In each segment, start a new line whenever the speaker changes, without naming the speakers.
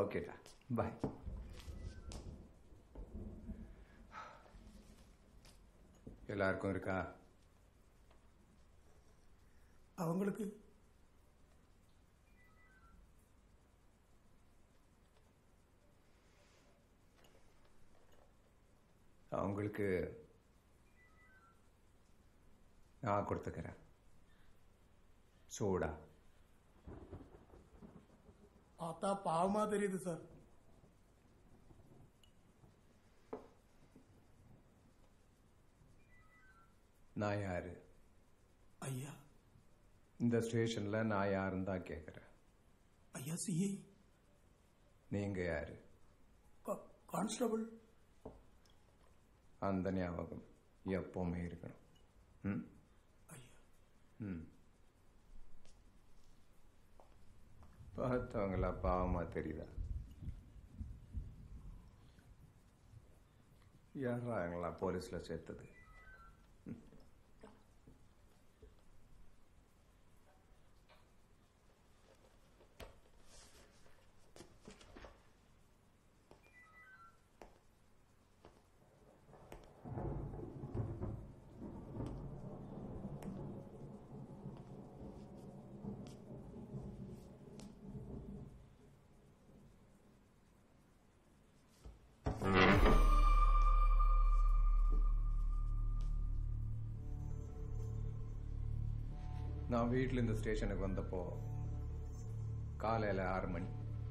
ஓகேடா, பாய். எல்லாருக்கும் இருக்கா?
அவங்களுக்கு
அவங்களுக்கு நான் கொடுத்துக்கிறேன். சூடா.
பார்த்தா பாவமா தெரியுது சார்.
நான் யாரு?
ஐயா,
இந்த ஸ்டேஷன்ல நான் யாருன்னு தான் கேட்கிறேன்.
ஐயா சிஐ.
நீங்க யாரு?
கான்ஸ்டபிள்.
அந்த ஞாபகம் எப்பவுமே இருக்கணும். ம்,
ஐயா.
ம். பார்த்தவங்களா பாவமா தெரியுதா? யாராங்களா போலீஸ்ல சேர்த்தது? நான் வீட்டில் இந்த ஸ்டேஷனுக்கு வந்தப்போ காலையில் 6 மணி.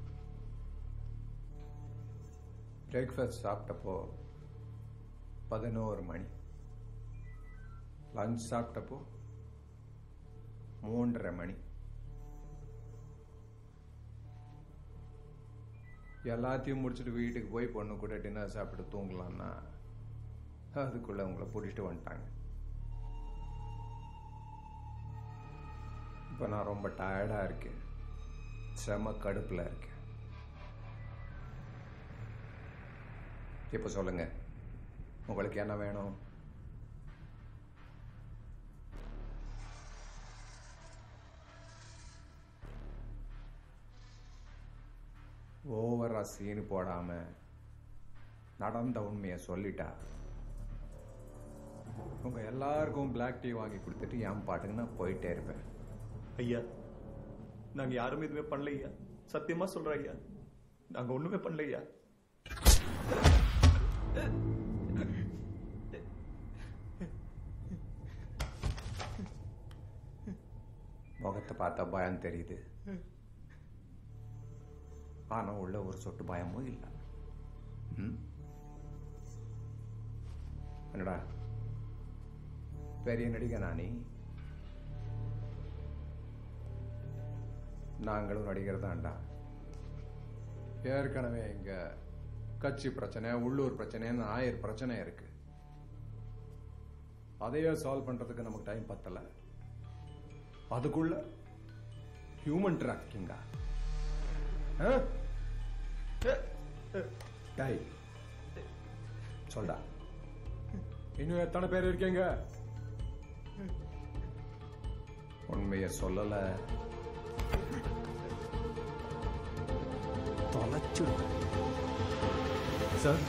பிரேக்ஃபாஸ்ட் சாப்பிட்டப்போ 11 மணி. லஞ்ச் சாப்பிட்டப்போ 3:30 மணி. எல்லாத்தையும் முடிச்சுட்டு வீட்டுக்கு போய் பொண்ணு கூட டின்னர் சாப்பிட்டு தூங்கலான்னா அதுக்குள்ள உங்களை பிடிச்சிட்டு வந்துட்டாங்க. இப்போ நான் ரொம்ப டயர்டாக இருக்கேன், செம கடுப்பில் இருக்கேன். இப்போ சொல்லுங்க, உங்களுக்கு என்ன வேணும்? ஓவரா சீனு போடாம நடந்த உண்மையை சொல்லிட்டா உங்க எல்லாருக்கும் பிளாக் டீ வாங்கி கொடுத்துட்டு என் பாட்டுக்கு நான் போயிட்டே இருப்பேன்.
ஐயா, நாங்க யாருமே எதுவுமே பண்ணல ஐயா. சத்தியமா சொல்றேன் ஐயா, நாங்க ஒண்ணுமே பண்ணல ஐயா.
முகத்தை பார்த்தா பயம் தெரியுது, ஆனா உள்ள ஒரு சொட்டு பயமும் இல்லை. என்னடா பெரிய நடிகனா நீ? நாங்களும் நடிகர் தான்டா. ஏற்கனவே இங்க கட்சி பிரச்சனை, உள்ளூர் பிரச்சனைன்னு 1000 பிரச்சனை இருக்கு. அதையே சால்வ் பண்றதுக்கு நமக்கு டைம் பத்தல. அதுக்குள்ள ஹியூமன் டிராஃபிக்கிங்கா? சொல்டா, இன்னும் எத்தனை பேர் இருக்கீங்க? உண்மைய சொல்லல தொலைச்சு sir.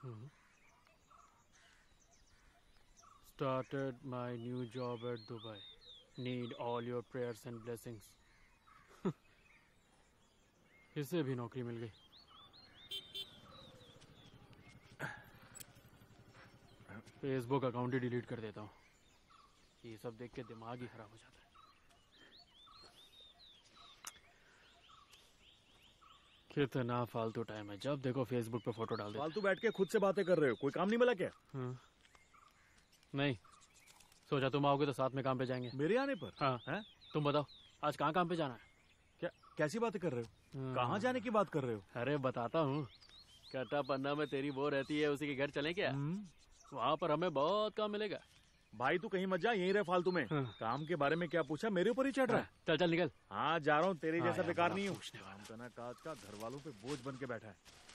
Started my new job at Dubai. Need all your prayers and blessings. इसे भी नौकरी मिल गई. फेसबुक अकाउंट ही डिलीट कर देता हूँ. ये सब देख के दिमाग ही खराब हो जाता है. कितना फालतू टाइम है, जब देखो फेसबुक पे फोटो डाल देते.
फालतू बैठ के खुद से बातें कर रहे हो, कोई काम नहीं मिला क्या?
हाँ. नहीं, सोचा तुम आओगे तो साथ में काम पे जाएंगे.
मेरे आने पर?
हाँ.
हैं?
तुम बताओ आज कहाँ काम पे जाना है?
क्या कैसी बातें कर रहे हो?
हाँ.
कहाँ जाने की बात कर रहे हो?
अरे बताता हूँ. कट्टा पन्ना में तेरी वो रहती है, उसी के घर चलें क्या? वहाँ पर हमें बहुत काम मिलेगा.
भाई तू कहीं मत जा, यहीं रह फालतू में.
हाँ.
काम के बारे में क्या पूछा, मेरे ऊपर ही चढ़ रहा है.
चल चल निकल.
हाँ जा रहा हूँ, तेरे
हाँ
जैसा
यार,
बेकार
बड़ा
नहीं हूँ.
पूछने वाला.
काम करना काज का, घर वालों पे बोझ बन के बैठा है.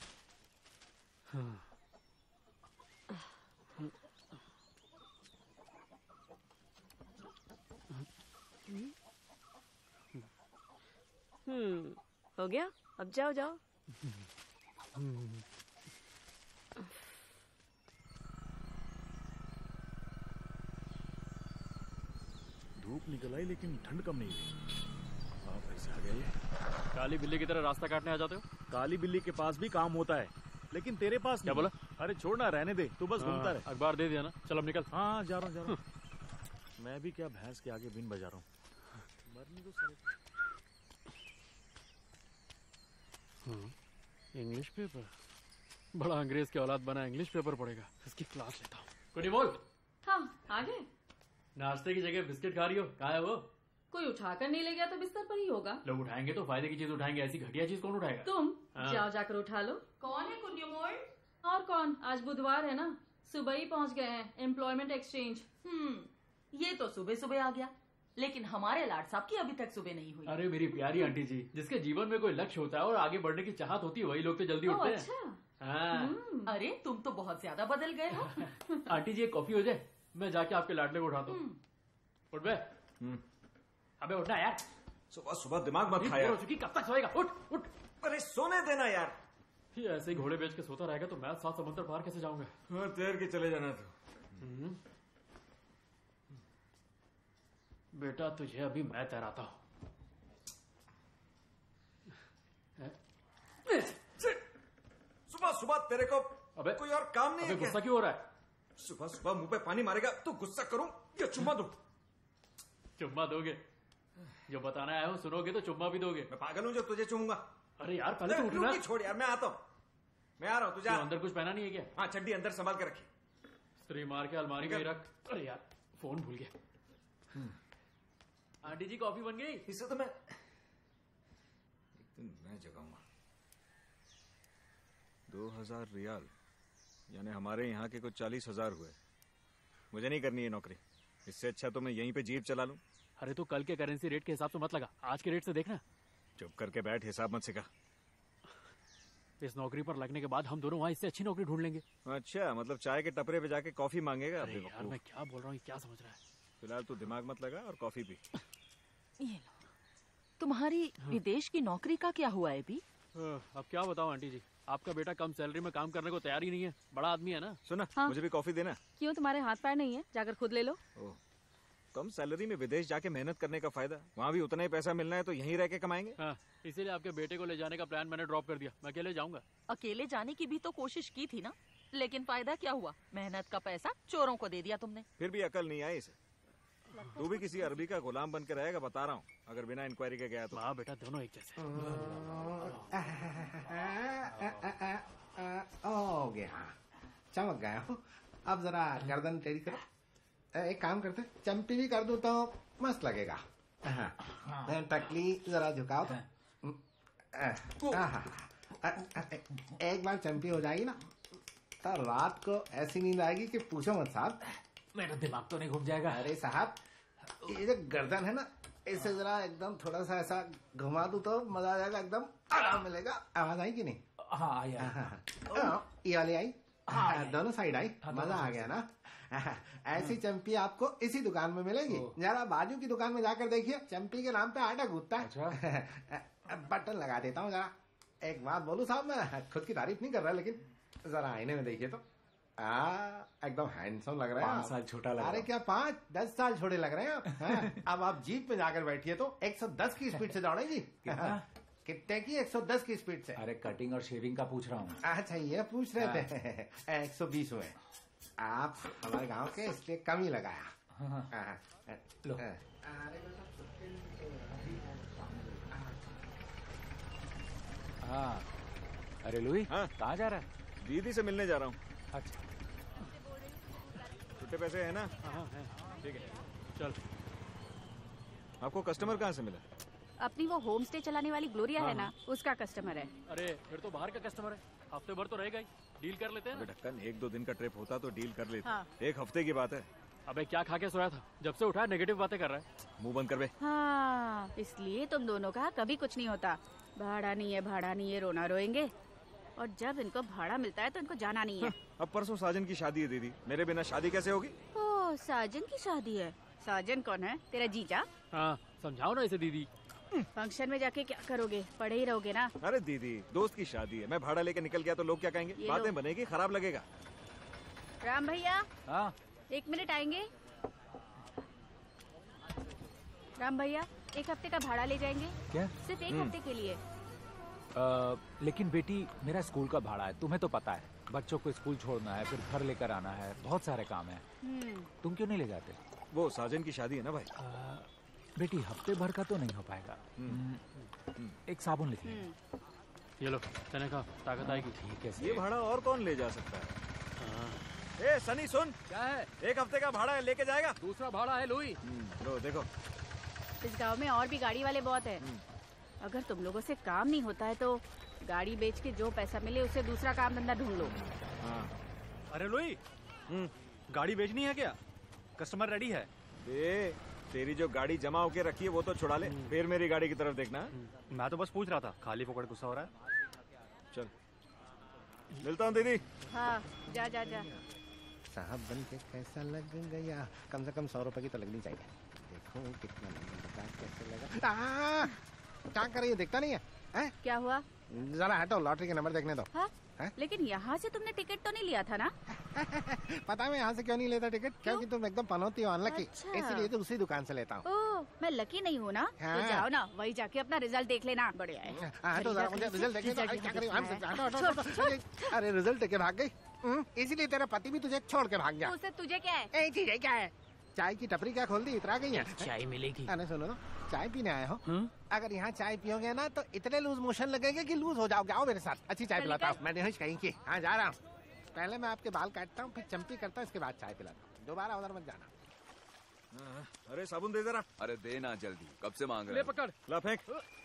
हो गया, अब जाओ जाओ.
धूप निकल आई लेकिन ठंड कम नहीं हुई. हाँ पैसे आ गए.
काली बिल्ली की तरह रास्ता काटने आ जाते हो.
काली बिल्ली के पास भी काम होता है, लेकिन तेरे पास
क्या
नहीं.
बोला?
अरे छोड़ना, रहने दे, तू बस घूमता रहे.
अखबार दे दिया ना, चल अब निकल.
हाँ जा रहा हूँ. मैं भी क्या भैंस के आगे बिन बजा रहा हूँ. मरने दो साले.
English paper. बड़ा अंग्रेज की औलाद बना, इंग्लिश पेपर पढ़ेगा. इसकी क्लास लेता हूँ. कुछ बोल.
हाँ आ गए.
नाश्ते की जगह बिस्किट खा रही हो, कहाँ है वो?
कोई उठाकर नहीं ले गया तो बिस्तर पर ही होगा.
लोग उठाएंगे तो फायदे की चीज उठाएंगे, ऐसी घटिया चीज कौन उठाएगा?
तुम
हाँ.
जाओ जाकर उठा लो. कौन है कुन्नी मोड़? और कौन, आज बुधवार है ना, सुबह ही पहुंच गए हैं. Employment exchange.
ये तो सुबह सुबह आ गया, लेकिन हमारे लाड साहब की अभी तक सुबह नहीं हुई.
अरे मेरी प्यारी आंटी जी, जिसके जीवन में कोई लक्ष्य होता है और आगे बढ़ने की चाहत होती है, वही लोग तो जल्दी उठते हैं.
अच्छा.
हाँ.
अरे तुम तो बहुत ज्यादा बदल गए हो.
आंटी जी एक कॉफी हो जाए, मैं जाके आपके लाडले को उठाता हूँ. उठ बे. अबे उठना यार.
सुबह सुबह दिमाग मत
नींद
खाया.
हो चुकी, कब तक सोएगा? उठ उठ.
अरे सोने देना यार.
ये ऐसे ही घोड़े बेच के सोता रहेगा तो मैं 7 समुद्र पार कैसे जाऊंगा?
हाँ, तैर के चले जाना तो.
बेटा तुझे अभी मैं तैराता हूँ.
सुबह सुबह तेरे को
अबे
कोई और काम नहीं
अबे
है क्या?
गुस्सा क्यों हो रहा है?
सुबह सुबह मुंह पे पानी मारेगा तो गुस्सा करूं या चुम्मा दूं?
चुम्मा दोगे? जो बताना आया हूँ सुनोगे तो चुम्मा भी दोगे.
मैं पागल हूँ जो तुझे चूमूंगा?
अरे यार पहले तो उठना.
रुकी, छोड़ यार, मैं आता हूँ. मैं आ रहा हूँ, तू जा.
तू अंदर कुछ पहना नहीं है क्या?
हाँ, चड्डी अंदर संभाल के रखी.
स्त्री मार के अलमारी में ही रख. अरे यार फोन भूल गया. आंटी जी कॉफी बन गई.
इसे तो मैं एक दिन मैं जगाऊंगा. 2000 रियाल यानी हमारे यहाँ के कुछ 40,000 हुए. मुझे नहीं करनी है नौकरी. इससे अच्छा तो मैं यहीं पे जीप चला लूं.
अरे तो कल के करेंसी रेट के हिसाब से मत लगा, आज के रेट से देखना.
चुप करके बैठ, हिसाब मत सिखा.
इस नौकरी पर लगने के बाद हम दोनों वहाँ इससे अच्छी नौकरी ढूंढ लेंगे.
अच्छा, मतलब चाय के टपरे पे जाके कॉफी मांगेगा?
अरे यार मैं क्या बोल रहा हूँ, क्या समझ रहा है?
फिलहाल तू दिमाग मत लगा और कॉफी पी.
ये लो, तुम्हारी विदेश की नौकरी का क्या हुआ है अभी?
अब क्या बताऊँ आंटी जी, आपका बेटा कम सैलरी में काम करने को तैयार ही नहीं है. बड़ा आदमी है ना.
सुना,
हाँ.
मुझे भी कॉफी देना.
क्यों, तुम्हारे हाथ पैर नहीं है? जाकर खुद ले लो.
ओह, कम सैलरी में विदेश जाके मेहनत करने का फायदा? वहाँ भी उतना ही पैसा मिलना है तो यहीं रह के कमाएंगे.
हाँ, इसीलिए आपके बेटे को ले जाने का प्लान मैंने ड्रॉप कर दिया. मैं अकेले जाऊंगा.
अकेले जाने की भी तो कोशिश की थी ना, लेकिन फायदा क्या हुआ? मेहनत का पैसा चोरों को दे दिया तुमने.
फिर भी अकल नहीं आई इसे. तू भी किसी अरबी का गुलाम बन के रहेगा, बता रहा हूँ, अगर बिना इंक्वायरी के गया तो.
माँ बेटा दोनों एक जैसे.
हो गया, चमक गया हो. अब जरा गर्दन टेढ़ी करो. एक काम करते, चंपी भी कर दूं तो मस्त लगेगा. टकली जरा झुकाओ तो. एक बार चंपी हो जाएगी ना तो रात को ऐसी नींद आएगी कि पूछो मत साहब.
मेरा दिमाग तो नहीं घूम जाएगा?
अरे साहब, ये जो गर्दन है ना, इसे जरा एकदम थोड़ा सा ऐसा घुमा दूं तो मजा आ जाएगा, एकदम आराम मिलेगा. आवाज आई कि नहीं?
हाँ आई.
ये वाली आई? दोनों साइड आई. मजा आ गया ना. ऐसी चंपी आपको इसी दुकान में मिलेगी. जरा बाजू की दुकान में जाकर देखिए, चंपी के नाम पे आटा गूंथता है. बटन लगा देता हूँ जरा. एक बात बोलूं साहब, मैं खुद की तारीफ नहीं कर रहा, लेकिन जरा आईने में देखिए तो एकदम हैंडसम लग रहा है।
5 साल छोटा लग रहा
अरे
है।
क्या 5-10 साल छोटे लग रहे हैं आप। हाँ? अब आप जीप में जाकर बैठिए तो 110 की स्पीड से दौड़े जी।
कितना?
कितने की? 110 की स्पीड से।
अरे कटिंग और शेविंग का पूछ रहा हूँ।
अच्छा ये पूछ रहे थे। 120 हुए। आप हमारे गांव के, इसलिए कम ही लगाया।
लो। हाँ। अरे लुई,
हाँ?
कहाँ जा रहा है?
दीदी से मिलने जा रहा हूँ।
अच्छा,
छुट्टे पैसे है ना?
हाँ है, ठीक है, चल।
आपको कस्टमर कहाँ से मिला?
अपनी वो होम स्टे चलाने वाली ग्लोरिया है ना, उसका कस्टमर है।
अरे फिर तो बाहर का कस्टमर है, हफ्ते भर तो रहेगा ही, डील कर लेते हैं
अबे
ना।
ढक्कन, 1-2 दिन का ट्रिप होता तो डील कर लेते।
हाँ।
1 हफ्ते की बात है।
अबे क्या खा के सोया था, जब से उठा नेगेटिव बातें कर रहा है।
मुंह बंद कर बे।
हाँ, इसलिए तुम दोनों का कभी कुछ नहीं होता। भाड़ा नहीं है, रोना रोएंगे। और जब इनको भाड़ा मिलता है तो इनको जाना नहीं है।
अब परसों साजन की शादी है दीदी, मेरे बिना शादी कैसे होगी?
ओह, साजन की शादी है। साजन कौन है? तेरा जीजा?
हाँ, समझाओ ना इसे दीदी।
फंक्शन में जाके क्या करोगे? पढ़े ही रहोगे ना।
अरे दीदी, दोस्त की शादी है, मैं भाड़ा लेके निकल गया तो लोग क्या कहेंगे?
ये
बातें
लो।
बनेगी, खराब लगेगा।
राम भैया,
हाँ
1 मिनट आएंगे? राम भैया, 1 हफ्ते का भाड़ा ले जाएंगे?
क्या?
सिर्फ 1 हफ्ते के लिए।
लेकिन बेटी, मेरा स्कूल का भाड़ा है, तुम्हें तो पता है। बच्चों को स्कूल छोड़ना है, फिर घर लेकर आना है, बहुत सारे काम है। तुम क्यों नहीं ले जाते?
वो साजन की शादी है ना भाई।
बेटी, हफ्ते भर का तो नहीं हो पाएगा। एक साबुन लिख लें।
ये लो, चने खाओ, ताकत आएगी।
ठीक है
ये
सर।
भाड़ा और कौन ले जा सकता है? ए सनी सुन,
क्या है?
1 हफ्ते का भाड़ा है, लेके जाएगा?
दूसरा भाड़ा है लुई।
लो देखो।
इस गांव में और भी गाड़ी वाले बहुत है। अगर तुम लोगों से काम नहीं होता है तो गाड़ी बेच के जो पैसा मिले उससे दूसरा काम धंधा ढूंढ लो।
अरे लुई, गाड़ी बेचनी है क्या? कस्टमर रेडी है।
ए, तेरी जो गाड़ी जमा होके रखी है वो तो छुड़ा ले, फिर मेरी गाड़ी की तरफ देखना।
मैं तो बस पूछ रहा था, खाली फोकट गुस्सा हो रहा है।
चल, मिलता हूँ दीदी।
हाँ, जा जा जा।
साहब बन के कैसा लग गया? कम से कम 100 रुपए की तो लगनी चाहिए। देखो कितना लगा, कैसे लगा। क्या कर रही है, देखता नहीं है?
क्या हुआ?
जरा हटो, लॉटरी के नंबर देखने दो।
हाँ?
हैं?
लेकिन यहाँ से तुमने टिकट तो नहीं लिया था ना?
पता है मैं यहाँ से क्यों नहीं लेता टिकट? क्योंकि तुम एकदम पनौती हो, अनलकी।
अच्छा।
इसीलिए तो उसी दुकान से लेता हूँ।
ओह, मैं लकी नहीं हूँ ना?
हाँ।
तो जाओ ना, वही जाके अपना रिजल्ट देख लेना। बढ़िया है।
हटो जरा, मुझे रिजल्ट देखने दो। अरे क्या करी? हटो, हटो। अरे रिजल्ट देखे भाग गई। इसीलिए तेरा पति भी तुझे छोड़ के भाग गया।
तो उससे तुझे क्या है?
एक चीज है, क्या है? चाय की टपरी क्या खोल दी? इतरा गई है।
चाय मिलेगी।
अरे सुनो ना, चाय पीने आए हो? अगर यहाँ चाय पियोगे ना तो इतने लूज मोशन लगेंगे कि लूज हो जाओगे। आओ मेरे साथ, अच्छी चाय पिलाता हूँ। मैंने कहीं की। हाँ जा रहा हूँ। पहले मैं आपके बाल काटता हूँ, फिर चंपी करता हूँ, इसके बाद चाय पिलाता हूँ। दोबारा उधर मत जाना।
अरे साबुन दे जरा।
अरे देना जल्दी, कब से मांग रहे
ले
हो?
पकड़।
ला फेंक।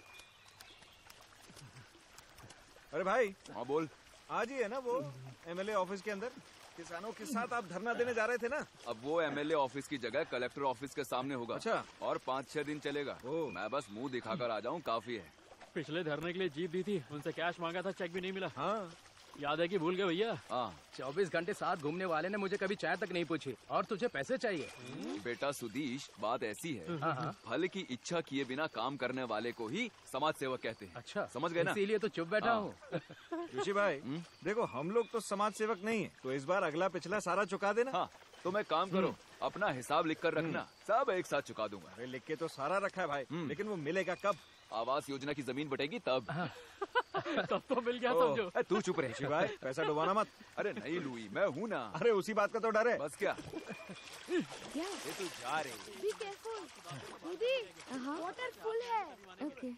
अरे भाई।
हाँ बोल।
आज ही है ना वो एमएलए ऑफिस के अंदर किसानों के साथ आप धरना देने जा रहे थे ना?
अब वो एमएलए ऑफिस की जगह कलेक्टर ऑफिस के सामने होगा।
अच्छा।
और 5-6 दिन चलेगा। मैं बस मुंह दिखाकर आ जाऊँ काफी है।
पिछले धरने के लिए जीत दी थी, उनसे कैश मांगा था, चेक भी नहीं मिला।
हाँ,
याद है कि भूल गए भैया?
हाँ।
24 घंटे साथ घूमने वाले ने मुझे कभी चाय तक नहीं पूछी, और तुझे पैसे चाहिए।
बेटा सुधीश, बात ऐसी है,
हाँ।
फल की इच्छा किए बिना काम करने वाले को ही समाज सेवक कहते हैं।
अच्छा,
समझ गए ना?
इसीलिए तो चुप बैठा हूँ।
ऋषि भाई, देखो हम लोग तो समाज सेवक नहीं है, तो इस बार अगला पिछला सारा चुका देना।
हाँ, तो मैं काम करो, अपना हिसाब लिख कर रखना, सब एक साथ चुका दूंगा।
अरे लिख के तो सारा रखा है भाई, लेकिन वो मिलेगा कब?
आवास योजना की जमीन बटेगी तब।
तब तो मिल गया समझो।
तू चुप रहे
भाई, पैसा डुबाना मत।
अरे नहीं लुई, मैं हूँ ना।
अरे उसी बात का तो डर है।
बस क्या?
क्या?
ये तू जा रही।
Be careful. दीदी, वाटर फुल है। ओके।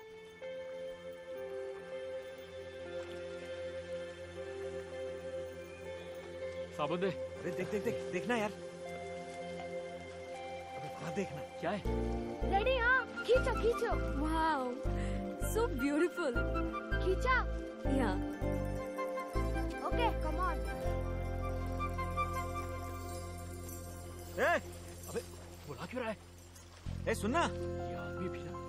साबुन दे।
अरे देख देख देख, देखना यार। अबे वहाँ देखना।
क्या है?
रेडी? हाँ, खींचो खींचो।
Wow, so beautiful.
खींचा?
Yeah.
Okay, come on.
अबे बुला क्यों रहा है?
ए सुनना,
ये आदमी भी ना।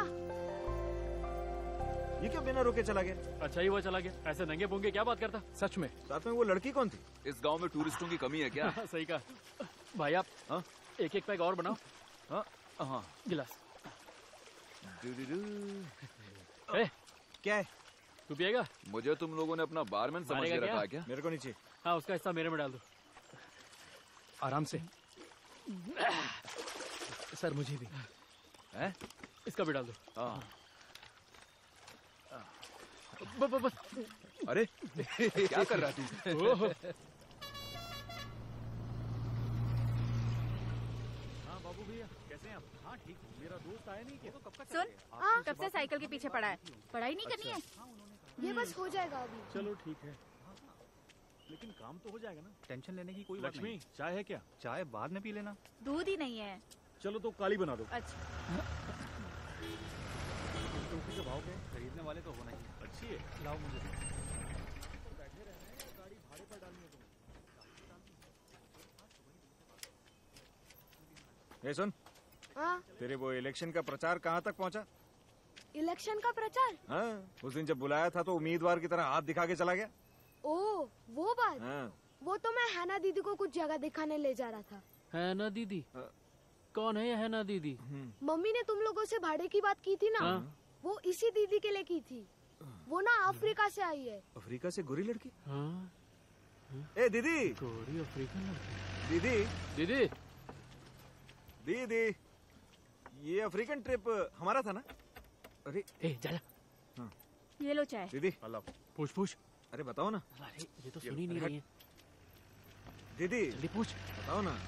ये क्यों बिना रुके चला गया?
अच्छा ही वो चला गया, ऐसे नंगे पुंगे क्या बात करता?
सच में?
साथ में वो लड़की कौन थी?
इस गांव में टूरिस्टों की कमी है क्या?
सही कहा भाई। आप
हाँ?
एक पैक और बनाओ।
हाँ हाँ।
गिलास।
ए, क्या है?
तू पिएगा?
मुझे तुम लोगों ने अपना बारमैन समझ के रखा है क्या?
मेरे को नीचे।
हाँ, उसका हिस्सा मेरे में डाल दो।
आराम से। सर मुझे भी।
हैं?
इसका भी डाल दो।
हाँ।
बस।
अरे क्या कर रहा है तू?
ओह।
हाँ बाबू भैया, कैसे हैं आप? हाँ ठीक। मेरा दोस्त आया नहीं क्या? तो कब का
सुन, कब से साइकिल के पीछे पड़ा है? पढ़ाई नहीं करनी है?
ये बस हो जाएगा अभी।
चलो ठीक है, लेकिन काम तो हो जाएगा ना।
टेंशन लेने की कोई बात
लक्ष्मी,
नहीं।
चाय है क्या?
चाय बाद में पी लेना।
दूध ही नहीं है।
चलो तो काली बना दो।
अच्छा।
टोपी के भाव के
खरीदने वाले तो होना ही है।
अच्छी है,
लाओ मुझे।
बैठे रहने हैं, गाड़ी भाड़े पर डालनी है तुम्हें। सुन,
हाँ,
तेरे वो इलेक्शन का प्रचार कहाँ तक पहुँचा?
इलेक्शन का प्रचार।
हाँ, उस दिन जब बुलाया था तो उम्मीदवार की तरह हाथ दिखा के चला गया।
ओ, वो बात।
हाँ।
वो तो मैं हैना दीदी को कुछ जगह दिखाने ले जा रहा था।
हैना दीदी? कौन है ये हैना दीदी?
मम्मी ने तुम लोगों से भाड़े की बात की थी ना, वो इसी दीदी के लिए की थी। वो ना अफ्रीका से आई है।
अफ्रीका से गोरी लड़की?
हाँ।
ए दीदी।
गोरी अफ्रीकन लड़की।
दीदी।
दीदी।
दीदी, ये अफ्रीकन ट्रिप हमारा था ना? अरे
ए जा।
हाँ।
ये लो चाय।
दीदी।
पूछ।
अरे बताओ ना।
अरे ये तो सुनी नहीं रही है।
दीदी
जल्दी पूछ।
बताओ ना।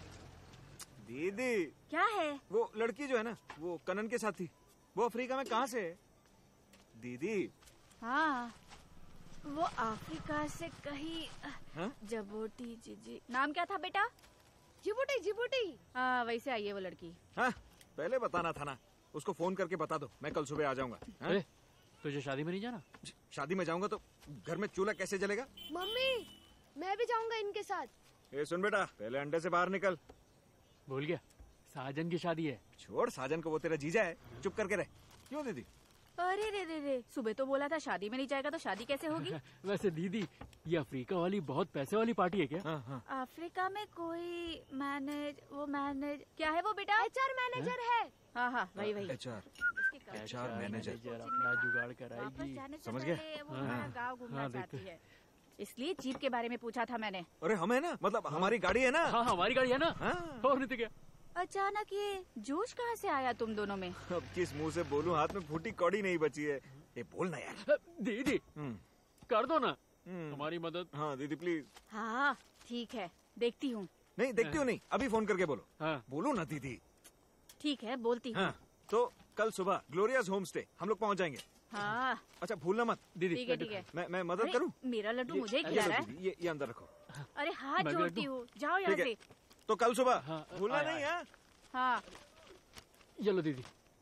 दीदी।
क्या है?
वो लड़की जो है ना, वो कनन के साथ थी, वो अफ्रीका में कहाँ से है? दीदी।
हाँ, वो अफ्रीका से कहीं। जबूटी जीजी। नाम क्या था बेटा? जिबूटी। हाँ, वैसे आई है वो लड़की।
हाँ, पहले बताना था ना। उसको फोन करके बता दो, मैं कल सुबह आ जाऊंगा।
हाँ? तुझे शादी में नहीं जाना?
शादी में जाऊंगा तो घर में चूल्हा कैसे जलेगा?
मम्मी, मैं भी जाऊंगा इनके साथ।
ए सुन बेटा, पहले अंडे से बाहर निकल।
भूल गया, साजन की शादी है।
छोड़ साजन को, वो तेरा जीजा है। चुप करके रह। क्यों दीदी?
अरे रे, सुबह तो बोला था शादी में नहीं जाएगा, तो शादी कैसे होगी?
वैसे दीदी, ये अफ्रीका वाली बहुत पैसे वाली पार्टी है क्या?
अफ्रीका में कोई मैनेज क्या है वो बेटा?
HR मैनेजर है।
हाँ, वही।
HR मैनेजर
अपना जुगाड़ कराएगी।
समझ गए?
वो गाँव घूमना चाहती है, इसलिए जीप के बारे में पूछा था मैंने।
अरे हम है ना, मतलब हमारी गाड़ी है ना।
हाँ, हमारी गाड़ी है ना। और नहीं तो क्या।
अचानक ये जोश कहाँ से आया तुम दोनों में?
अब किस मुंह से बोलूं, हाथ में फूटी कौड़ी नहीं बची है। ये बोलना यार।
दीदी कर दो ना हमारी मदद।
हाँ दीदी प्लीज।
हाँ ठीक है, देखती हूँ।
नहीं देखती हूँ नहीं, अभी फोन करके बोलो। बोलो ना दीदी।
ठीक है, बोलती हूँ।
हाँ, तो कल सुबह ग्लोरियाज होम स्टे हम लोग पहुँच जाएंगे।
हाँ
अच्छा भूलना मत दीदी।
ठीक है।
मैं मदद करूँ?
मेरा लड्डू मुझे खिला रहा है।
ये अंदर रखो।
अरे हाथ जोड़ती हूँ, जाओ यहाँ से।
तो कल सुबह भूलना नहीं है।
हाँ
चलो दीदी।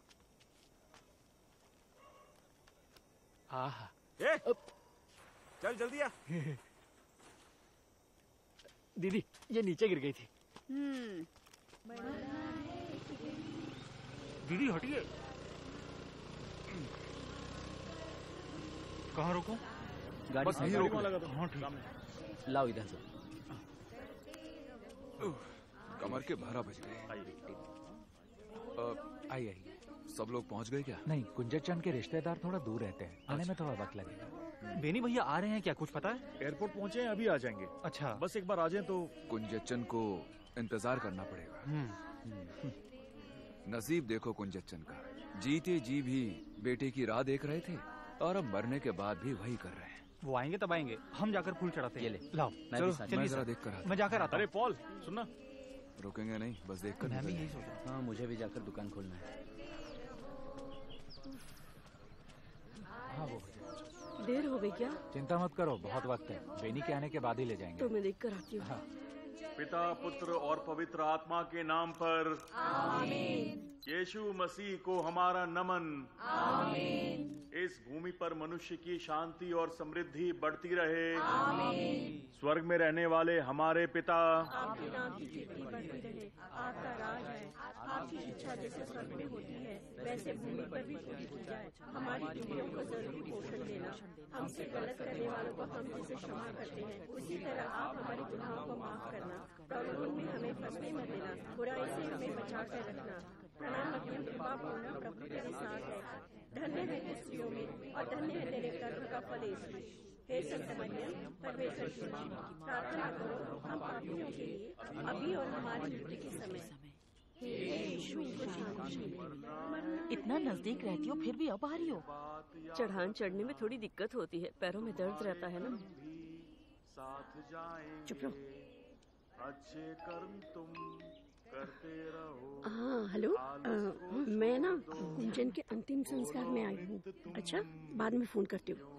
हाँ
चल जल्दी आ।
दीदी ये नीचे गिर गई थी।
दीदी हटिए। कहाँ रोको?
गाड़ी
बस यहीं रोको। हाँ ठीक।
लाओ इधर से।
कमर के 12 बज गए।
आइए।
सब लोग पहुंच गए क्या?
नहीं, कुंजर के रिश्तेदार थोड़ा दूर रहते हैं, आने में थोड़ा वक्त लगेगा।
बेनी भैया आ रहे हैं क्या, कुछ पता है?
एयरपोर्ट पहुंचे हैं, अभी आ जाएंगे।
अच्छा,
बस एक बार आ जाएं तो।
कुंजच्चन को इंतजार करना पड़ेगा। नसीब देखो कुंजच्चन का, जीते जी भी बेटे की राह देख रहे थे और अब मरने के बाद भी वही कर रहे हैं।
वो आएंगे तब आएंगे, हम जाकर फूल चढ़ाते हैं।
ये ले।
लाओ
मैं जरा देख कर आता।
मैं जाकर आता।
अरे पॉल सुनना।
रुकेंगे नहीं, बस देख कर।
मैं भी यही सोच रहा हूँ। हाँ मुझे भी जाकर दुकान खोलना है।
हाँ वो
देर हो गई क्या?
चिंता मत करो, बहुत वक्त है। बेनी के आने के बाद ही ले जाएंगे।
तो मैं देख कर आती हूँ।
पिता पुत्र और पवित्र आत्मा के नाम पर आमीन। यीशु मसीह को हमारा नमन। आमीन। इस भूमि पर मनुष्य की शांति और समृद्धि बढ़ती रहे। आमीन। स्वर्ग में रहने वाले हमारे पिता,
आपके नाम की कीर्ति बढ़ती रहे। आपका राज है, आपकी इच्छा जैसे स्वर्ग में होती है वैसे भूमि पर भी पूरी की जाए। हमारी दुखियों को जरूर पोषण देना। हमसे गलत करने वालों को हम जिसे क्षमा करते हैं, उसी तरह आप हमारे गुनाहों को माफ करना। प्रलोभन में हमें फंसने मत देना, बुराई से हमें बचा कर रखना। प्रणाम मध्यम कृपा पूर्ण प्रभु तेरे साथ है, धन्य है तू स्त्रियों में और धन्य है तेरे गर्भ का फल यीशु। हे संत मरियम परमेश्वर की माँ, प्रार्थना करो हम पापियों के लिए, अभी और हमारी मृत्यु के समय। हे यीशु को शांति।
इतना नजदीक रहती हो फिर भी अब आ रही हो।
चढ़ान चढ़ने में थोड़ी दिक्कत होती है, पैरों में दर्द रहता है ना। चुप रहो।
अच्छे कर्म तुम करते रहो।
हाँ हेलो, मैं ना कुंजन के अंतिम संस्कार में आई हूँ। अच्छा, बाद में फोन करती हूँ।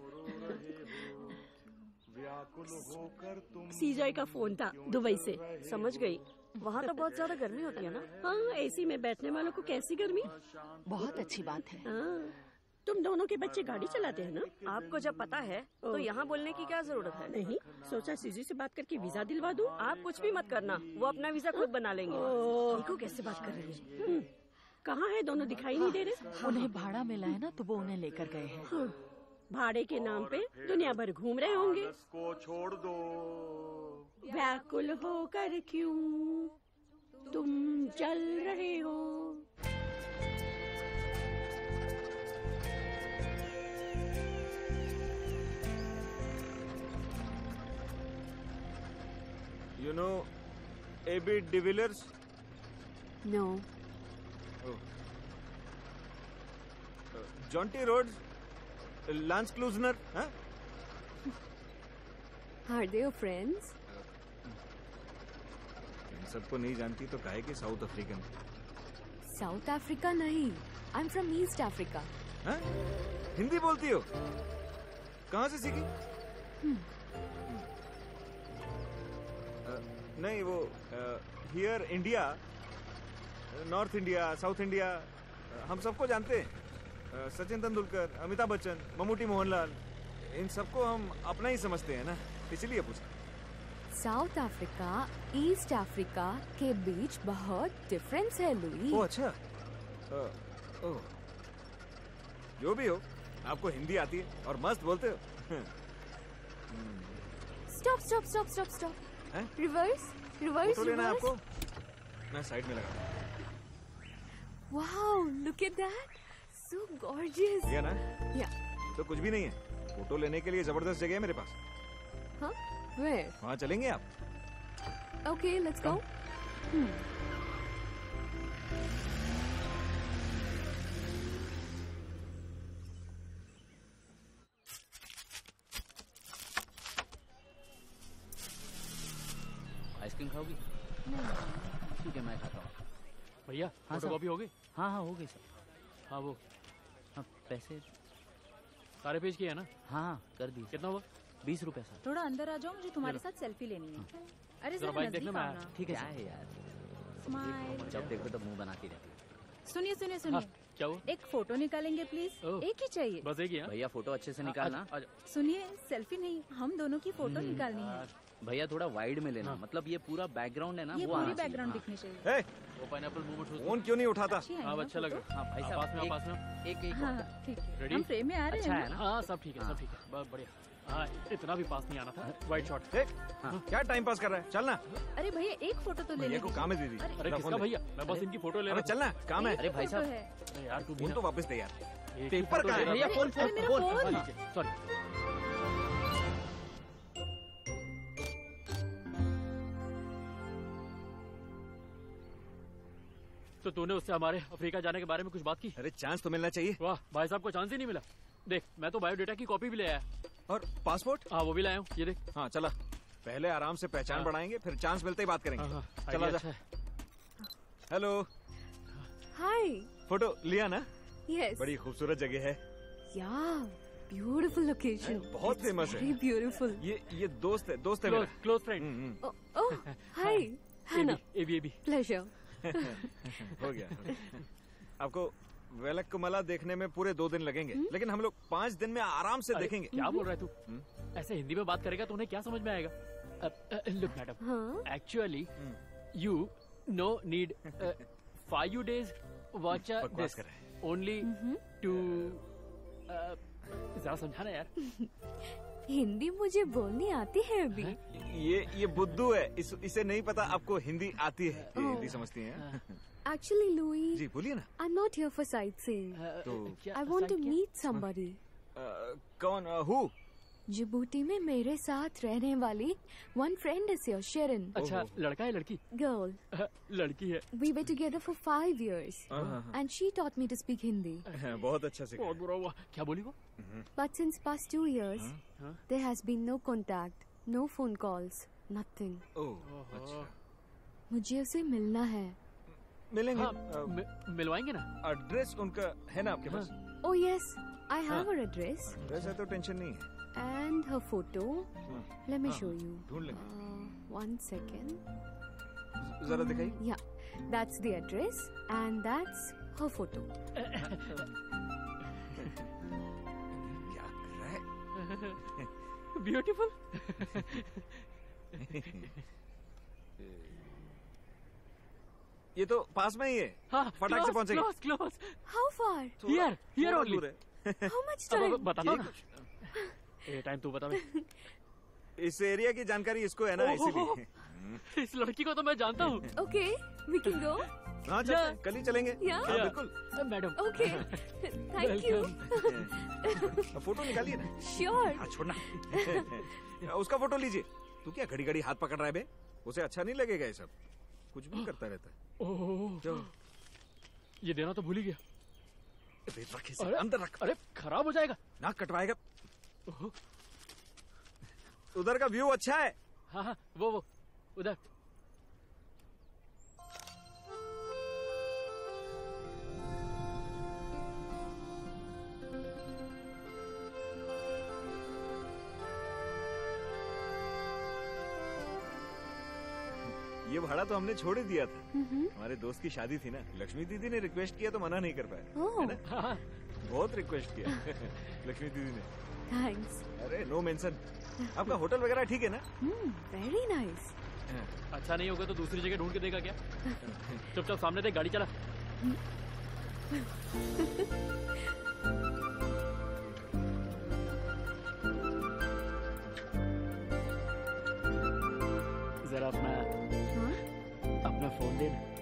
सीजॉय का फोन था दुबई से।
समझ गई। वहाँ तो बहुत ज्यादा गर्मी होती है ना।
हाँ, एसी में बैठने वालों को कैसी गर्मी।
बहुत अच्छी बात है।
हाँ, तुम दोनों के बच्चे गाड़ी चलाते हैं ना।
आपको जब पता है तो यहाँ बोलने की क्या जरूरत है।
नहीं, सोचा सीजी से बात करके वीजा दिलवा दूं।
आप कुछ भी मत करना, वो अपना वीजा खुद बना लेंगे। देखो कैसे बात कर रही है।
कहाँ है दोनों, दिखाई नहीं दे रहे।
उन्हें भाड़ा मिला है ना, तो वो उन्हें लेकर गए हैं।
हाँ, भाड़े के नाम पे दुनिया भर घूम रहे होंगे।
को छोड़ दो।
व्याकुल होकर क्यों तुम चल रहे हो।
You know A.B. de Villiers?
No.
Oh. John T. Rhodes? Lance Klusener? Huh?
Are they your friends?
इन सबको नहीं जानती तो काहे कि साउथ अफ्रीकन।
साउथ अफ्रीका नहीं, I am from East Africa.
हाँ? हिंदी बोलती हो? कहाँ से सीखी? नहीं वो here India, North India, South India, हम सबको जानते हैं। सचिन तेंदुलकर, अमिताभ बच्चन, ममूटी मोहनलाल, इन सबको हम अपना ही समझते हैं ना, इसलिए पूछा।
साउथ अफ्रीका ईस्ट अफ्रीका के बीच बहुत डिफरेंस है लुई।
ओह अच्छा। ओह, जो भी हो, आपको हिंदी आती है और मस्त बोलते हो।
Stop stop stop stop stop. Reverse reverse
photo लेना है आपको? मैं साइड में लगा।
Wow, look at that, so gorgeous.
ये ना?
या।
तो कुछ भी नहीं है, फोटो लेने के लिए जबरदस्त जगह है मेरे पास।
हाँ? Where?
वहाँ चलेंगे आप?
Okay, let's go.
आइसक्रीम खाओगी? ठीक है, मैं खाता हूँ।
भैया,
हाँ
फोटोकॉपी हो गई?
हाँ हाँ हो गई सर।
हाँ वो
पैसे
सारे पेज किए है ना?
हाँ कर दी।
कितना हुआ?
20 रुपए सर।
थोड़ा अंदर आ जाओ, मुझे तुम्हारे साथ सेल्फी लेनी है। अरे
जरा
जरा
बाइक देखने
नजदीक
में
आओ
आया।
ना।
ठीक है, क्या है यार,
स्माइल।
जब देखो तब मुंह बनाती रहती है।
सुनिए सुनिए सुनिए,
क्या हुआ?
एक फोटो निकालेंगे प्लीज। एक ही चाहिए।
बस एक ही है?
भैया फोटो अच्छे से निकालना।
सुनिए, सेल्फी नहीं, हम दोनों की फोटो निकालनी है।
भैया थोड़ा वाइड में लेना, मतलब ये पूरा बैकग्राउंड है ना,
ये
वो
पूरी
आना चाहिए।
बैकग्राउंड दिखनी चाहिए।
वो पाइनएप्पल मुंह में ठूस।
फोन क्यों नहीं उठाता?
हाँ अच्छा लग रहा है।
हाँ भाई साहब,
पास में पास में।
एक
हाँ ठीक है,
रेडी?
हम फ्रेम में आ रहे हैं ना?
हाँ सब ठीक है, सब ठीक है, बहुत बढ़िया। हाँ इतना भी पास नहीं आना था। Wide shot.
क्या टाइम पास कर रहा है? चलना।
अरे भैया एक फोटो तो ले
भैया को काम है दीदी।
अरे किसका भैया? मैं बस इनकी फोटो ले रहा
अरे चलना, काम है।
अरे भाई साहब,
अरे यार तू
फोन तो वापस दे यार।
एक
पेपर
फोटो
कहाँ
ले
है?
रहा
भैया
था।
फोन
मेरा फोन।
सॉरी। तो तूने उससे हमारे अफ्रीका जाने के बारे में कुछ बात की?
अरे चांस तो मिलना चाहिए।
वाह, भाई साहब को चांस ही नहीं मिला। देख, मैं तो बायोडेटा की कॉपी भी ले आया।
और पासपोर्ट?
हाँ वो भी लाया हूँ, ये देख।
हाँ चला, पहले आराम से पहचान बढ़ाएंगे, फिर चांस मिलते ही बात करेंगे। चला जा। हेलो।
हाय।
फोटो लिया ना?
यस।
बड़ी खूबसूरत जगह है।
यार, ब्यूटीफुल लोकेशन।
बहुत फेमस है।
Very beautiful.
ये दोस्त है मेरा।
Close friend.
Oh, hi. Hannah.
Abby.
Pleasure.
हो गया। आपको वेलक्कमला देखने में पूरे 2 दिन लगेंगे, लेकिन हम लोग 5 दिन में आराम से देखेंगे।
क्या बोल रहा है तू? ऐसे हिंदी में बात करेगा तो उन्हें क्या समझ में आएगा? Look madam, actually you know need 5 days watch this only to जरा समझाना यार।
हिंदी मुझे बोलनी आती है अभी।
ये बुद्धू है, इसे नहीं पता आपको हिंदी आती है। ये हिंदी समझती हैं।
Actually, Louis.
जी बोलिए ना।
I'm not here for sightseeing.
तो
I want to meet somebody.
कौन? Who?
जिबूटी में मेरे साथ रहने वाली one friend is here, Sharon.
अच्छा, लड़का है लड़की?
Girl.
लड़की है।
We were together for 5 years, and she taught me to speak Hindi.
बहुत अच्छा सिखाया।
बहुत बुरा हुआ। क्या बोली वो?
But since past 2 years, there has been no contact, no phone calls, nothing.
ओह, अच्छा।
मुझे उसे मिलना है।
मिलेंगे।
मिलवाएंगे ना?
एड्रेस उनका है ना आपके पास?
Oh yes, I have her address.
Address है तो टेंशन नहीं है।
And her photo. Let me show you.
ढूंढ लेंगे।
1 second.
जरा दिखाइए।
Yeah, that's the address and that's her photo.
क्या कर रहा है?
Beautiful.
ये तो पास में ही है।
हाँ,
फटाक से पहुंचेंगे।
Close.
How far?
Here only.
How much time?
बता दो ना। ये टाइम तू बता।
इस एरिया की जानकारी इसको है ना, इसीलिए।
इस लड़की को तो मैं जानता हूँ।
Okay, we can go.
हाँ चल, कल ही चलेंगे।
Yeah.
हाँ बिल्कुल।
Madam.
Okay, thank you.
Photo निकालिए ना।
Sure.
हाँ छोड़ना। उसका फोटो लीजिए। तू क्या घड़ी घड़ी हाथ पकड़ रहा है बे? उसे अच्छा नहीं लगेगा ये सब। कुछ भी करता रहता है।
ओह, ये देना तो भूल ही गया।
रख इसे, अंदर रख।
अरे खराब हो जाएगा।
नाक कटवाएगा। उधर का व्यू अच्छा है।
हाँ, वो उधर।
ये भाड़ा तो हमने छोड़ ही दिया था। हमारे दोस्त की शादी थी ना, लक्ष्मी दीदी ने रिक्वेस्ट किया तो मना नहीं कर पाया। है ना? बहुत रिक्वेस्ट किया लक्ष्मी दीदी ने।
Thanks.
अरे नो मेंशन। आपका होटल वगैरह ठीक है ना?
Very nice.
अच्छा नहीं होगा तो दूसरी जगह ढूंढ के देगा क्या? चुपचाप सामने देख, गाड़ी चला। जरा अपना फोन दे ना।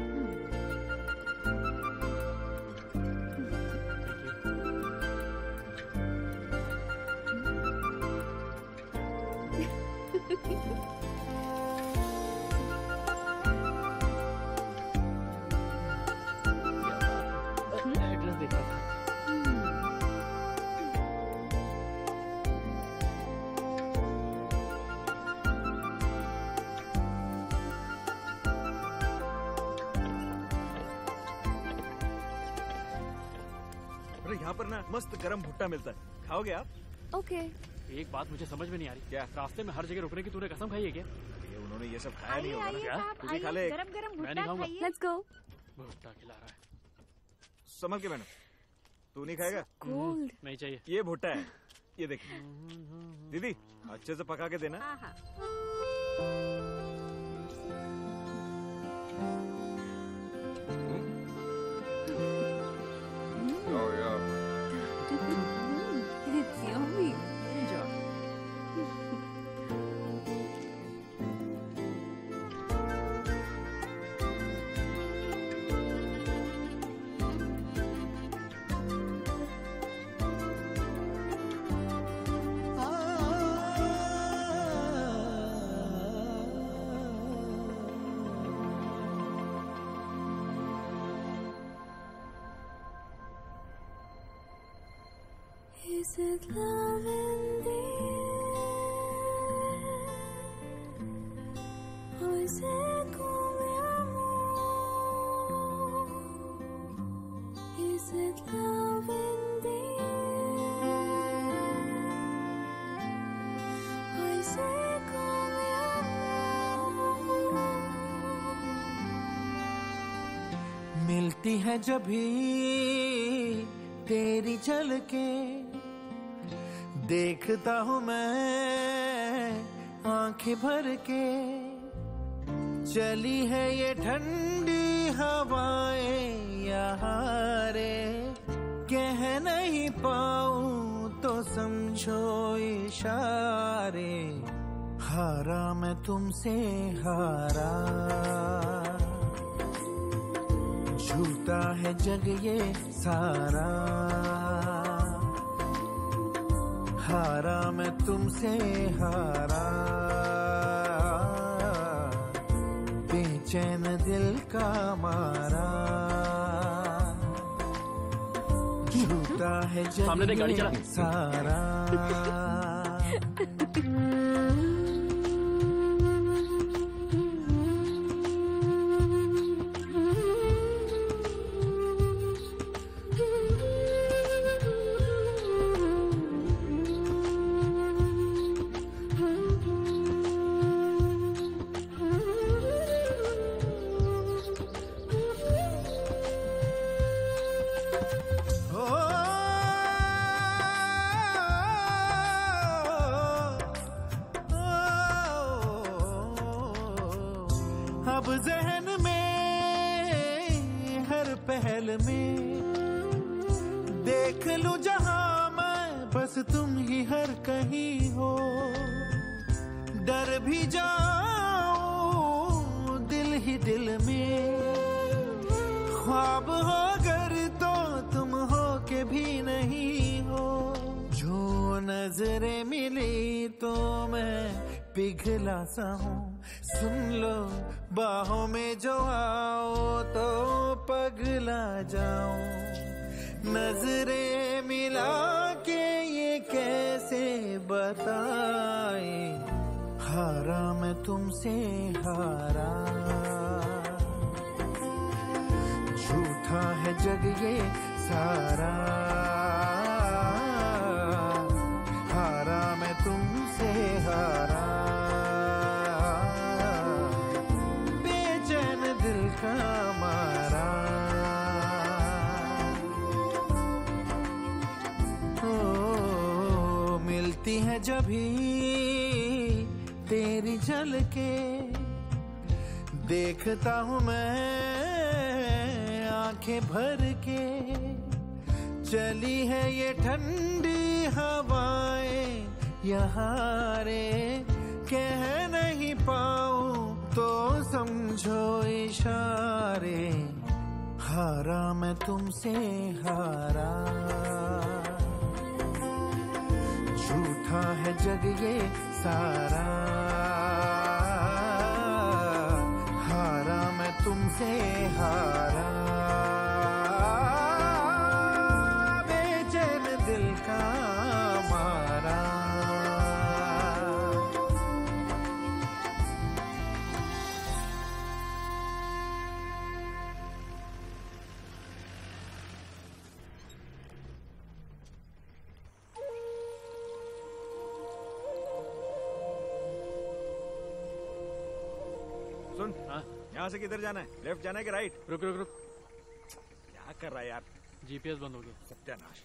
एड्रेस देख रहा था।
अरे यहाँ पर ना मस्त गरम भुट्टा मिलता है, खाओगे आप?
Okay.
एक बात मुझे समझ में नहीं आ रही।
क्या?
रास्ते में हर जगह रुकने की तूने कसम खाई है क्या?
ये उन्होंने ये सब खाया नहीं होगा ना? क्या? तू भी खा ले।
गरम
मैं नहीं खाऊंगा।
Let's go.
भुट्टा खिला रहा है।
संभल के मैडम, तू नहीं खाएगा?
Cold.
नहीं चाहिए।
ये भुट्टा है, ये देखिए। दीदी अच्छे से पका के देना।
Oh yeah.
It's yummy. Is it love in the air? Or is it come amor? Is it love in the air? Or is it come amor?
मिलती है जब भी तेरी झलके, देखता हूँ मैं आंखें भर के। चली है ये ठंडी हवाएं यहाँ रे, कह नहीं पाऊँ तो समझ समझो इशारे, हारा मैं तुमसे हारा, झूठा है जग ये सारा, हारा मैं तुमसे हारा, बेचैन दिल का मारा, झूठा है
सामने देख, गाड़ी
जग
चला।
ये सारा। अब जहन में हर पहल में देख लूं जहां मैं, बस तुम ही हर कहीं हो, डर भी जाऊं दिल ही दिल में, ख्वाब हो अगर तो तुम हो के भी नहीं हो, जो नजरें मिली तो मैं पिघला सा हूँ, सुन लो बाहों में जो आओ तो पगला जाऊं, नजरें मिला के ये कैसे बताए, हारा मैं तुमसे हारा, झूठा है जग ये सारा, हारा मैं तुमसे हारा, बेचैन दिल का मारा, ओ मिलती है जब भी तेरी झलके, देखता हूँ मैं आंखें भर के, चली है ये ठंडी हवाएं यहाँ रे, कह नहीं पाऊं तो समझो इशारे, हारा मैं तुमसे हारा, झूठा है जग ये सारा, हारा मैं तुमसे हारा, बेचैन दिल का मारा।
सुन, यहाँ से किधर जाना है? लेफ्ट जाना है कि राइट?
रुक रुक रुक,
क्या कर रहा है यार?
जीपीएस बंद हो गया।
सत्यानाश।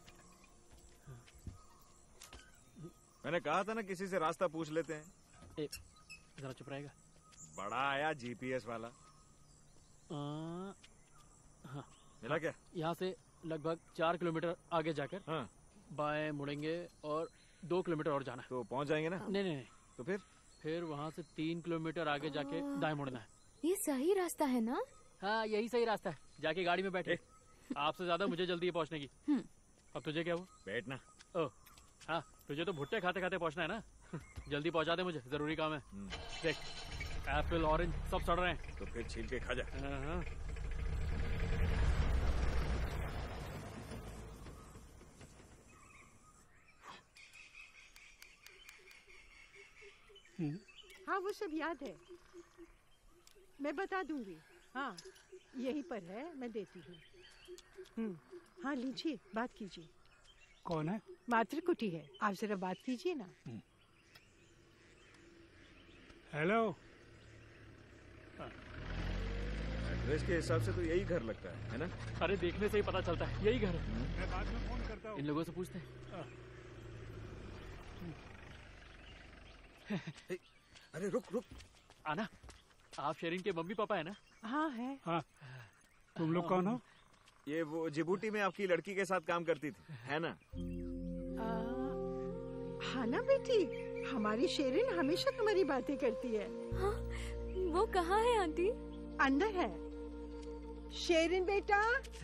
मैंने कहा था ना किसी से रास्ता पूछ लेते हैं।
जरा चुप रहेगा।
बड़ा आया जीपीएस वाला।
हाँ,
मिला क्या?
यहाँ से लगभग 4 किलोमीटर आगे जाकर बाएं मुड़ेंगे और 2 किलोमीटर और जाना है।
तो पहुँच जाएंगे ना?
नहीं नहीं।
तो फिर
वहाँ से 3 किलोमीटर आगे जाके दाएं मुड़ना है।
ये सही रास्ता है ना?
हाँ, यही सही रास्ता है। जाके गाड़ी में बैठे। आपसे ज्यादा मुझे जल्दी है पहुँचने की। अब तुझे क्या हुआ?
बैठना।
ओह हाँ, तुझे तो भुट्टे खाते खाते पहुँचना है ना। जल्दी पहुँचा दे मुझे, जरूरी काम है। देख, एप्पल ऑरेंज सब सड़ रहे हैं।
तो फिर छील के खा जा।
हाँ।
हाँ, वो सब याद है, मैं बता दूंगी। हाँ, यहीं पर है, मैं देती हूँ। हाँ, लीजिए, बात कीजिए।
कौन है?
मातृकुटी है, आप जरा बात कीजिए ना।
हेलो।
एड्रेस के हिसाब से तो यही घर लगता है ना?
अरे देखने से ही पता चलता है, यही घर है।
मैं बाद में फोन करता हूँ।
इन लोगों से पूछते हैं।
अरे रुक रुक,
आना, आप शेरिन के मम्मी पापा है ना?
हाँ है।
हाँ, तुम लोग कौन हो?
ये वो जिबूटी में आपकी लड़की के साथ काम करती थी, है ना?
हाँ ना बेटी, हमारी शेरिन हमेशा तुम्हारी बातें करती है।
हाँ, वो कहाँ है आंटी?
अंदर है। शेरिन बेटा,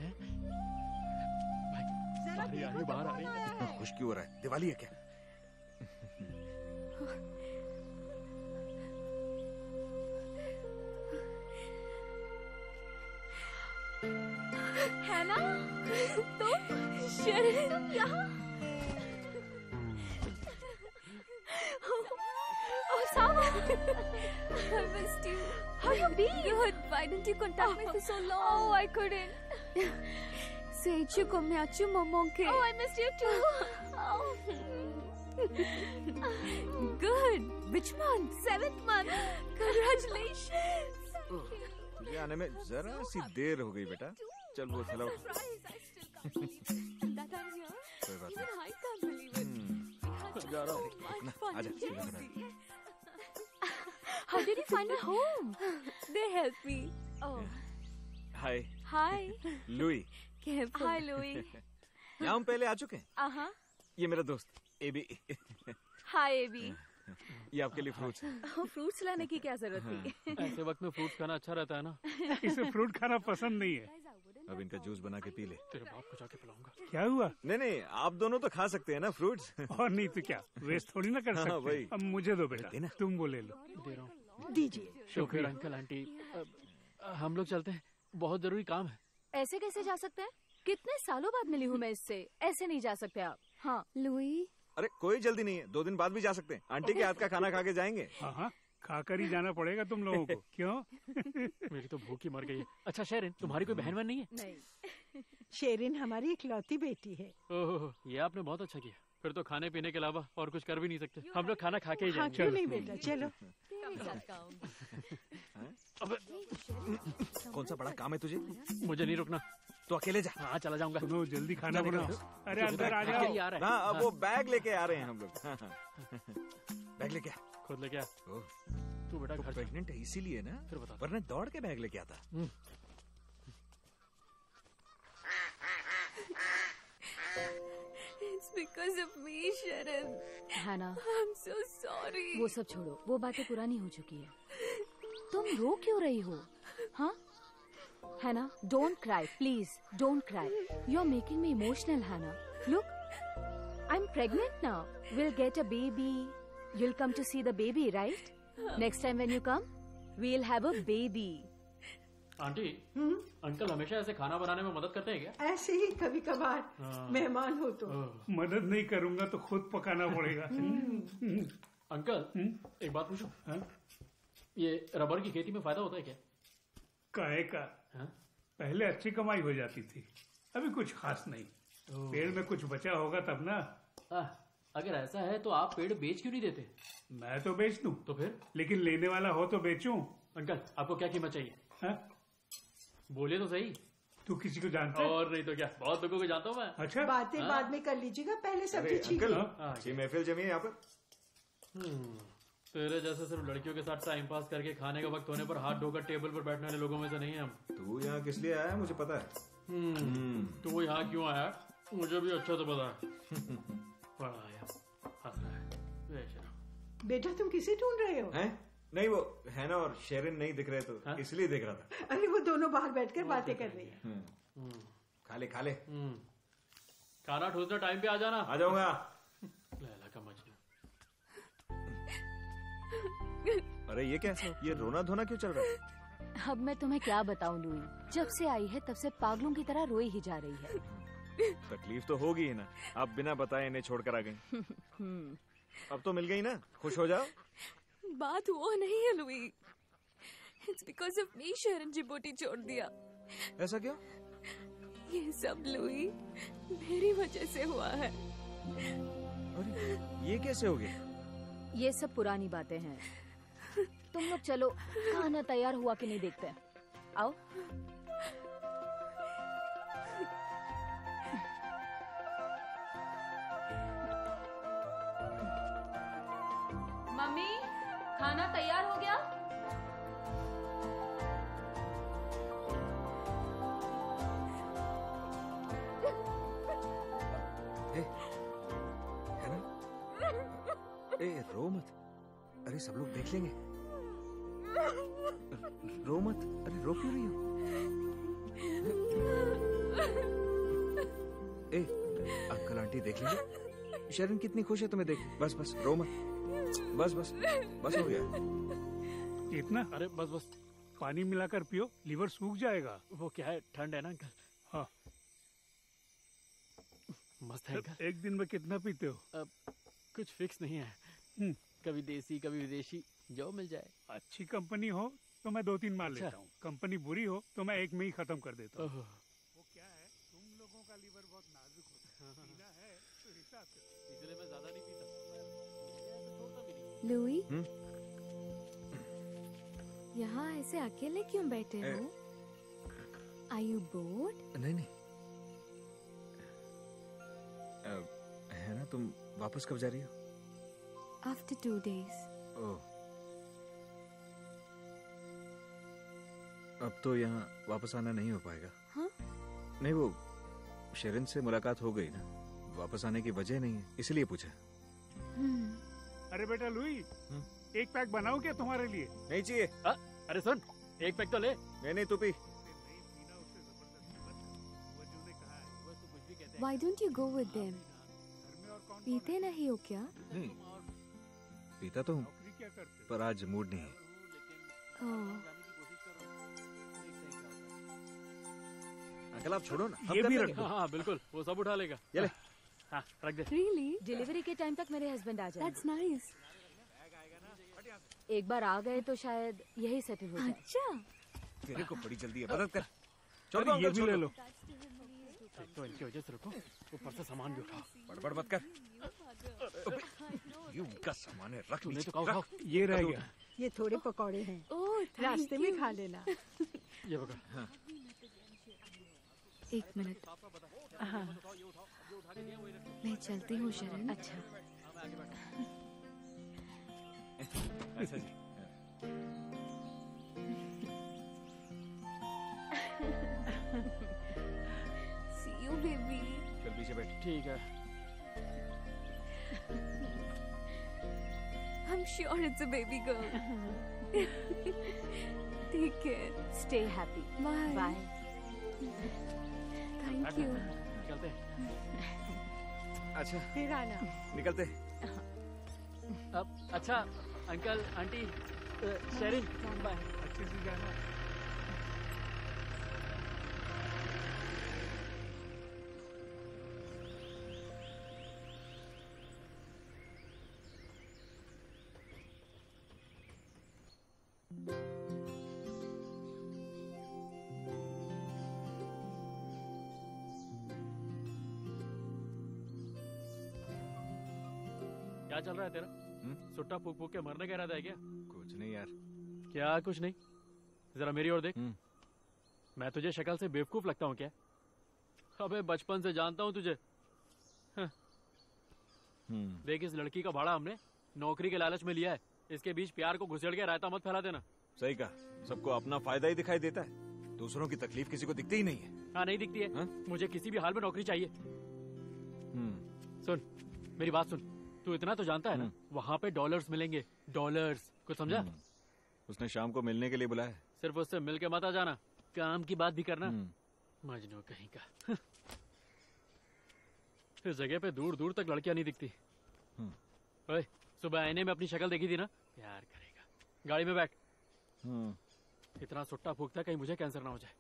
बाहर आ रही है।
इतना खुश क्यों हो रहा है? दिवाली है क्या?
है ना? तुम
शेरिन
यहाँ? Oh, Sama!
I missed you.
How you been?
Good. Why didn't you contact me for so long?
Oh, I couldn't.
Seichu komiachu momonke.
Oh, I missed you too. Oh.
Good. Which month?
7th month.
Congratulations.
तुझे आने में जरा सी देर हो गई बेटा। चल वो थैला उठा।
That I'm here.
कोई बात
Even I can't believe it.
जा रहा हूँ। आजा, सीधा खड़ा।
How did you find my home?
They helped me.
Oh.
Hi.
Hi.
Louis.
Careful.
Hi, Louis.
यहाँ हम पहले आ चुके हैं। ये मेरा दोस्त एबी।
Hi, Abby.
ये आपके लिए फ्रूट्स।
फ्रूट्स लाने की क्या जरूरत थी?
ऐसे वक्त में फ्रूट्स खाना अच्छा रहता है ना।
इसे फ्रूट खाना पसंद नहीं है।
अब इनका जूस बना के पी ले।
तेरे बाप को जाके पिलाऊंगा।
क्या हुआ?
नहीं, आप दोनों तो खा सकते हैं ना फ्रूट्स।
और नहीं तो क्या, वेस्ट थोड़ी ना कर
हाँ,
सकते।
वही।
अब मुझे दो बेटा, तुम वो ले लो।
दे रहा हूँ।
दीजिए।
शुक्रिया अंकल आंटी। हम लोग चलते हैं, बहुत जरूरी काम है।
ऐसे कैसे जा सकते हैं? कितने सालों बाद मिली हूँ मैं इससे। ऐसे नहीं जा सकते आप। हाँ।
लुई।
अरे कोई जल्दी नहीं है, 2 दिन बाद भी जा सकते हैं। आंटी के हाथ का खाना खा के जाएंगे।
हाँ, खाकर ही जाना पड़ेगा तुम लोगों को। क्यों?
मेरी तो भूख ही मर गई है। अच्छा शेरिन, तुम्हारी कोई बहन नहीं है?
नहीं। शेरिन हमारी इकलौती बेटी है।
ओह, ये आपने बहुत अच्छा किया। फिर तो खाने पीने के अलावा और कुछ कर भी नहीं सकते। हम लोग खाना खा के ही
हाँ,
जाएंगे।
क्यों नहीं बेटा, चलो।
कौन सा बड़ा काम है तुझे?
मुझे नहीं रुकना।
तो अकेले जा।
हाँ, चला जाऊंगा।
सुनो, जल्दी खाना बनाओ। अरे अंदर आ जाओ।
हाँ, अब वो बैग लेके आ रहे हैं हम लोग। हाँ, बैग लेके आ।
खुद लेके आ। तू बेटा घर
प्रेग्नेंट है इसीलिए ना?
फिर बता।
वरना दौड़ के बैग लेके आता।
It's because of me, Sharon.
है ना?
I'm so sorry.
वो सब छोड़ो, वो बातें पुरानी हो चुकी है। तुम रो क्यों रही हो? हाँ? है ना? Don't cry, please. Don't cry. You're making me emotional, Hannah. Look, I'm pregnant now. We'll get a baby. You'll come to see the baby, right? Next time when you come, we'll have a baby.
Aunty, uncle हमेशा ऐसे खाना बनाने में मदद करते हैं क्या?
ऐसे ही कभी कभार मेहमान हो तो।
मदद नहीं करूंगा तो खुद पकाना पड़ेगा।
अंकल, एक बात पूछूं? ये रबर की खेती में फायदा होता है क्या?
काहे का? पहले अच्छी कमाई हो जाती थी, अभी कुछ खास नहीं। पेड़ में कुछ बचा होगा तब ना।
अगर ऐसा है तो आप पेड़ बेच क्यों नहीं देते?
मैं तो बेच दूं।
तो फिर?
लेकिन लेने वाला हो तो बेचूं।
अंकल, आपको क्या कीमत चाहिए? बोलिए तो सही।
तू किसी को जानता है?
और नहीं तो क्या, बहुत लोगों को जानता हूँ मैं।
अच्छा,
बातें बाद में कर लीजिएगा, पहले सब्जी छील लो।
ये महफिल जमी है यहाँ पर।
तेरे जैसे सिर्फ लड़कियों के साथ टाइम पास करके खाने का वक्त होने पर हाथ धोकर टेबल पर बैठने वाले लोगों में से नहीं है हम।
तू यहाँ किस लिए आया मुझे पता है।
तू यहाँ क्यों आया मुझे भी अच्छा तो पता है। बड़ा आया, हंस रहा है।
बेटा तुम किसे ढूंढ रहे हो?
हैं? नहीं, वो हैना और शेरिन नहीं दिख रहे तो इसलिए देख रहा था।
अरे वो दोनों बाहर बैठकर बातें कर रही है।
खा ले।
खाना ठूसने टाइम पे आ जाना।
आ जाऊंगा।
लैला का मजनू।
अरे ये क्या? ये रोना धोना क्यों चल रहा है?
अब मैं तुम्हें क्या बताऊं लुई, जब से आई है तब से पागलों की तरह रोई ही जा रही है।
तकलीफ तो होगी ही ना, आप बिना बताए इन्हें छोड़कर आ गई। अब तो मिल गई ना, खुश हो जाओ।
बात वो नहीं है Louis. It's because of me शरण जिबोटी छोड़ दिया।
ऐसा क्यों?
ये सब लुई मेरी वजह से हुआ है।
अरे ये कैसे हो गया?
ये सब पुरानी बातें हैं। तुम लोग चलो, खाना तैयार हुआ कि नहीं देखते हैं। आओ।
मम्मी, खाना तैयार हो गया?
है ना? रो मत। अरे सब लोग देख लेंगे। रो मत। अरे रो क्यों रही हो? ए, अंकल आंटी देख लेंगे। शरण कितनी खुश है तुम्हें देख। बस बस रो मत। बस बस बस हो गया।
इतना?
अरे बस बस
पानी मिलाकर पियो, लीवर सूख जाएगा।
वो क्या है, ठंड है ना अंकल।
हाँ
मस्त है अंकल।
एक दिन में कितना पीते हो?
कुछ फिक्स नहीं है, कभी देसी कभी विदेशी, जो मिल जाए।
अच्छी कंपनी हो तो मैं 2-3 मार
अच्छा।
लेता हूँ, कंपनी बुरी हो तो मैं एक में ही खत्म कर देता हूँ।
ओहो।
वो क्या है, तुम लोगों का लीवर बहुत नाजुक होता है, पीना है तो हिसाब से।
इसलिए मैं ज्यादा नहीं पीता।
लुई, यहाँ ऐसे अकेले क्यों बैठे हो? Are you bored?
नहीं नहीं। है ना, तुम वापस कब जा रही हो?
After 2 days.
ओह, अब तो यहाँ वापस आना नहीं हो पाएगा।
हाँ?
नहीं, वो शेरन से मुलाकात हो गई ना, वापस आने की वजह नहीं है, इसलिए पूछा।
अरे बेटा लुई, एक पैक बनाओ क्या तुम्हारे लिए?
नहीं चाहिए।
अरे सुन, एक पैक तो ले।
नहीं तू पी।
Why don't you go with them? पीते नहीं हो क्या?
नहीं, पीता तो हूँ, पर आज मूड नहीं है।
ओह,
अंकल आप छोड़ो ना, हम
ये
कर
भी
लेंगे।
रख दो।
हाँ बिल्कुल, वो सब उठा लेगा।
ये ले।
हाँ रख दे।
really?
डिलीवरी के टाइम तक मेरे हस्बैंड आ जाएंगे।
That's nice.
एक बार आ गए तो शायद यही सेटल हो जाए।
अच्छा।
तेरे को बड़ी जल्दी है, मदद कर। छोड़ दो
अरे ये
अंकल,
भी
छोड़
ले
दो।
लो।
तो इनकी वजह से रुको, ऊपर से सामान भी उठाओ।
बड़बड़ मत कर। ये उनका सामान है, रख
तूने
नीचे,
तो खाओ,
रख।
खाओ।
ये रह गया।
ये थोड़े पकौड़े हैं,
ओह,
रास्ते में खा लेना।
ये पकड़।
हाँ।
एक मिनट।
हाँ।
मैं चलती हूँ शरण।
अच्छा।
अच्छा जी।
See you, baby.
चल पीछे बैठ।
ठीक है।
I'm sure it's a baby girl. Take care.
Stay happy.
Bye.
Bye.
Thank you.
निकलते हैं।
अच्छा
फिर आना।
निकलते।
अब अच्छा अंकल आंटी शेरिन बाय।
अच्छे से जाना।
क्या चल रहा है तेरा? सुट्टा फूक फूक के मरने का इरादा है क्या?
कुछ नहीं यार।
क्या कुछ नहीं? जरा मेरी ओर देख। मैं तुझे शक्ल से बेवकूफ लगता हूँ क्या? अबे बचपन से जानता हूँ तुझे। हाँ। देख इस लड़की का भाड़ा हमने नौकरी के लालच में लिया है। इसके बीच प्यार को घुसेड़ के रायता मत फैला देना।
सही कहा, सबको अपना फायदा ही दिखाई देता है, दूसरों की तकलीफ किसी को दिखती ही नहीं है।
हाँ नहीं दिखती है। मुझे किसी भी हाल में नौकरी चाहिए। सुन मेरी बात सुन, तू इतना तो जानता है ना, वहाँ पे डॉलर्स मिलेंगे, डॉलर्स। कुछ समझा?
उसने शाम को मिलने के लिए बुलाया है।
सिर्फ उससे मिल के मत आ जाना, काम की बात भी करना। मजनू कहीं का। इस जगह पे दूर दूर तक लड़कियां नहीं दिखती। ओए, सुबह आईने में अपनी शक्ल देखी थी ना? प्यार करेगा। गाड़ी में बैठ। इतना सुट्टा फूकता कहीं मुझे कैंसर ना हो जाए।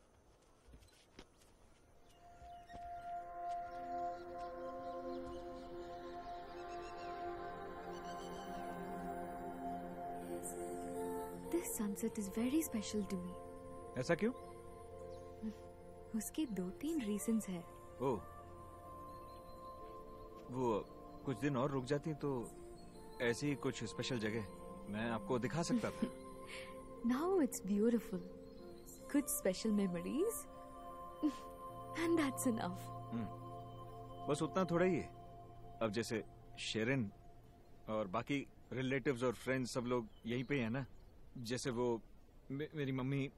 This sunset is very special to me.
ऐसा क्यों?
उसके 2-3 reasons है।
ओह, वो कुछ दिन और रुक जाती तो ऐसी कुछ स्पेशल जगह मैं आपको दिखा सकता था।
Now it's beautiful. Good special memories. And that's enough.
बस उतना थोड़ा ही है। अब जैसे शेरन और बाकी रिलेटिव्स और फ्रेंड्स सब लोग यहीं पे हैं ना, जैसे वो मेरी मम्मी,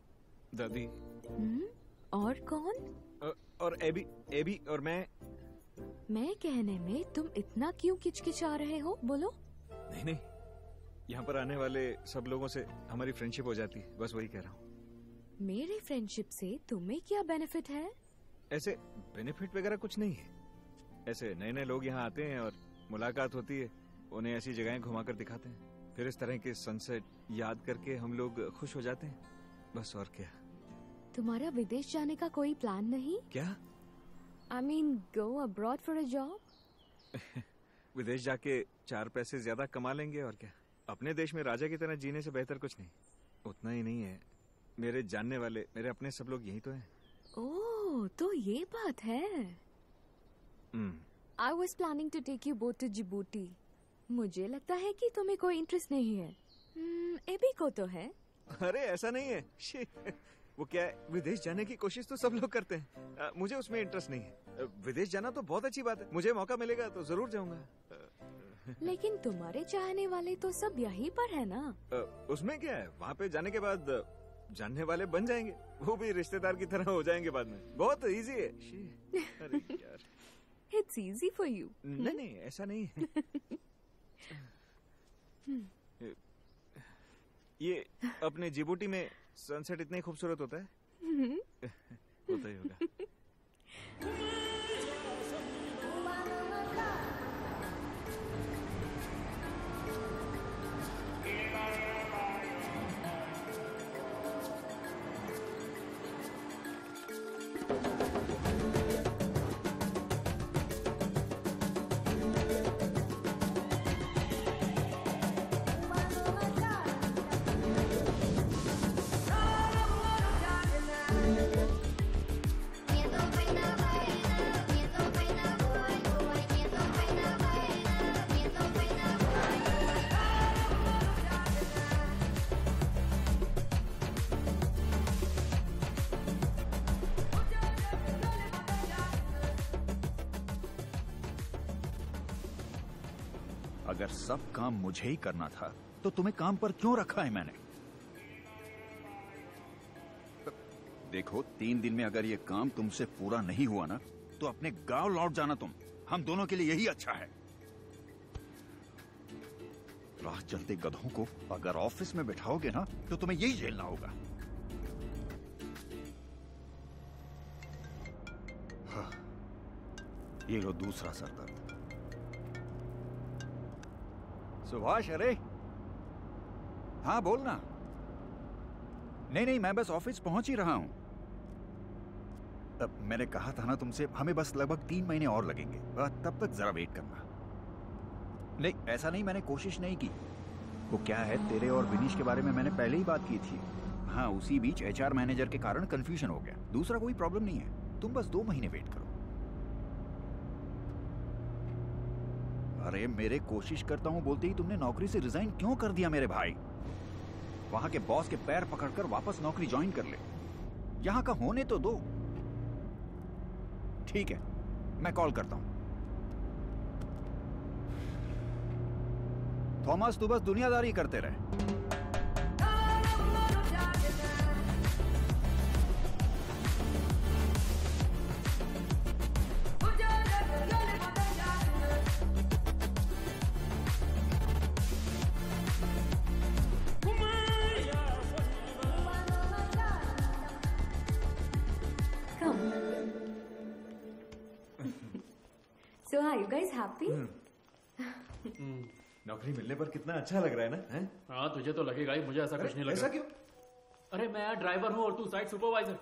दादी।
और कौन?
और एबी और मैं
मैं कहने में तुम इतना क्यों किचकिचा रहे हो, बोलो।
नहीं नहीं, यहाँ पर आने वाले सब लोगों से हमारी फ्रेंडशिप हो जाती है, बस वही कह रहा हूँ।
मेरे फ्रेंडशिप से तुम्हें क्या बेनिफिट है?
ऐसे बेनिफिट वगैरह कुछ नहीं है। ऐसे नए नए लोग यहाँ आते हैं और मुलाकात होती है, उन्हें ऐसी जगहें घुमाकर दिखाते हैं, फिर इस तरह के सनसेट याद करके हम लोग खुश हो जाते हैं, बस और क्या।
तुम्हारा विदेश जाने का कोई प्लान नहीं?
क्या?
I mean, go abroad for a job?
विदेश जाके 4 पैसे ज्यादा कमा लेंगे और क्या। अपने देश में राजा की तरह जीने से बेहतर कुछ नहीं। उतना ही नहीं है, मेरे जानने वाले, मेरे अपने सब लोग यही तो हैं।
ओह, तो ये बात है। I was planning to take you both to Djibouti. मुझे लगता है कि तुम्हें कोई इंटरेस्ट नहीं है। एबी को तो है।
अरे ऐसा नहीं है। वो क्या है, विदेश जाने की कोशिश तो सब लोग करते हैं, मुझे उसमें इंटरेस्ट नहीं है। विदेश जाना तो बहुत अच्छी बात है, मुझे मौका मिलेगा तो जरूर जाऊंगा।
लेकिन तुम्हारे चाहने वाले तो सब यहीं पर है ना।
उसमें क्या है, वहाँ पे जाने के बाद जानने वाले बन जाएंगे, वो भी रिश्तेदार की तरह हो जाएंगे बाद में। बहुत इजी है। अरे यार,
It's easy for you.
नहीं नहीं, ऐसा नहीं है। ये अपने जिबूटी में सनसेट इतना ही खूबसूरत होता है। होता ही होगा।
अगर सब काम मुझे ही करना था तो तुम्हें काम पर क्यों रखा है मैंने? देखो, 3 दिन में अगर ये काम तुमसे पूरा नहीं हुआ ना तो अपने गांव लौट जाना तुम। हम दोनों के लिए यही अच्छा है। राह चलते गधों को अगर ऑफिस में बैठाओगे ना तो तुम्हें यही झेलना होगा। हाँ, ये लो दूसरा सरदर्द। सुभाष, अरे हाँ बोलना। नहीं नहीं, मैं बस ऑफिस पहुंच ही रहा हूं। तब मैंने कहा था ना तुमसे, हमें बस लगभग 3 महीने और लगेंगे, तब तक जरा वेट करना। नहीं ऐसा नहीं, मैंने कोशिश नहीं की। वो क्या है, तेरे और विनीश के बारे में मैंने पहले ही बात की थी। हाँ, उसी बीच HR मैनेजर के कारण कंफ्यूजन हो गया। दूसरा कोई प्रॉब्लम नहीं है, तुम बस 2 महीने वेट करो। अरे मेरे कोशिश करता हूं बोलते ही तुमने नौकरी से रिजाइन क्यों कर दिया मेरे भाई? वहां के बॉस के पैर पकड़कर वापस नौकरी ज्वाइन कर ले। यहां का होने तो दो। ठीक है, मैं कॉल करता हूं। थॉमस, तू बस दुनियादारी करते रहे।
So are you guys happy?
नौकरी मिलने पर कितना अच्छा लग रहा है ना? हैं?
हाँ, तुझे तो लगेगा ही, मुझे ऐसा कुछ नहीं लगा।
ऐसा क्यों?
अरे मैं यहाँ ड्राइवर हूँ और तू साइट सुपरवाइजर।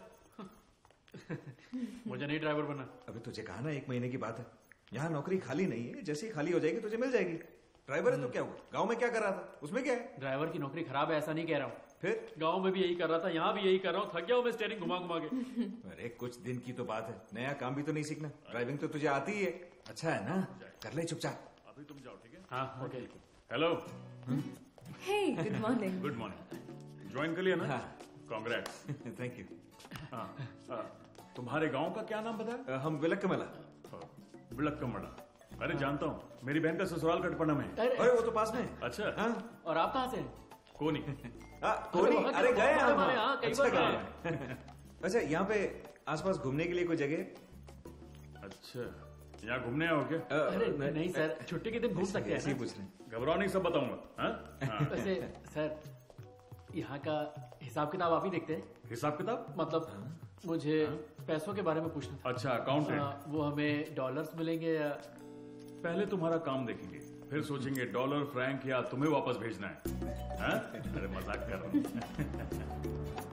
मुझे नहीं ड्राइवर बनना।
अभी तुझे कहा ना 1 महीने की बात है। यहाँ नौकरी खाली नहीं है, जैसे ही खाली हो जाएगी तुझे मिल जाएगी। ड्राइवर है तो क्या हुआ? गांव में क्या कर रहा था, उसमें क्या है?
ड्राइवर की नौकरी खराब है ऐसा नहीं कह रहा हूँ।
फिर
गांव में भी यही कर रहा था, यहाँ भी यही कर रहा हूँ। थक गया हूँ मैं स्टीयरिंग घुमा घुमा के।
अरे कुछ दिन की तो बात है, नया काम भी तो नहीं सीखना। ड्राइविंग तो तुझे आती ही है। अच्छा है ना, कर ले चुपचाप।
अभी तुम जाओ, ठीक है?
हाँ, okay.
Hello.
Hey, good morning.
Good morning. Join कर लिया ना? कांग्रेट्स।
Thank you.
तुम्हारे गांव का क्या नाम बताया?
हम विलक्कमला।
विलक्कमला, अरे जानता हूँ, मेरी बहन का ससुराल कटपना में।
अरे वो तो पास में है।
अच्छा।
और आप कहाँ से?
कोनी।
कोनी? अरे गए हम।
अच्छा
काम है। अच्छा, यहाँ पे आसपास घूमने के लिए कोई जगह?
अच्छा,
यहाँ घूमने आओ क्या?
अरे नहीं सर, छुट्टी के दिन घूम सकते हैं।
ऐसे ही पूछ रहे हैं। घबराओ नहीं, सब बताऊंगा। हाँ?
वैसे सर, यहाँ का हिसाब किताब आप ही देखते हैं?
हिसाब किताब
मतलब मुझे पैसों के बारे में पूछना था।
अच्छा, अकाउंटेंट।
वो हमें डॉलर्स मिलेंगे या?
पहले तुम्हारा काम देखेंगे, फिर सोचेंगे डॉलर, फ्रैंक या तुम्हें वापस भेजना है। हाँ? अरे मजाक कर रहा हूँ।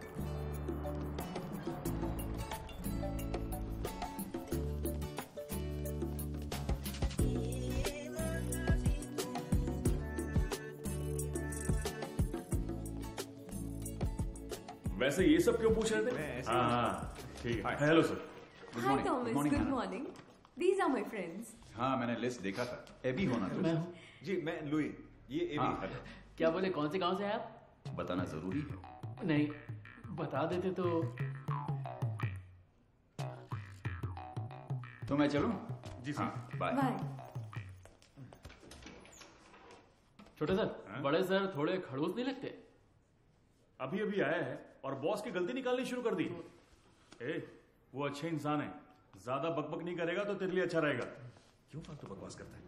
वैसे ये सब क्यों पूछ रहे थे? हाँ ठीक है। Hello sir.
Hi Thomas, good morning. These are my friends.
हाँ, मैंने लिस्ट देखा था। एबी होना
मैं
तुम।
हूँ।
जी मैं लुई, ये एबी।
हाँ।
क्या बोले, कौन से गांव से हैं आप?
बताना जरूरी है।
नहीं, बता देते तो।
तो मैं चलूं?
जी सर।
हाँ, बाय।
छोटे सर, बड़े सर थोड़े खड़ूस नहीं लगते?
अभी अभी आया है और बॉस की गलती निकालनी शुरू कर दी। वो अच्छे इंसान है, ज्यादा बकबक नहीं करेगा तो तेरे लिए अच्छा रहेगा। क्यों फालतू बकवास करता है?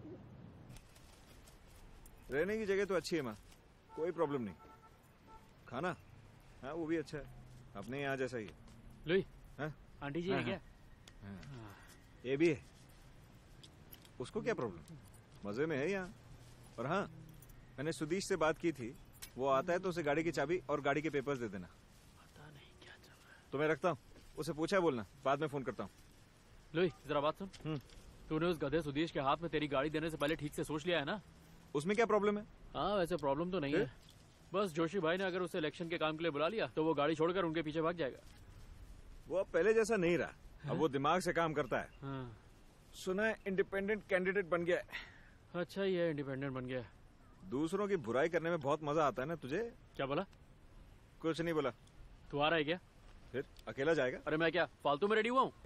रहने की जगह तो अच्छी है माँ, कोई प्रॉब्लम नहीं। खाना, हाँ वो भी अच्छा है, अपने यहाँ जैसा ही है।
लुई,
हाँ?
आंटी जी है क्या?
ये भी है, उसको क्या प्रॉब्लम, मजे में है यहाँ। और हाँ, मैंने सुदीश से बात की थी, वो आता है तो उसे गाड़ी की चाबी और गाड़ी के पेपर्स दे देना।
पता नहीं क्या चल रहा है।
तो मैं रखता हूँ, उसे पूछा है बोलना, बाद में फोन करता हूँ।
लुई जरा बात सुन। तूने उस गधे सुदीश के हाथ में तेरी गाड़ी देने से पहले ठीक से सोच लिया है ना?
उसमें क्या प्रॉब्लम है?
हाँ वैसे प्रॉब्लम तो नहीं है, बस जोशी भाई ने अगर उसे इलेक्शन के काम के लिए बुला लिया तो वो गाड़ी छोड़कर उनके पीछे भाग जाएगा।
वो अब पहले जैसा नहीं रहा, अब वो दिमाग से काम करता है।
हाँ।
सुना है इंडिपेंडेंट कैंडिडेट बन गया है।
अच्छा ये इंडिपेंडेंट बन गया।
दूसरों की बुराई करने में बहुत मजा आता है ना तुझे?
क्या बोला?
कुछ नहीं बोला।
तू आ रहा है क्या?
फिर अकेला जाएगा?
अरे मैं क्या फालतू में रेडी हुआ हूँ?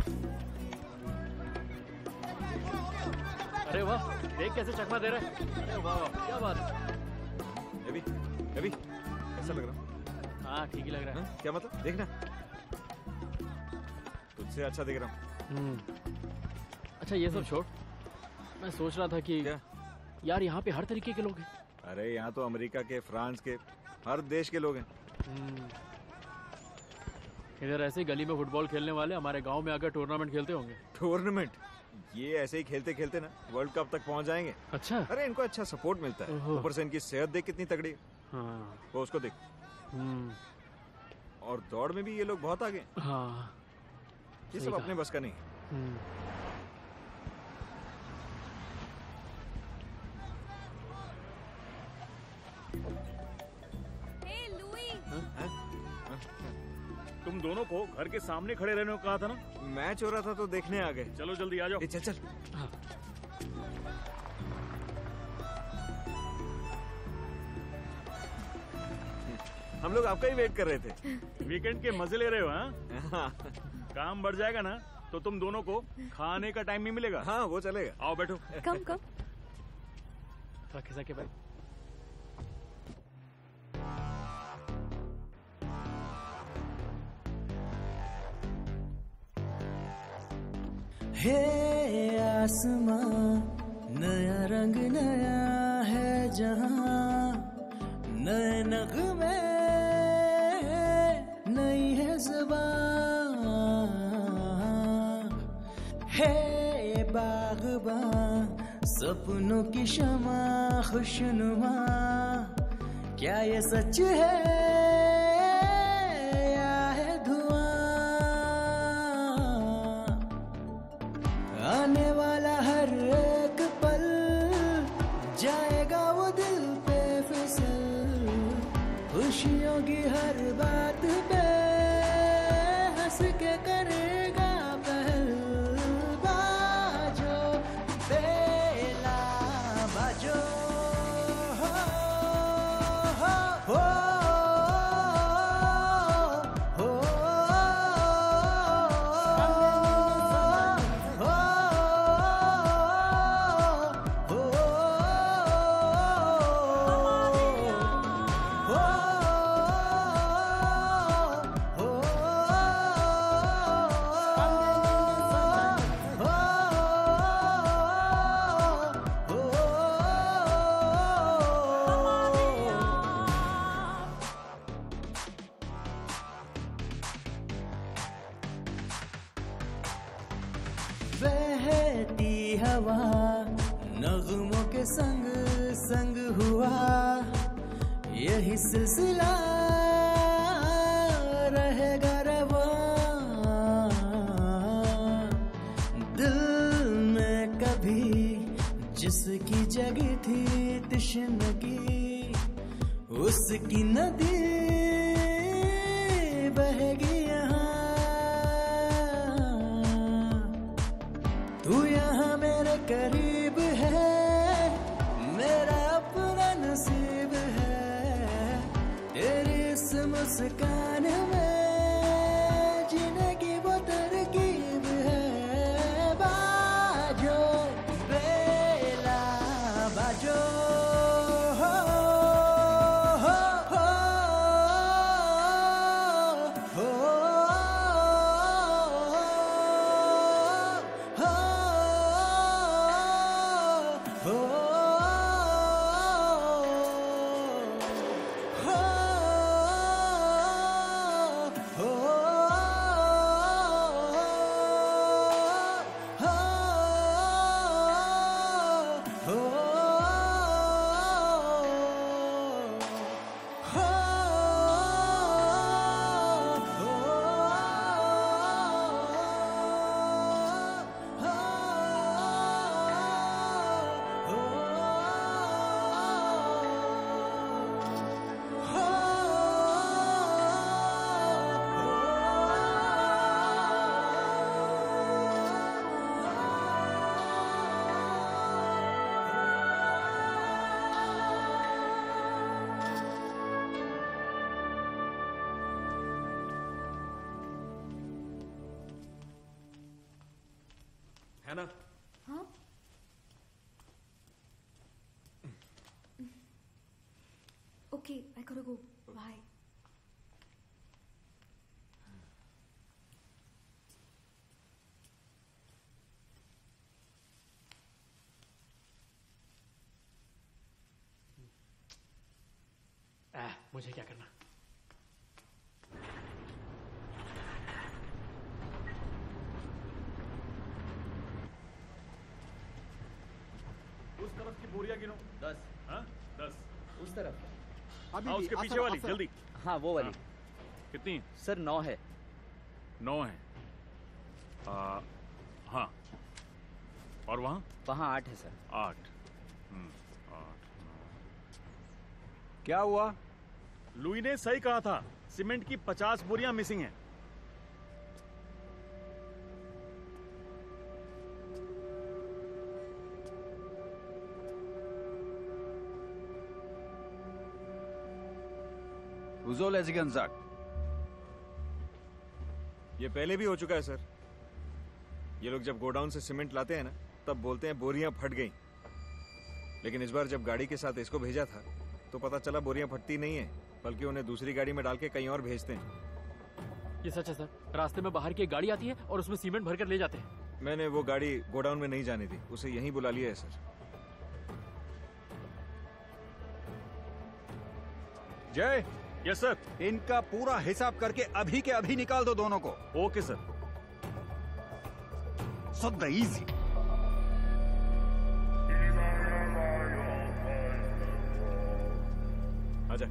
अरे वाह, देख कैसे चकमा दे रहा है। अरे वाह क्या बात है।
अभी कैसा लग रहा?
हाँ ठीक ही लग रहा है।
क्या मतलब? देखना, तुझसे अच्छा दिख रहा हूँ।
अच्छा ये सब छोड़, मैं सोच रहा था कि
क्या?
यार यहाँ पे हर तरीके के लोग हैं।
अरे यहाँ तो अमेरिका के, फ्रांस के, हर देश के लोग हैं।
इधर ऐसे ही गली में फुटबॉल खेलने वाले हमारे गांव में आकर टूर्नामेंट खेलते होंगे।
टूर्नामेंट? ये ऐसे ही खेलते खेलते ना वर्ल्ड कप तक पहुंच जाएंगे।
अच्छा।
अरे इनको अच्छा सपोर्ट मिलता है, ऊपर से इनकी सेहत देख कितनी तगड़ी है।
हाँ।
वो उसको देख। और दौड़ में भी ये लोग बहुत आगे।
हाँ।
ये सब अपने बस का नहीं है।
तुम दोनों को घर के सामने खड़े रहने को कहा था ना?
मैच हो रहा था तो देखने आ गए।
चलो जल्दी आ जाओ।
चल चल।
हाँ।
हम लोग आपका ही वेट कर रहे थे।
वीकेंड के मजे ले रहे हो? हाँ? काम बढ़ जाएगा ना तो तुम दोनों को खाने का टाइम नहीं मिलेगा।
हाँ वो चलेगा।
आओ बैठो।
कम कम।
सके भाई।
हे आसमां नया रंग नया है जहां, नए नगमे नई है ज़ुबान। हे बाग़बां सपनों की शमा खुशनुमा, क्या ये सच है या है धुआं? आने वाला हर एक पल जाएगा वो दिल पे फिसल, खुशियों की हर बात पे हंस के करेगा पहल। बाजो बेला बाजो हो हवा नगमों के संग संग हुआ, यही सिलसिला रहेगा रवा। दिल में कभी जिसकी जगी थी तश्नगी, उसकी नदी बहेगी यहाँ। तू यहाँ मेरे करीब है, मेरा अपना नसीब है। तेरी इस मुस्कान में जीने की वो तरकीब है। बाजो बेला बाजो,
है ना?
हाँ? Okay, I gotta go. Bye.
मुझे क्या करना?
उस तरफ की बोरियां गिनो।
10।
हाँ 10।
उस तरफ
हाँ उसके पीछे वाली जल्दी।
हाँ वो वाली।
कितनी?
सर 9 है।
9 है। हाँ और वहाँ?
वहाँ 8 है सर।
8। 8।
क्या हुआ?
लुई ने सही कहा था, सीमेंट की 50 बोरियां मिसिंग हैं।
Wo soll er sie gesagt?
ये पहले भी हो चुका है सर। ये लोग जब गोडाउन से सीमेंट लाते हैं ना, तब बोलते हैं बोरियां फट गई। लेकिन इस बार जब गाड़ी के साथ इसको भेजा था तो पता चला बोरियां फटती नहीं है, बल्कि उन्हें दूसरी गाड़ी में डाल के कहीं और भेजते हैं।
ये सच है सर। रास्ते में बाहर की एक गाड़ी आती है और उसमें सीमेंट भरकर ले जाते हैं।
मैंने वो गाड़ी गोडाउन में नहीं जानी थी, उसे यहीं बुला लिया है सर।
जय।
Yes sir.
इनका पूरा हिसाब करके अभी के अभी निकाल दो दोनों को।
Okay sir.
So easy.
आजा।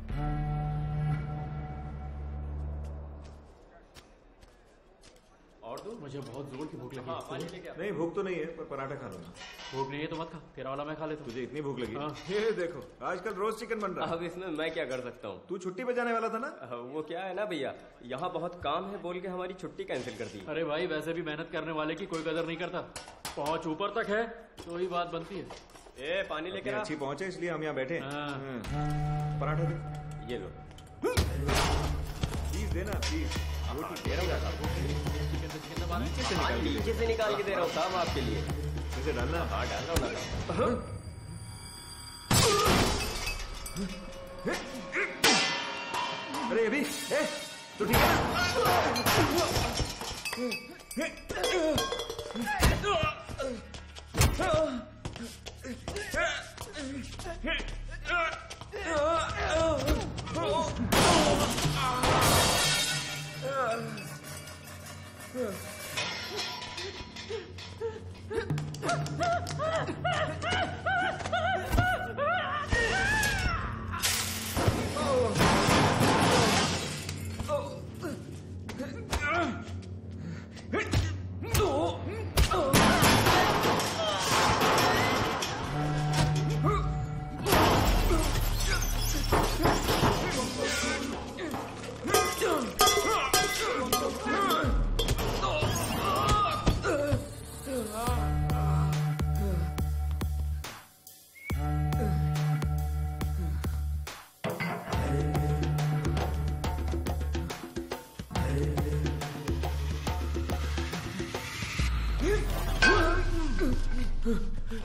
और दो? मुझे बहुत जोर की भूख लगी।
हाँ, पानी लेके आओ।
नहीं भूख तो नहीं है, पर पराठा खा लो।
भूख नहीं है तो मत खा, तेरा वाला मैं खा लेता हूँ।
तुझे इतनी भूख लगी?
हाँ।
ये देखो आजकल रोज चिकन बन रहा है।
अब इसमें मैं क्या कर सकता हूँ?
तू छुट्टी पे जाने वाला था ना?
वो क्या है ना भैया, यहाँ बहुत काम है बोल के हमारी छुट्टी कैंसिल कर दी।
अरे भाई वैसे भी मेहनत करने वाले की कोई कदर नहीं करता। पहुँच ऊपर तक है तो ही बात बनती है।
ए पानी लेकर आ।
अच्छी पहुंचे इसलिए हम यहाँ बैठे हैं। पराठा दे।
ये लो।
प्लीज देना प्लीज। रोटी दे रहा हूँ।
नीचे से निकाल के दे रहा हूँ साहब आपके लिए।
इसे डालना?
हाँ डाल रहा हूँ।
अरे अभी तो ठीक है।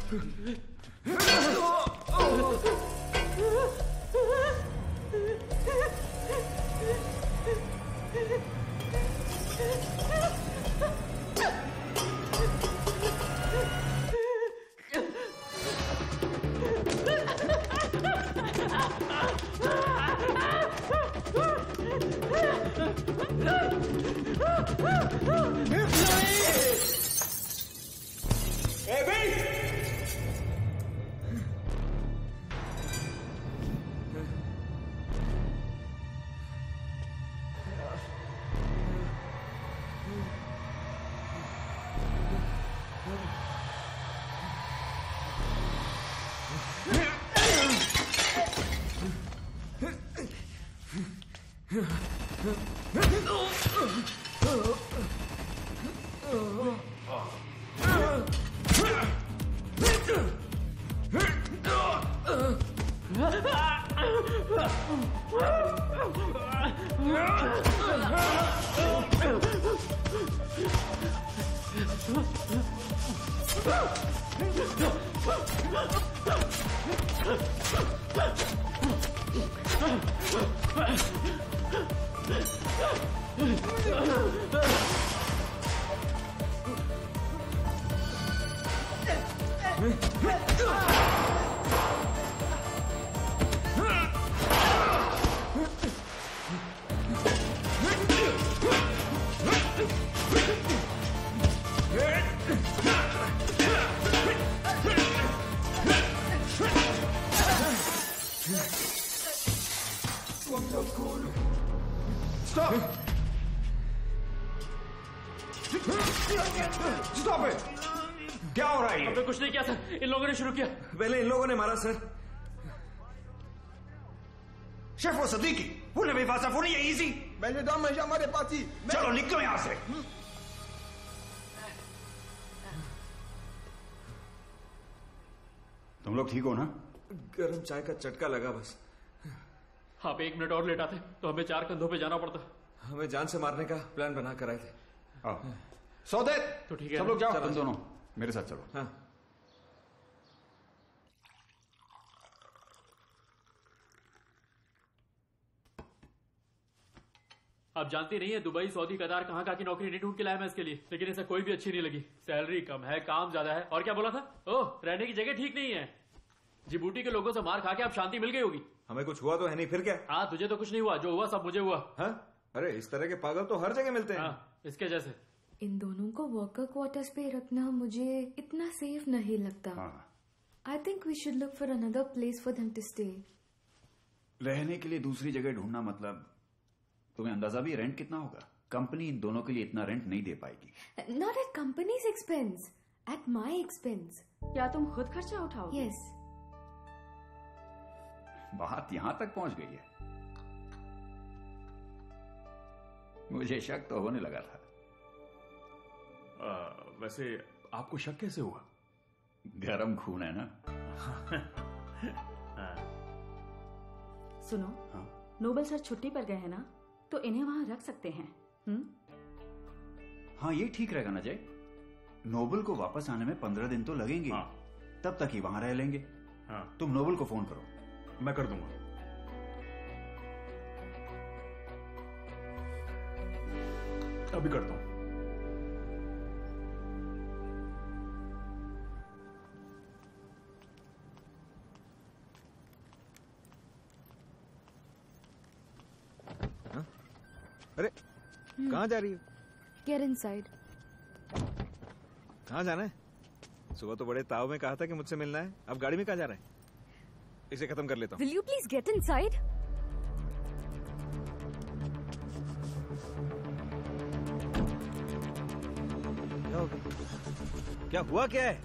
कुछ नहीं किया सर, इन लोगों ने शुरू किया।
पहले इन लोगों ने मारा सर।
शेफ वो सदीकी, उन्हें भी फासा फोन ये इजी।
मैंने दाम में हमारे पास ही।
चलो निकलो यहाँ से। तुम लोग ठीक हो ना?
गरम चाय का चटका लगा बस।
आप 1 मिनट और लेट आते तो हमें 4 कंधों पे जाना पड़ता।
हमें जान से मारने का प्लान बना कर आए थे।
सौदे
तो ठीक है,
सब लोग जाओ, तुम दोनों मेरे साथ चलो।
हाँ।
आप जानती नहीं है दुबई, सऊदी, कतार कहाँ की नौकरी नहीं ढूंढ के लाया मैं इसके लिए, लेकिन इसे कोई भी अच्छी नहीं लगी। सैलरी कम है, काम ज्यादा है, और क्या बोला था? ओह, रहने की जगह ठीक नहीं है। जिबूटी के लोगों से मार खा के अब शांति मिल गई होगी।
हमें कुछ हुआ तो है नहीं, फिर क्या?
हाँ, तुझे तो कुछ नहीं हुआ, जो हुआ सब मुझे हुआ।
हाँ? अरे इस तरह के पागल तो हर जगह मिलते हैं।
हाँ, इसके जैसे।
इन दोनों को वर्कर क्वार्टर्स पे रखना मुझे इतना सेफ नहीं लगता। I think we should look for another place for them to stay.
रहने के लिए दूसरी जगह ढूंढना मतलब, तुम्हें अंदाजा भी रेंट कितना होगा? कंपनी इन दोनों के लिए इतना रेंट नहीं दे पाएगी।
Not at company's expense, at my expense.
क्या तुम खुद खर्चा उठाओगे?
यस।
बात यहां तक पहुंच गई है। मुझे शक तो होने लगा था।
वैसे आपको शक कैसे हुआ?
गरम खून है ना।
सुनो, नोबल सर छुट्टी पर गए हैं ना, तो इन्हें वहां रख सकते हैं।
हाँ, ये ठीक रहेगा ना जय। नोबल को वापस आने में 15 दिन तो लगेंगे। तब तक ही वहां रह लेंगे। तुम नोबल को फोन करो।
मैं कर दूंगा। अभी करता हूं।
अरे कहाँ जा रही है?
Get inside.
कहाँ जाना है? सुबह तो बड़े ताव में कहा था कि मुझसे मिलना है, अब गाड़ी में कहाँ जा रहा है? इसे खत्म कर लेता हूँ।
Will you please get inside?
क्या हो गया? क्या हुआ क्या है?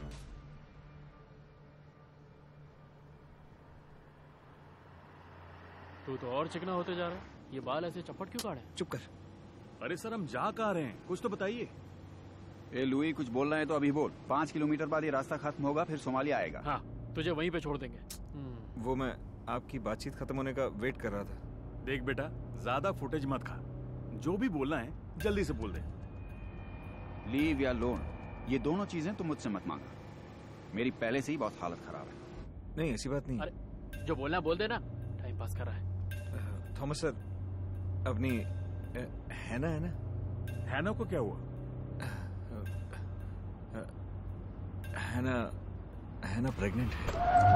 तू तो और चिकना होते जा रहा है। ये बाल ऐसे चपट क्यों काटे?
चुप कर।
अरे सर, हम जा कहाँ रहे हैं, कुछ तो बताइए।
ए लुई, कुछ बोलना है तो अभी बोल। 5 किलोमीटर बाद ये रास्ता खत्म होगा, फिर सोमालिया आएगा।
हाँ, तुझे वहीं पे छोड़ देंगे।
वो मैं आपकी बातचीत खत्म होने का वेट कर रहा था।
देख बेटा, ज्यादा फुटेज मत खा। जो भी बोलना है जल्दी से बोल दे।
लीव या लोन, ये दोनों चीजें तुम मुझसे मत मांगा। मेरी पहले से ही बहुत हालत खराब है।
नहीं ऐसी बात नहीं।
अरे जो बोलना बोल देना, टाइम पास कर रहा है।
थॉमस सर, अपनी हैना है ना?
हैना को क्या हुआ?
हैना प्रेग्नेंट है।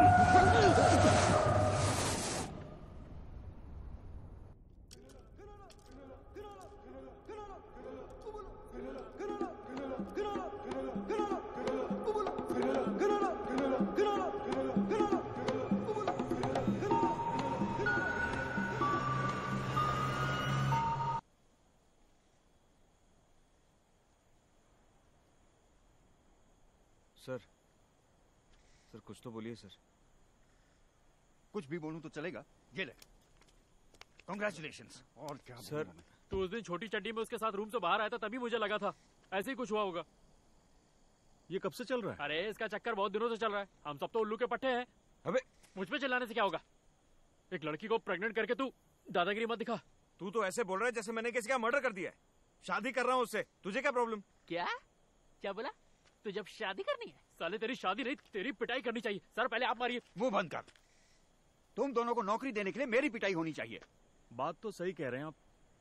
सर कुछ तो बोलिए सर।
कुछ भी बोलूं तो चलेगा? ये ले, कांग्रेचुलेशंस।
और क्या
सर?
तू उस दिन छोटी चड्डी में उसके साथ रूम से बाहर आया था, तभी मुझे लगा था ऐसे ही कुछ हुआ होगा।
ये कब से चल रहा है?
अरे इसका चक्कर बहुत दिनों से चल रहा है, हम सब तो उल्लू के पट्टे हैं।
अबे
मुझ पे चिल्लाने से क्या होगा? एक लड़की को प्रेग्नेंट करके तू दादागिरी मत दिखा।
तू तो ऐसे बोल रहा है जैसे मैंने किसी का मर्डर कर दिया है। शादी कर रहा हूँ उससे, तुझे क्या प्रॉब्लम?
क्या बोला? तो जब शादी करनी है? साले तेरी शादी नहीं, तेरी पिटाई करनी चाहिए। सर पहले आप मारिए।
मुंह बंद कर। तुम दोनों को नौकरी देने के लिए मेरी पिटाई होनी चाहिए।
बात तो सही कह रहे हैं आप।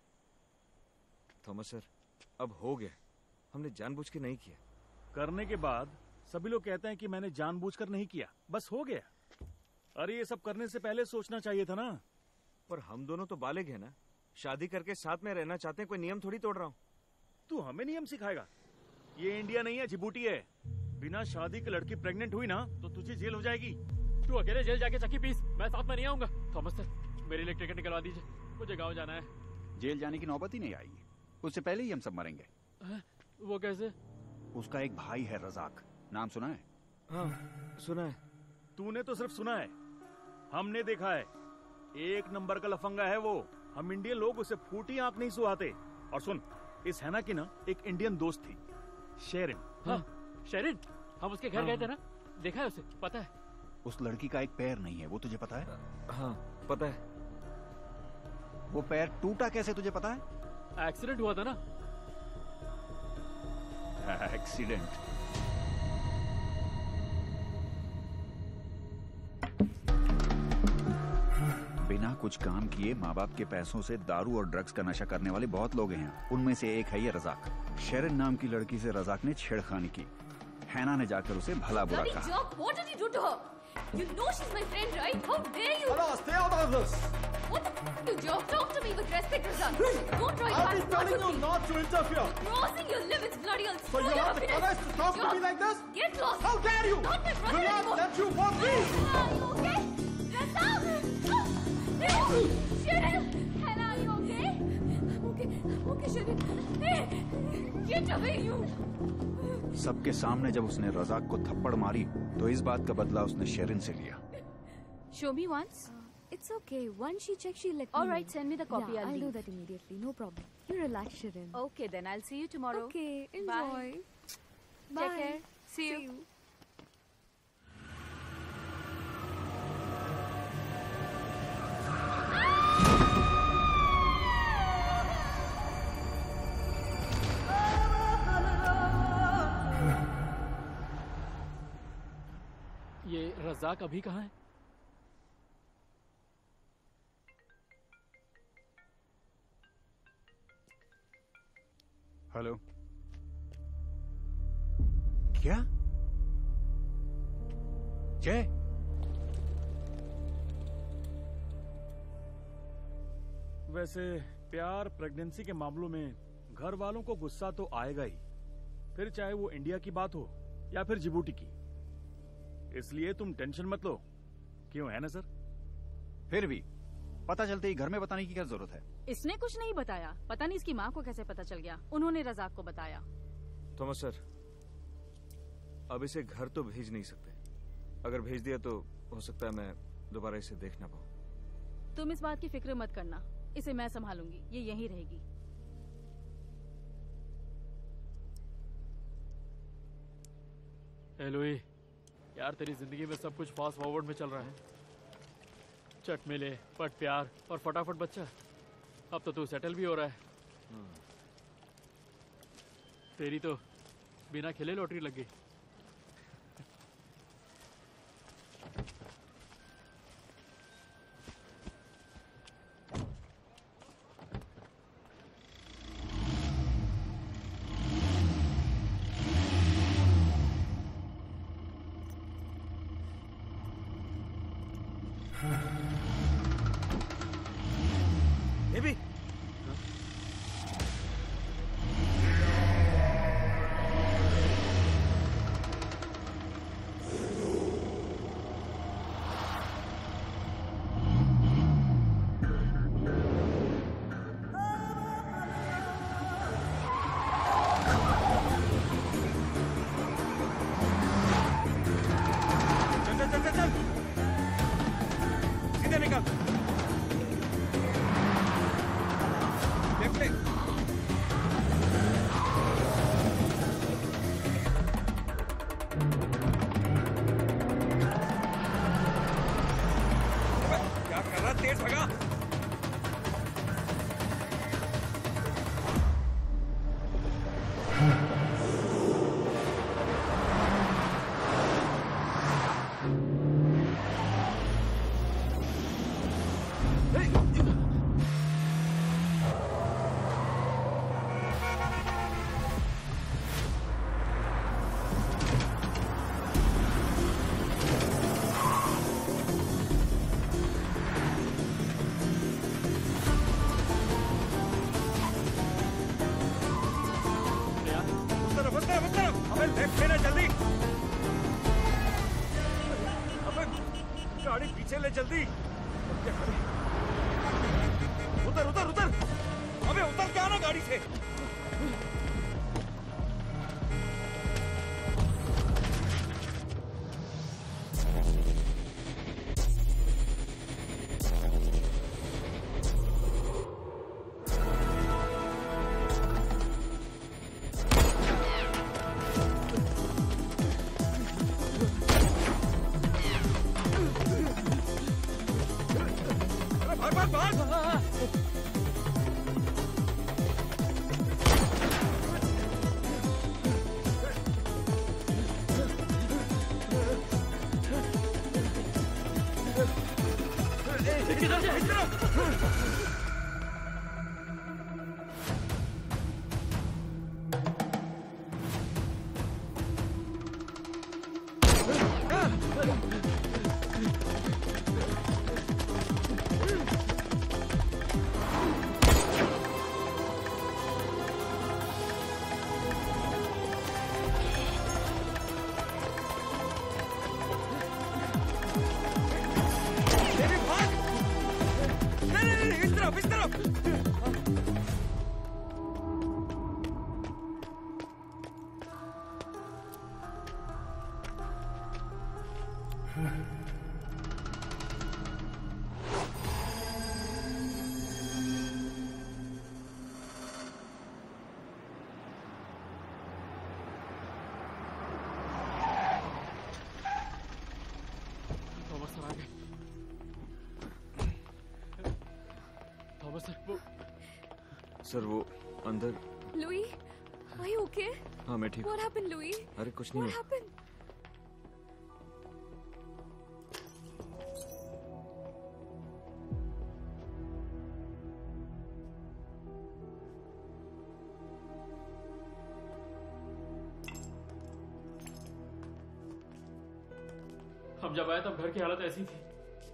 थॉमस सर, अब हो गया, हमने जानबूझ के नहीं किया।
करने के बाद सभी लोग कहते हैं कि मैंने जानबूझकर नहीं किया, बस हो गया। अरे ये सब करने से पहले सोचना चाहिए था ना।
पर हम दोनों तो बालिग हैं ना, शादी करके साथ में रहना चाहते हैं, कोई नियम थोड़ी तोड़ रहा हूँ।
तू हमें नियम सिखाएगा? ये इंडिया नहीं है, जिबूटी है। बिना शादी की लड़की प्रेग्नेंट हुई ना तो तुझे जेल हो जाएगी।
तू अकेले जेल जाके चक्की पीस, मैं साथ में नहीं आऊंगा। थॉमस सर, मेरे लिए टिकट निकलवा दीजिए, मुझे गांव जाना है।
जेल जाने की नौबत ही नहीं आएगी, उससे पहले ही हम सब मरेंगे।
वो कैसे?
उसका एक भाई है रजाक, नाम सुना है?
हाँ सुना है।
तूने तो सिर्फ सुना है, हमने देखा है। एक नंबर का लफंगा है वो। हम इंडियन लोग उसे फूटी आंख नहीं सुहाते। और सुन, इस हैना की ना एक इंडियन दोस्त थी, शेरिन।
हाँ शेरिन, हम उसके घर गए थे ना, देखा है उसे, पता है।
उस लड़की का एक पैर नहीं है, वो तुझे पता है?
हाँ पता है।
वो पैर टूटा कैसे तुझे पता है?
एक्सीडेंट हुआ था ना।
एक्सीडेंट? बिना कुछ काम किए माँ बाप के पैसों से दारू और ड्रग्स का नशा करने वाले बहुत लोग हैं। उनमें से एक है ये रजाक। शेरिन नाम की लड़की से रजाक ने छेड़खानी की। हैना ने जाकर उसे भला बुरा कहा।
What did you do to her? You know she's my friend, right? How dare you?
Hello, stay out of this.
What the f*** you joke? Talk to me with respect, Razak. Don't try
I've been telling you not to interfere.
Crossing your limits, bloody hell.
So you have the courage to talk to me like this?
Get lost.
How dare you?
Not my brother
Will not
anymore.
let you walk me.
Are you okay? Razak! Hey, Sharon! Hannah, are you okay? I'm okay, Sharon. Hey, get away, you.
सबके सामने जब उसने रजाक को थप्पड़ मारी तो इस बात का बदला उसने शेरिन से लिया।
Show me once.
It's okay. Once she checks, she'll let me
All
know.
right, send me the copy.
Yeah,
I'll
I'll do
leave.
that immediately. No problem. You relax, Shirin.
Okay, then I'll see you tomorrow.
Okay, enjoy.
Bye.
Bye.
Take care. See you.
ये रजाक अभी कहाँ है?
Hello, क्या? जय,
वैसे प्यार pregnancy के मामलों में घर वालों को गुस्सा तो आएगा ही, फिर चाहे वो इंडिया की बात हो या फिर जिबूटी की। इसलिए तुम टेंशन मत लो। क्यों, है ना सर?
फिर भी पता चलते ही घर में बताने की क्या जरूरत है?
इसने कुछ नहीं बताया, पता नहीं इसकी माँ को कैसे पता चल गया। उन्होंने रजाक को बताया।
थॉमस सर, अब इसे घर तो भेज नहीं सकते। अगर भेज दिया तो हो सकता है मैं दोबारा इसे देख ना पाऊं।
तुम इस बात की फिक्र मत करना, इसे मैं संभालूंगी, ये यहीं रहेगी।
लुई, यार तेरी जिंदगी में सब कुछ फास्ट फॉरवर्ड में चल रहा है। चट मिले, पट प्यार और फटाफट बच्चा। अब तो तू सेटल भी हो रहा है। तेरी तो बिना खेले लॉटरी लग गई।
ये भी जल्दी उतर उतर उतर अबे उतर क्या ना गाड़ी से सर वो अंदर
लुई, are you okay?
हाँ मैं ठीक हूँ।
What happened, Louis?
अरे कुछ नहीं
What
हुआ।
happened?
हम जब आए तब घर की हालत ऐसी थी।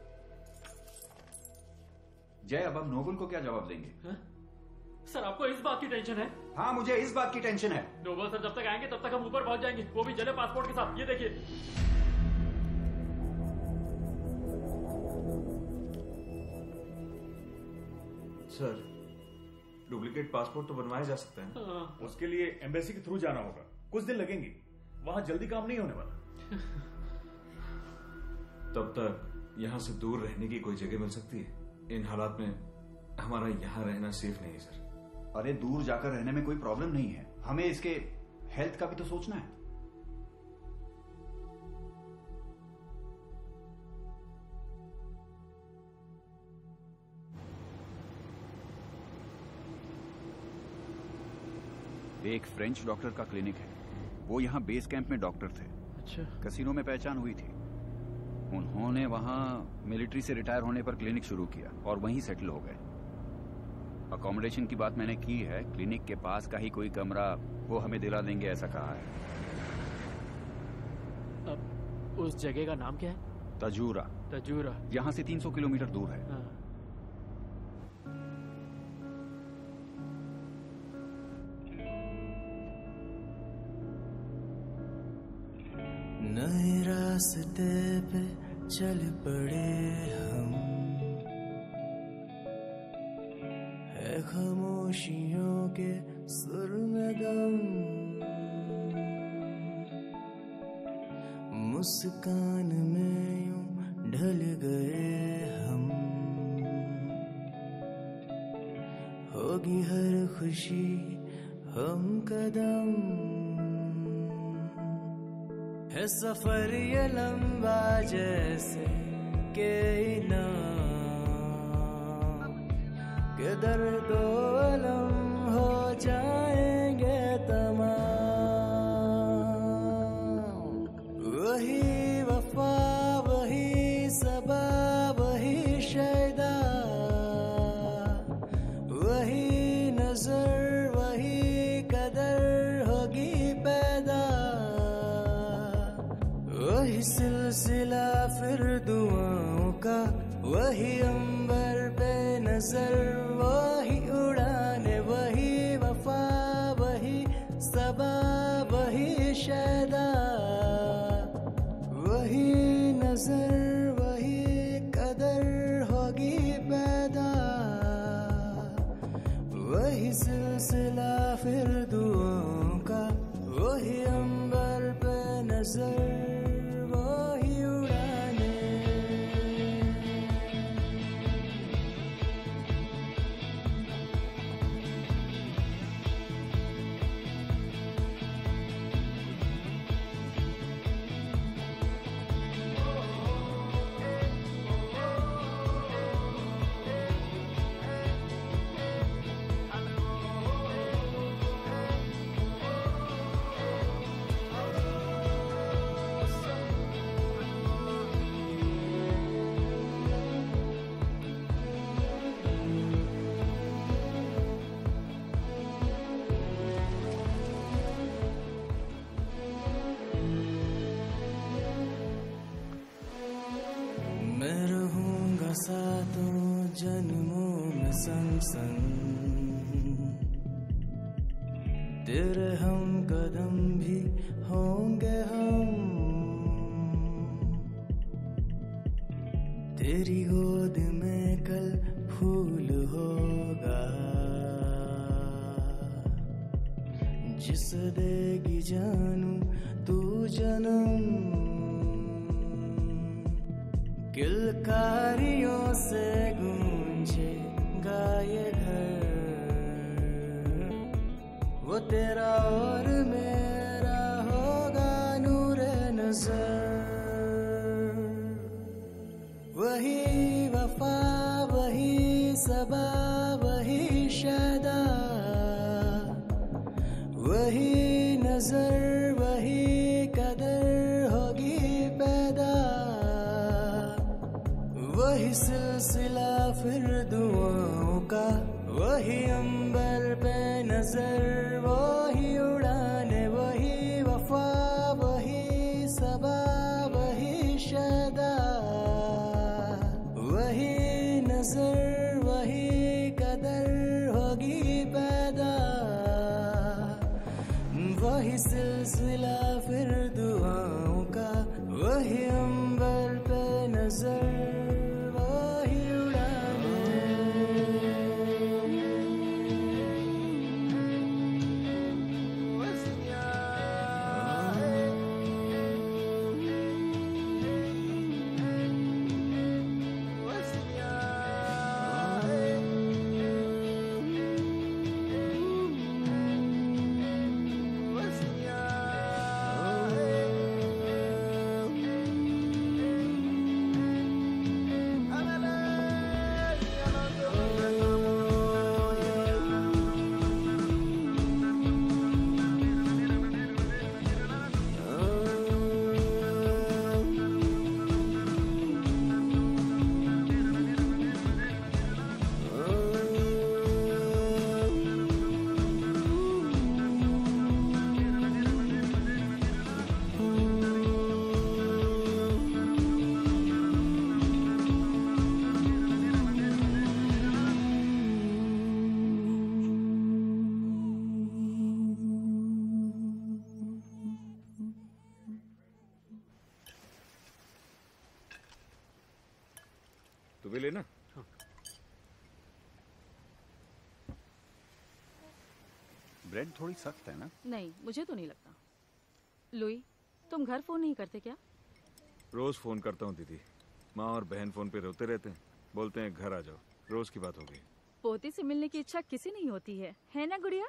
जय, अब हम नोबल को क्या जवाब देंगे?
हा? सर आपको इस बात की टेंशन है?
हाँ मुझे इस बात की टेंशन है।
नोबल सर जब तक आएंगे तब तक हम ऊपर पहुंच जाएंगे, वो भी जले पासपोर्ट के साथ। ये देखिए।
सर डुप्लीकेट पासपोर्ट तो बनवाया जा सकता है।
उसके लिए एम्बेसी के थ्रू जाना होगा, कुछ दिन लगेंगे, वहां जल्दी काम नहीं होने वाला।
तब तक यहाँ से दूर रहने की कोई जगह मिल सकती है? इन हालात में हमारा यहाँ रहना सेफ नहीं है सर।
अरे दूर जाकर रहने में कोई प्रॉब्लम नहीं है, हमें इसके हेल्थ का भी तो सोचना है। एक फ्रेंच डॉक्टर का क्लिनिक है, वो यहाँ बेस कैंप में डॉक्टर थे।
अच्छा।
कसिनो में पहचान हुई थी, उन्होंने वहां मिलिट्री से रिटायर होने पर क्लिनिक शुरू किया और वहीं सेटल हो गए। अकोमोडेशन की बात मैंने की है, क्लिनिक के पास का ही कोई कमरा वो हमें दिला देंगे ऐसा कहा है।
अब उस जगह का नाम क्या है?
तजूरा।
तजूरा
यहाँ से 300 किलोमीटर दूर है।
रास्ते पे चल पड़े हम, है खामोशियों के सुर में दम, मुस्कान में यूं ढल गए हम, होगी हर खुशी हम कदम, है सफर ये लंबा जैसे के नाम के दर्दो अलम हो जाएंगे तमाम। वही वफा वही सबा वही शायदा, वही नजर वही कदर होगी पैदा, वही सिलसिला फिर दुआओं का, वही अंबर पे नजर वही उड़ाने, वही वफा वही सबा वही शायदा, वही नजर वही कदर होगी पैदा, वही सिलसिला फिर दुआओं का, वही अंबर पे नजर वही उड़ाने। मैं रहूंगा सातों जन्मों में संग संग, तेरे हम कदम भी होंगे हम, तेरी गोद में कल फूल होगा, जिसे देगी जानू तू जन्म, किलकारियों से गूंजेगा ये घर, वो तेरा और मेरा होगा नूरे नजर, वही वफा वही सबा वही शायदा, वही नजर वही कदर होगी पैदा, वही सिलसिला फिर दुआओं का, वही अंबर पे नजर वही उड़ाने, वही वफा वही सबा वही शायदा, वही नजर वही कदर होगी पैदा, वही सिलसिला फिर दुआओं का, वही अंबर पे नजर वही उड़ाने।
तू भी लेना।
ब्रेड थोड़ी सख्त है ना?
नहीं, मुझे तो नहीं लगता। लुई, तुम घर फोन नहीं करते क्या?
रोज फोन करता हूँ दीदी। माँ और बहन फोन पे रोते रहते हैं, बोलते हैं घर आ जाओ। रोज की बात हो गई।
पोती से मिलने की इच्छा किसी नहीं होती है ना गुड़िया?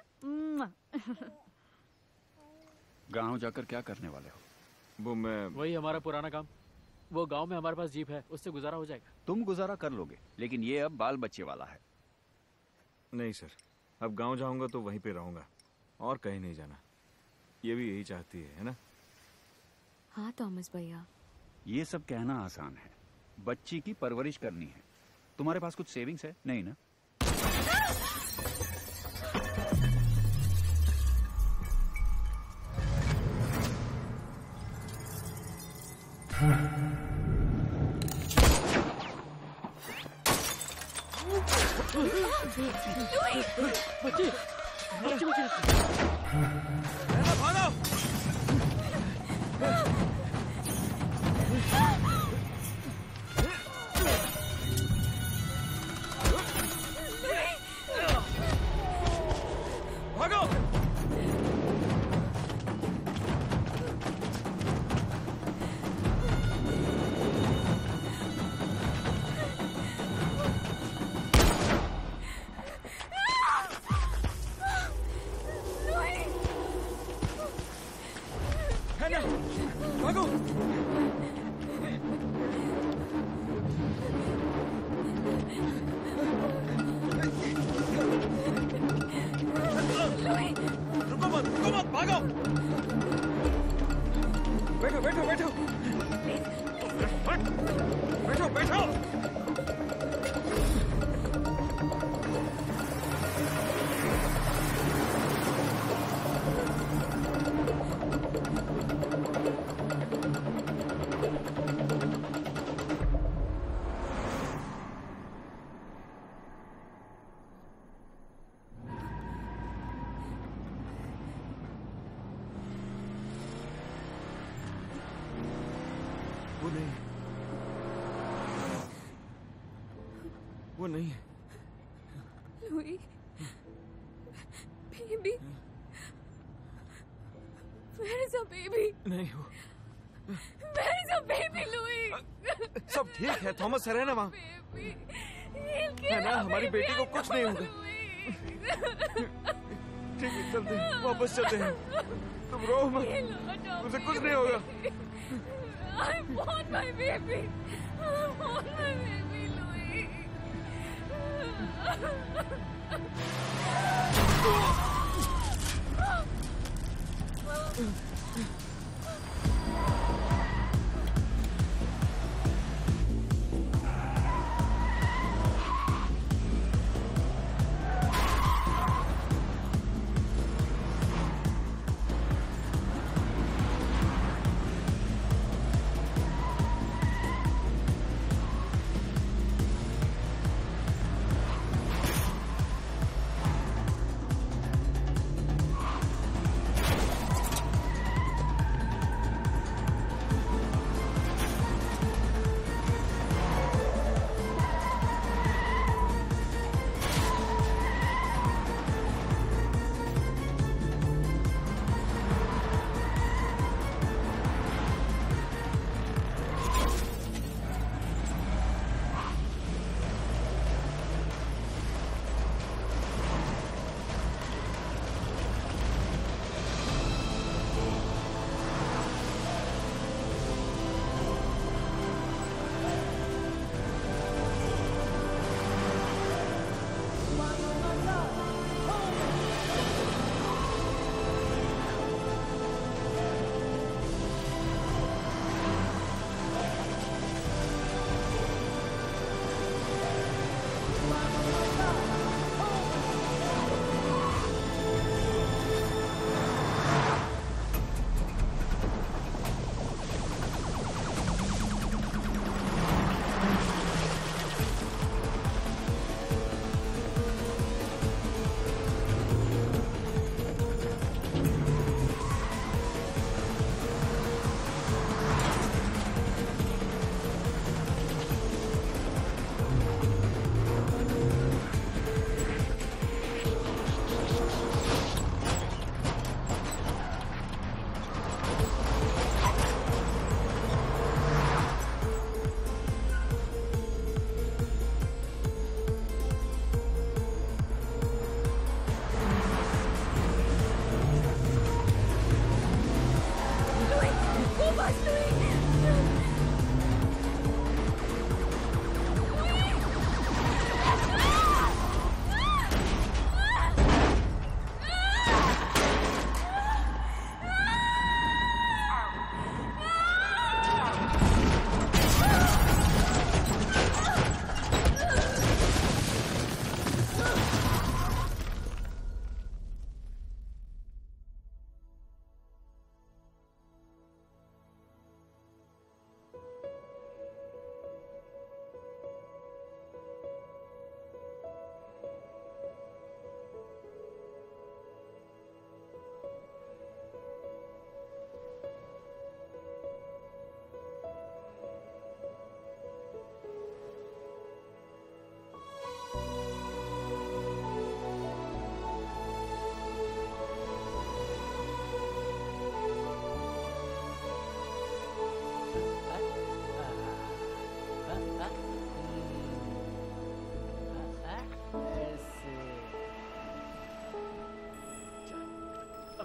गांव जाकर क्या करने वाले हो?
वो मैं
वही हमारा पुराना काम। वो गांव में हमारे पास जीप है, उससे गुजारा हो जाएगा।
तुम गुजारा कर लोगे, लेकिन ये अब बाल बच्चे वाला है।
नहीं सर, अब गांव जाऊंगा तो वहीं पे रहूंगा और कहीं नहीं जाना। ये भी यही चाहती है ना?
हाँ थॉमस भैया।
ये सब कहना आसान है, बच्ची की परवरिश करनी है। तुम्हारे पास कुछ सेविंग्स है? नहीं ना?
बच्ची, बच्ची, बच्ची।
भागो! भागो! भागो! रुको मत, भागो! बैठो, बैठो, बैठो, बैठो, बैठो। वो नहीं है।
Louis, baby, where is our baby?
नहीं हो।
Where is our baby, Louis?
सब ठीक है, थॉमस है ना वहाँ? है ना, हमारी बेटी को कुछ नहीं होगा। ठीक है, चलते हैं, वापस चलते हैं। तुम रो मत, उसे कुछ नहीं होगा।
I want my baby. I want my baby, Louis.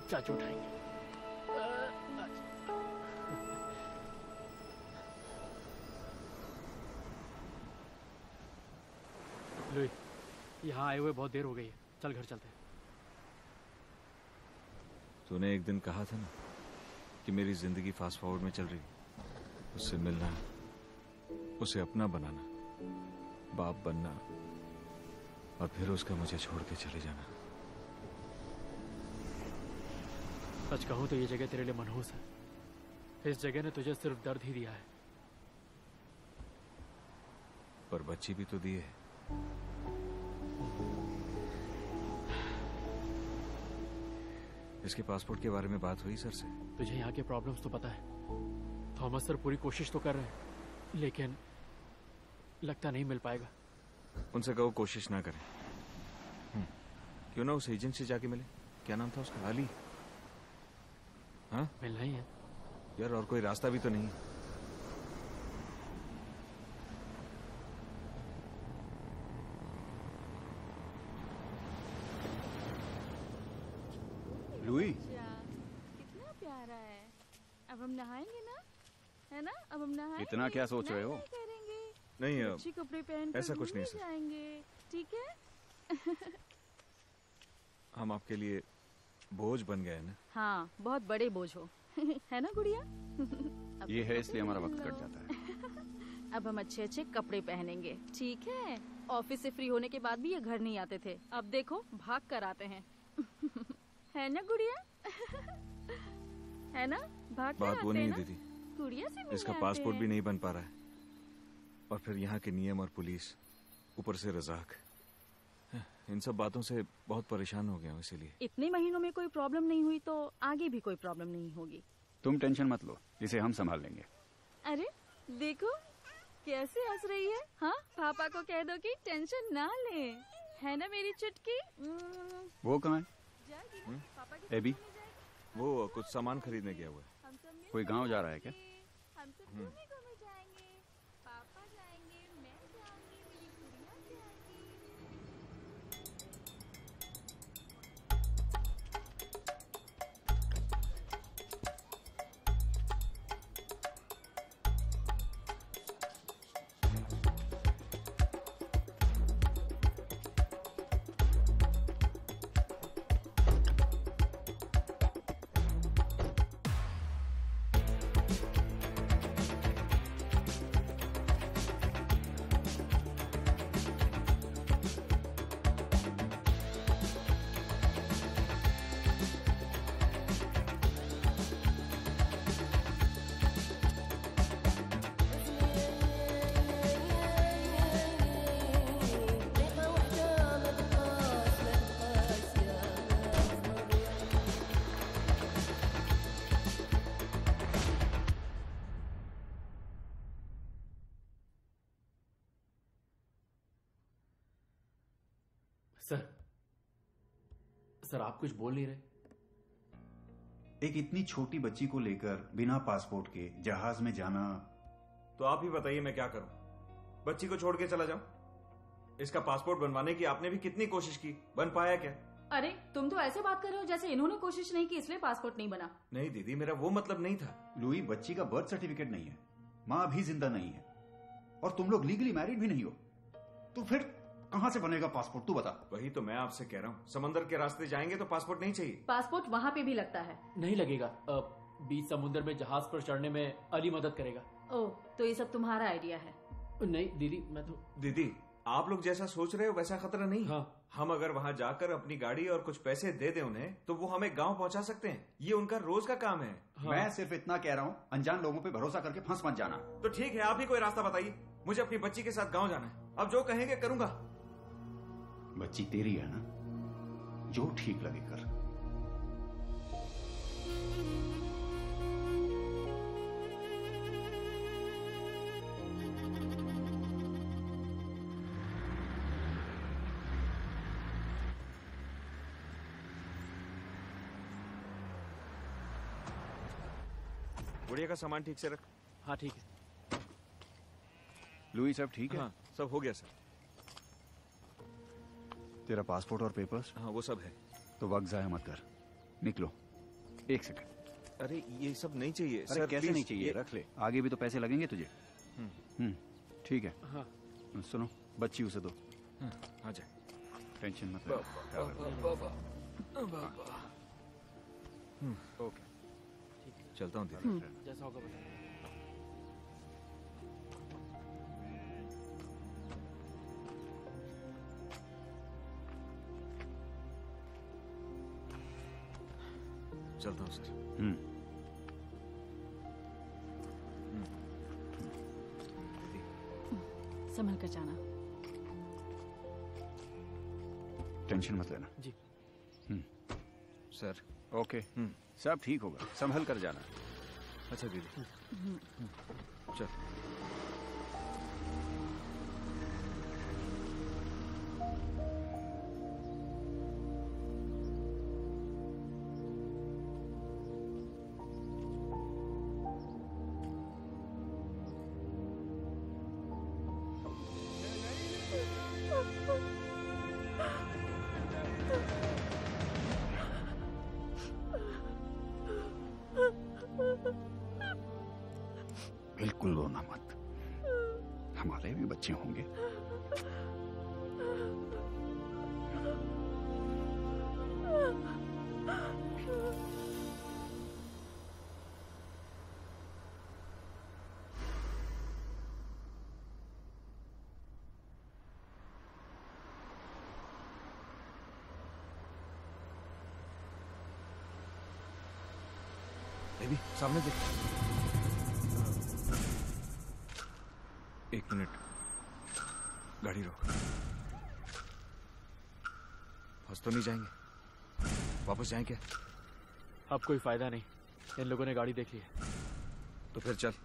चाचू उठाएंगे। लुई, यहाँ आए हुए बहुत देर हो गई है, चल घर चलते हैं।
तूने एक दिन कहा था ना कि मेरी जिंदगी फास्ट फॉरवर्ड में चल रही, उससे मिलना, उसे अपना बनाना, बाप बनना और फिर उसका मुझे छोड़ के चले जाना।
सच कहूं तो ये जगह तेरे लिए मनहूस है। इस जगह ने तुझे सिर्फ दर्द ही दिया है।
पर बच्ची भी तो दी है। इसके पासपोर्ट के बारे में बात हुई सर से?
तुझे यहाँ के प्रॉब्लम्स तो पता है। थॉमस सर पूरी कोशिश तो कर रहे हैं, लेकिन लगता नहीं मिल पाएगा।
उनसे कहो कोशिश ना करें। क्यों ना उस एजेंट से जाके मिले। क्या नाम था उसका? अली? हाँ,
मिलना ही है
यार, और कोई रास्ता भी तो नहीं।
लुई,
कितना प्यारा है। अब हम नहाएंगे ना, है ना? अब हम नहाएंगे।
इतना क्या सोच रहे हो?
करेंगे
नहीं,
अच्छे कपड़े पहन
ऐसा कुछ नहीं सर।
जाएंगे, ठीक है?
हम आपके लिए बोझ बन गए ना।
हाँ, बहुत बड़े बोझ हो। है ना गुड़िया?
ये है इसलिए हमारा वक्त कट जाता है।
अब हम अच्छे अच्छे कपड़े पहनेंगे, ठीक है? ऑफिस से फ्री होने के बाद भी ये घर नहीं आते थे, अब देखो भाग कर आते हैं। है ना गुड़िया? है ना? भाग कर
बात वो
आते
नहीं
हैं
है
ना?
दीदी,
गुड़िया से मिलने
इसका
आते
पासपोर्ट
हैं।
भी नहीं बन पा रहा है, और फिर यहाँ के नियम और पुलिस, ऊपर से रजाक, इन सब बातों से बहुत परेशान हो गया हूँ। इसीलिए
इतने महीनों में कोई प्रॉब्लम नहीं हुई तो आगे भी कोई प्रॉब्लम नहीं होगी।
तुम टेंशन मत लो, इसे हम संभाल लेंगे।
अरे देखो कैसे हंस रही है। हाँ, पापा को कह दो कि टेंशन ना ले, है ना मेरी चुटकी?
वो कहाँ है? एबी?
वो कुछ सामान खरीदने गया हुआ है।
कोई गांव जा रहा है क्या?
हम सब घूमने घूमने जाएंगे। पापा जाएंगे, मैं जाऊंगी, मेरी गुड़िया जाएगी।
सर आप कुछ बोल नहीं रहे।
एक इतनी छोटी बच्ची को लेकर बिना पासपोर्ट के जहाज में जाना।
तो आप ही बताइए मैं क्या करूं? बच्ची को छोड़ के चला जाऊं? इसका पासपोर्ट बनवाने की आपने भी कितनी कोशिश की, बन पाया क्या?
अरे तुम तो ऐसे बात कर रहे हो जैसे इन्होंने कोशिश नहीं की इसलिए पासपोर्ट नहीं बना।
नहीं दीदी, मेरा वो मतलब नहीं था।
लुई, बच्ची का बर्थ सर्टिफिकेट नहीं है, माँ भी जिंदा नहीं है, और तुम लोग लीगली मैरिड भी नहीं हो, तो फिर कहां से बनेगा पासपोर्ट? तू बता।
वही तो मैं आपसे कह रहा हूँ, समंदर के रास्ते जाएंगे तो पासपोर्ट नहीं चाहिए।
पासपोर्ट वहाँ पे भी लगता है।
नहीं लगेगा, बीच समुद्र में जहाज पर चढ़ने में अली मदद करेगा।
ओह, तो ये सब तुम्हारा आइडिया है?
नहीं दीदी, मैं तो।
दीदी, आप लोग जैसा सोच रहे हो वैसा खतरा नहीं। हाँ। हम अगर वहाँ जाकर अपनी गाड़ी और कुछ पैसे दे दें उन्हें, तो वो हमें गांव पहुँचा सकते हैं। ये उनका रोज का काम है।
हाँ। मैं सिर्फ इतना कह रहा हूँ, अनजान लोगों पे भरोसा करके फंस मत जाना।
तो ठीक है, आप ही कोई रास्ता बताइए। मुझे अपनी बच्ची के साथ गाँव जाना है, अब जो कहेंगे करूंगा।
बच्ची तेरी है ना, जो ठीक लगे कर।
गुड़िया का सामान ठीक से रख।
हाँ ठीक है।
लुई, सब ठीक है?
हाँ, सब हो गया सर।
तेरा पासपोर्ट और पेपर्स?
हाँ, वो सब है।
तो वक्त जाया मत कर, निकलो। एक सेकंड।
अरे ये सब नहीं चाहिए
अरे
सर,
कैसे
प्लीज,
नहीं चाहिए?
ये-
रख ले, आगे भी तो पैसे लगेंगे तुझे। ठीक है।
हाँ।
सुनो, बच्ची उसे दो।
आ जाए।
टेंशन मत ले।
ओके, चलता हूँ दीदी।
जैसा होगा बता।
चलता हूँ सर।
संभल कर जाना।
टेंशन मत लेना।
जी।
सर।
ओके, सब ठीक होगा, संभल कर जाना।
अच्छा दीदी, चल।
बिल्कुल रोना मत, हमारे भी बच्चे होंगे।
बेबी सामने देख। एक मिनट, गाड़ी रोक। फंस तो नहीं जाएंगे? वापस जाएं क्या?
अब कोई फायदा नहीं, इन लोगों ने गाड़ी देख ली है।
तो फिर चल।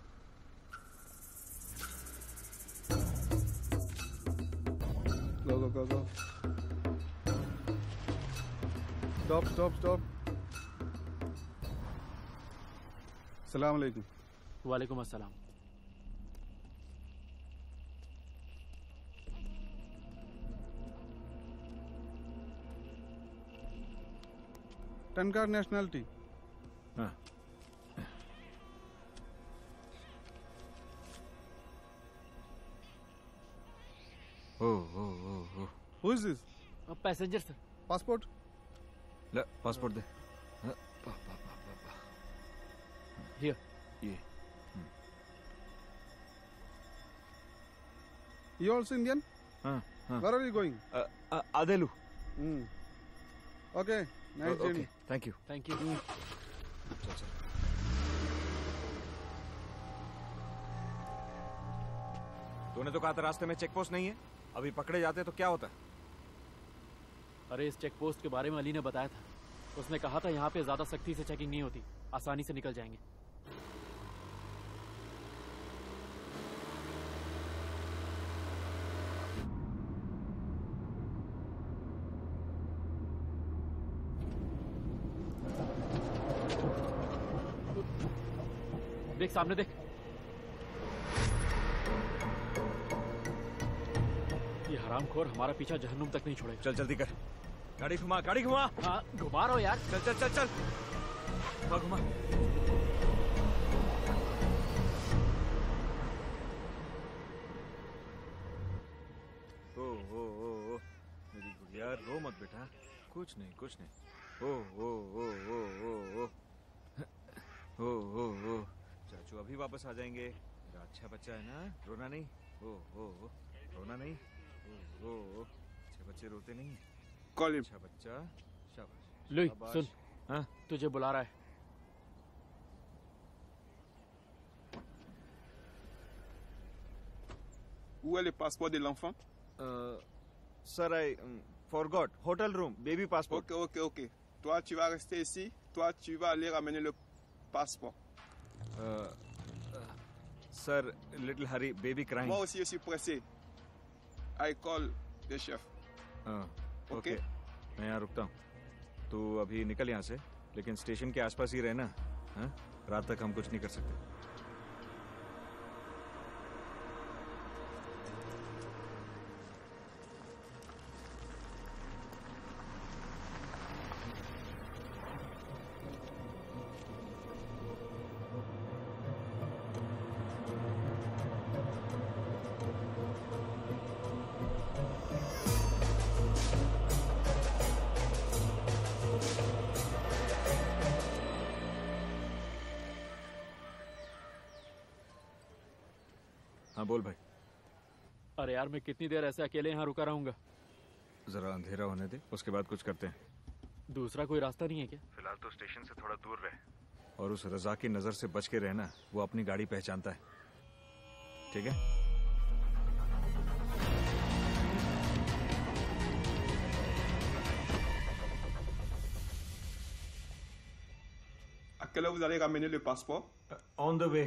Go, go, go, go. Stop, stop, stop. Assalamu alaikum.
वालेकुम अस्सलाम।
Tankar nationality.
हाँ। ओ।
Who is this?
Passenger sir.
Passport?
ले पासपोर्ट दे।
Here.
ये।
You also Indian?
हाँ।
Where are you going?
आदेलू।
Okay, nice journey.
Thank you.
Thank you.
चल। तूने तो कहा था रास्ते में चेक पोस्ट नहीं है, अभी पकड़े जाते तो क्या होता?
अरे इस चेक पोस्ट के बारे में अली ने बताया था। उसने कहा था यहाँ पे ज्यादा सख्ती से चेकिंग नहीं होती, आसानी से निकल जाएंगे। देख सामने देख, ये हरामखोर हमारा पीछा जहन्नुम तक नहीं छोड़ेगा।
चल जल्दी कर, गाड़ी घुमा, गाड़ी घुमा।
हाँ घुमा रहा हो यार।
चल चल चल चल, घुमा घुमा। ओ मेरी गुड़िया, रो मत बेटा, कुछ नहीं कुछ नहीं। ओ चाचू अभी वापस आ जाएंगे। मेरा अच्छा बच्चा है ना, रोना नहीं। रोना नहीं। अच्छे बच्चे रोते नहीं।
Call him.
अच्छा बच्चा, शाबाश।
लुई
शाबाश।
सुन,
हाँ?
तुझे बुला रहा है।
Où est le passeport de l'enfant?
Sir, I forgot. Hotel room, baby passport.
Ok. Toi, tu vas rester ici. Toi, tu vas aller ramener le passeport.
Sir, little hurry, baby crying.
Moi aussi, je suis pressé. I call the chef.
Okay, मैं यहाँ रुकता हूँ। तू अभी निकल यहाँ से, लेकिन स्टेशन के आसपास ही रहना। हाँ? रात तक हम कुछ नहीं कर सकते। हाँ बोल भाई।
अरे यार मैं कितनी देर ऐसे अकेले यहाँ रुका रहूंगा?
जरा अंधेरा होने दे, उसके बाद कुछ करते हैं।
दूसरा कोई रास्ता नहीं है क्या?
फिलहाल तो स्टेशन से थोड़ा दूर रहे और उस रजा की नजर से बच के रहना। वो अपनी गाड़ी पहचानता है, ठीक है?
À quelle heure vous allez ramener le passeport?
On the way.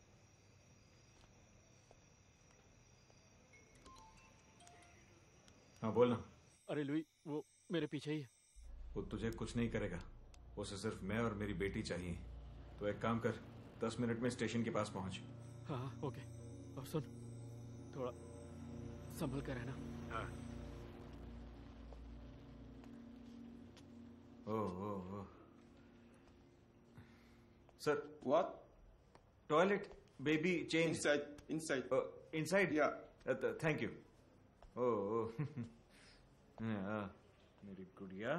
हाँ बोल ना।
अरे लुई, वो मेरे पीछे ही है।
वो तुझे कुछ नहीं करेगा, उसे सिर्फ मैं और मेरी बेटी चाहिए। तो एक काम कर, 10 मिनट में स्टेशन के पास पहुंच।
हाँ ओके। और सुन, थोड़ा संभल कर रहना।
हाँ। ओह Sir,
what?
Toilet, baby, change.
Inside.
Inside?
Yeah.
Thank you. Oh. मेरी गुड़िया.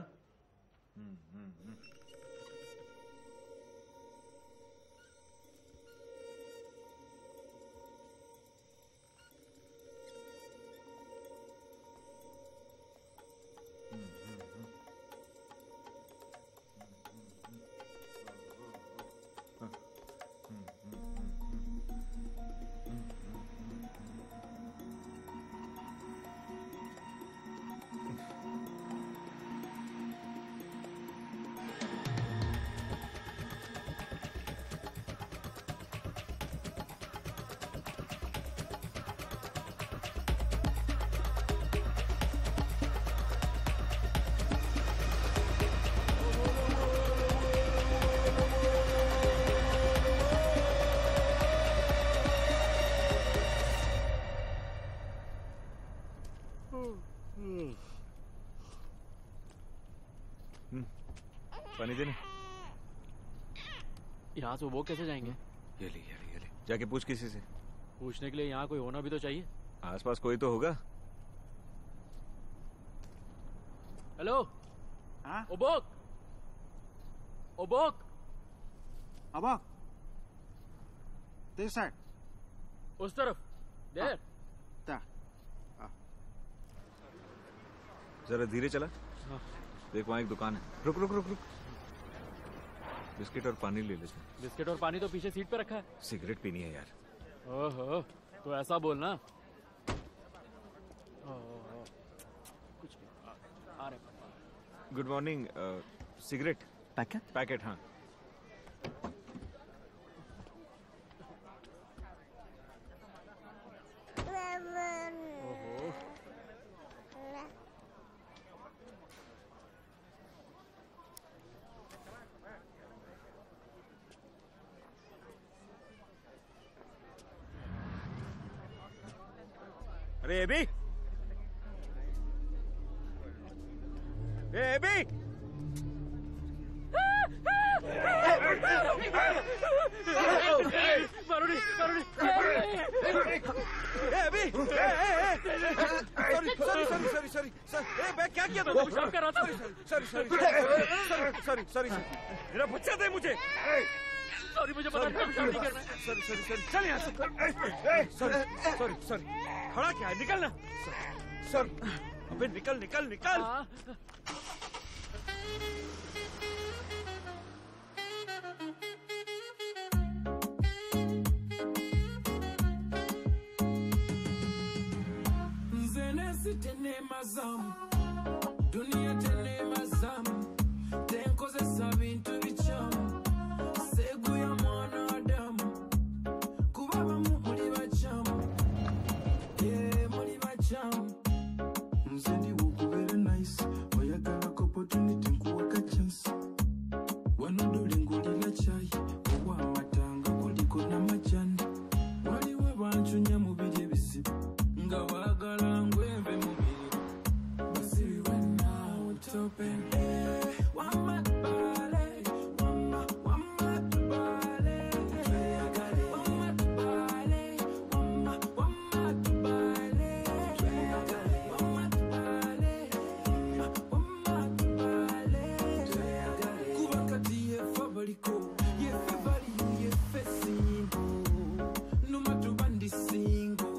पानी देने।
यहाँ से वो कैसे जाएंगे?
ये ले। जाके पूछ किसी से।
पूछने के लिए यहाँ कोई होना भी तो चाहिए।
आसपास कोई तो होगा।
हेलो। हाँ? ओबोक।
अबोक। This side.
उस तरफ। देर।
जरा धीरे चला।
हाँ।
देख वहाँ एक दुकान है। रुक। बिस्किट और पानी ले लेते।
बिस्किट और पानी तो पीछे सीट पे रखा है।
सिगरेट पीनी है यार।
ओहो, तो ऐसा बोलना। कुछ आ रहे।
Good morning. सिगरेट पैकेट हाँ। अरे एबी, सॉरी क्या किया तुमने?
पेशाब कर रहा था।
सॉरी मेरा बच्चा दे मुझे।
सॉरी मुझे पता नहीं पेशाब नहीं करना।
सॉरी चल यहाँ से। सॉरी खड़ा क्या है? निकल ना। सॉरी अबे निकल।
Tene mazam, dunia tene mazam, tenkozesa bintu bichamu, segu ya mwana Adamu, kuba bamu muli bachamu, muli bachamu. Nze ndi wokubera nice, oyagala opportunity nkuwaka chance. Wano dole ngulira chai, owa amatanga kuliko n'amajani. Waliwo banchunya mu biri ebisibu, nga baagala ngweve mu biri. Basibi bwenna otope. Single, no matter when the single.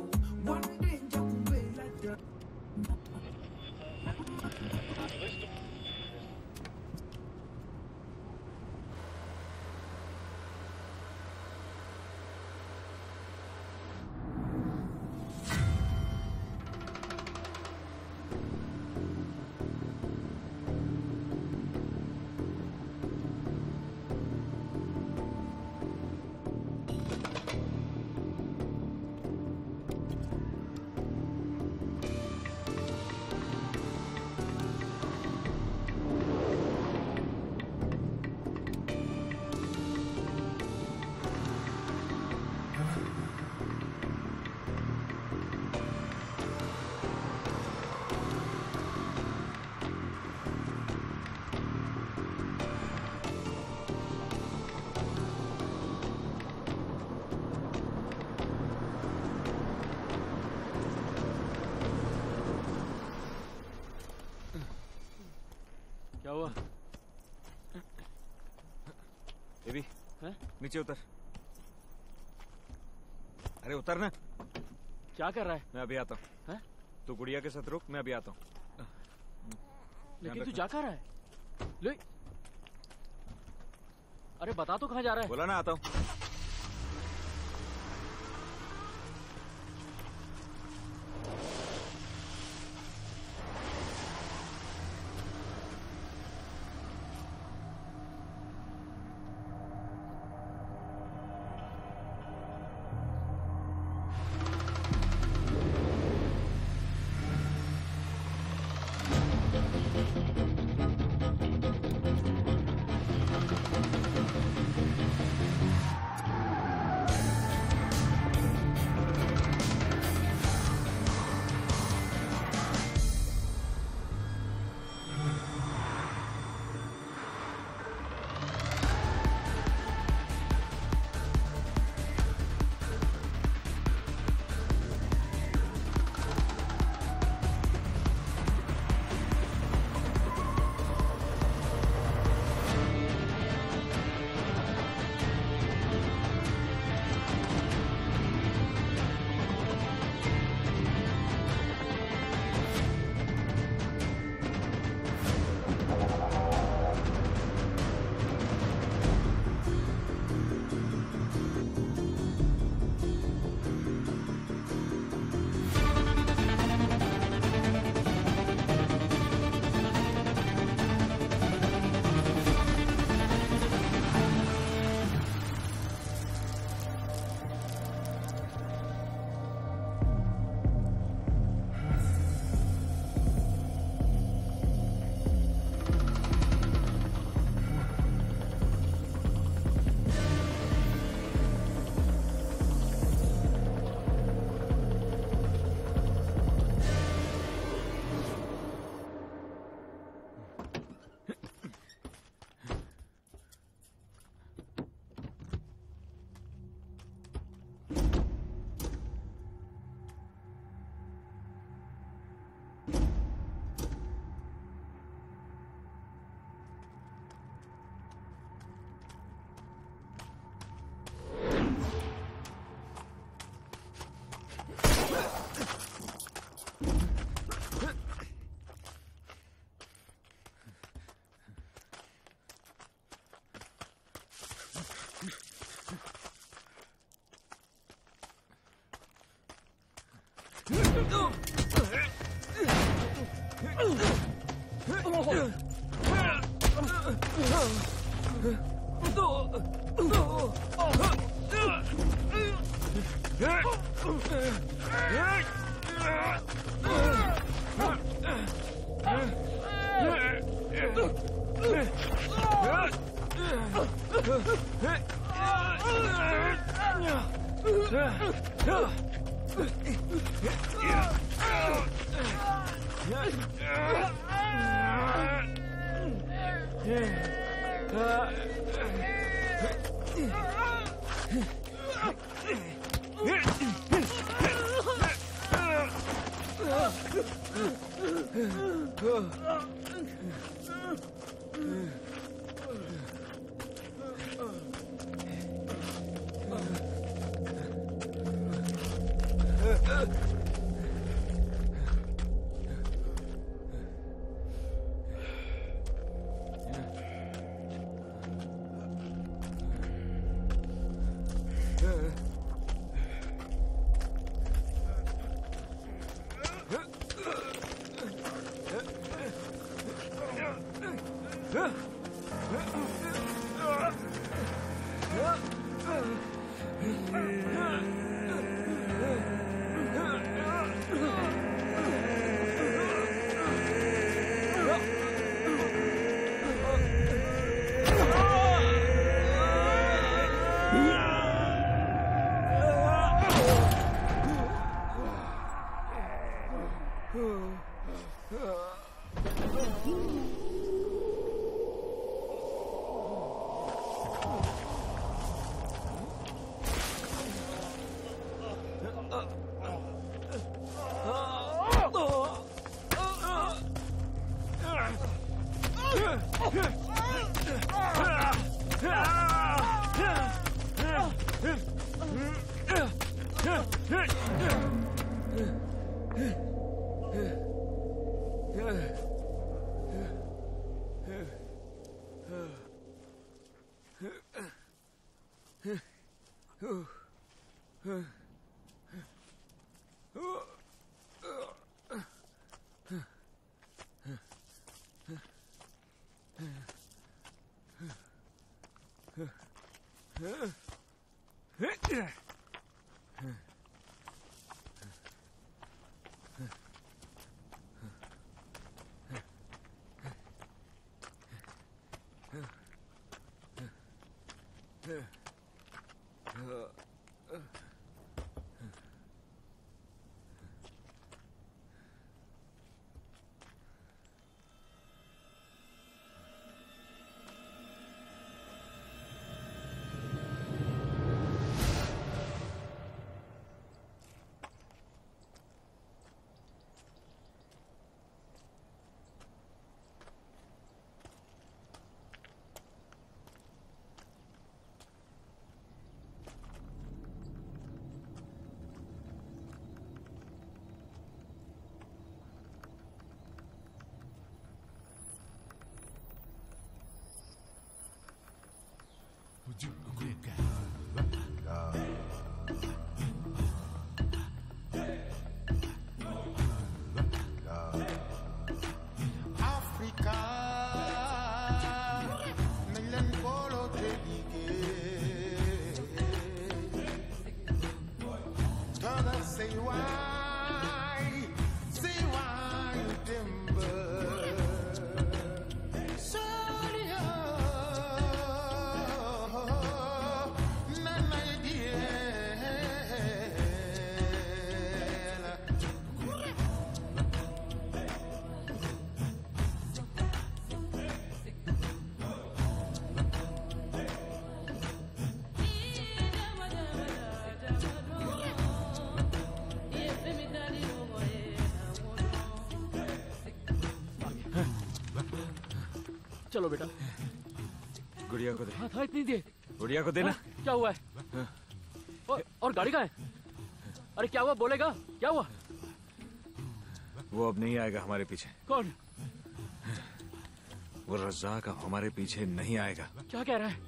क्या हुआ?
ये भी नीचे उतर। अरे उतर ना।
क्या कर रहा है?
मैं अभी आता हूँ। तू गुड़िया के साथ रुक, मैं अभी आता हूँ।
लेकिन तू जा कहाँ रहा है? ले अरे बता तो कहाँ जा रहा है?
बोला ना आता हूँ।
Africa, naglan polo tedige. Gotta say why you timber. Sorry, nana idea.
चलो बेटा।
गुड़िया को दे।
हाँ था इतनी दे।
गुड़िया को देना।
क्या हुआ है? और गाड़ी कहाँ है? अरे क्या हुआ, बोलेगा? क्या हुआ?
वो अब नहीं आएगा हमारे पीछे।
कौन?
वो रज़ाक अब हमारे पीछे नहीं आएगा।
क्या कह रहा है?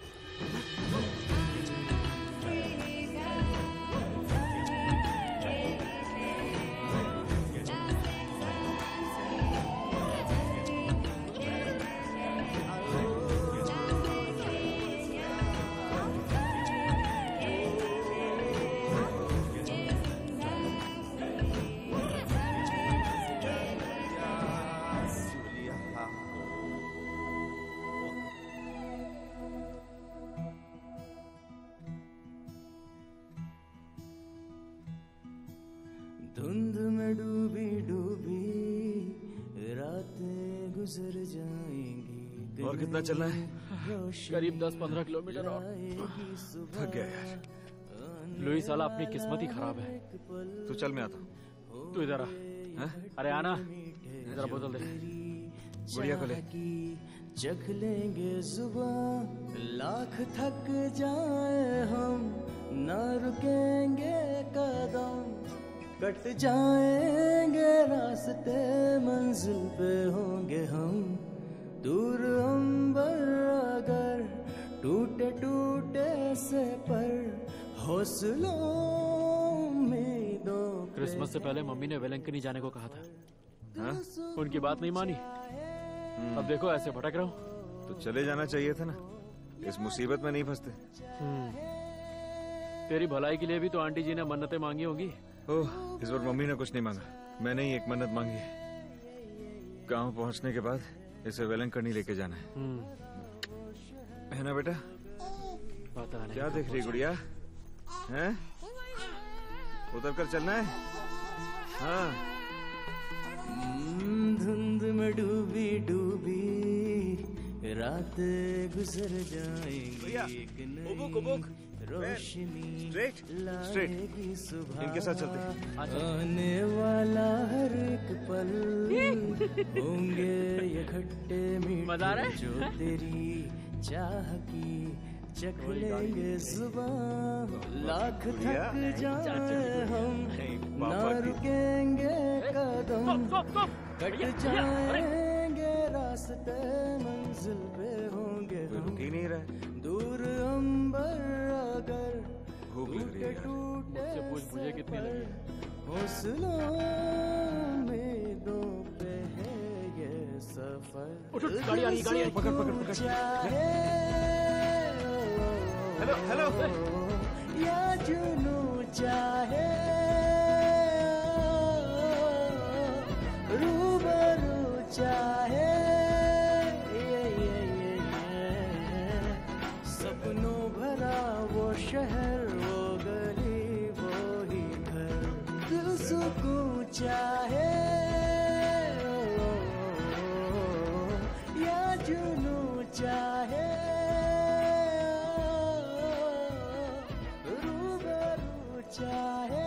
धुंध में डूबी डूबी रातें गुजर जाएंगी।
और कितना चलना है?
करीब 10-15 किलोमीटर और।
थक गया यार।
लुई साला अपनी किस्मत ही खराब है।
तू चल, मैं आता हूँ।
तू इधर आ। अरे आना, जरा बोतल दे।
गुड़िया को ले।
चख लेंगे जुबान, लाख थक जाए हम, ना रुकेंगे कदम, कट जाएंगे रास्ते, मंजिल पे होंगे हम, दूर अंबर अगर टूटे टूटे से पर, हौसलों उम्मीदों।
क्रिसमस से पहले मम्मी ने वेलंकनी जाने को कहा था। हाँ? उनकी बात नहीं मानी। अब देखो ऐसे भटक रहा हूँ।
तो चले जाना चाहिए था ना, इस मुसीबत में नहीं फंसते।
तेरी भलाई के लिए भी तो आंटी जी ने मन्नतें मांगी होंगी।
ओह, इस बार मम्मी ने कुछ नहीं मांगा, मैंने ही एक मन्नत मांगी है। गांव पहुंचने के बाद इसे वेलंकनी लेके जाना है ना बेटा?
पता नहीं।
क्या देख रही गुड़िया? हैं? उतर कर चलना है? हाँ।
धुंध में डूबी डूबी रात गुजर जाएंगी, रोशनी लाएगी सुबह,
इनके साथ चलते हैं।
आने वाला हर एक पल होंगे ये खट्टे मीठे, जो तेरी चाह की चख लेंगे जुबान, लाख थक जाए हम, ना रुकेंगे कदम, कट जाएंगे रास्ते, मंजिल पे होंगे हम,
रुक ही नहीं रहा।
दूर अंबर अगर सफर
उठ, गाड़ी आ रही, गाड़ी आ रही।
पकड़ पकड़ पकड़।
हेलो हेलो
या जुनू चाहे रूबरू चाहे सपनों भरा वो शहर वो गली वो ही घर दिल सुकून चाहे या जुनू चाहे रूबरू चाहे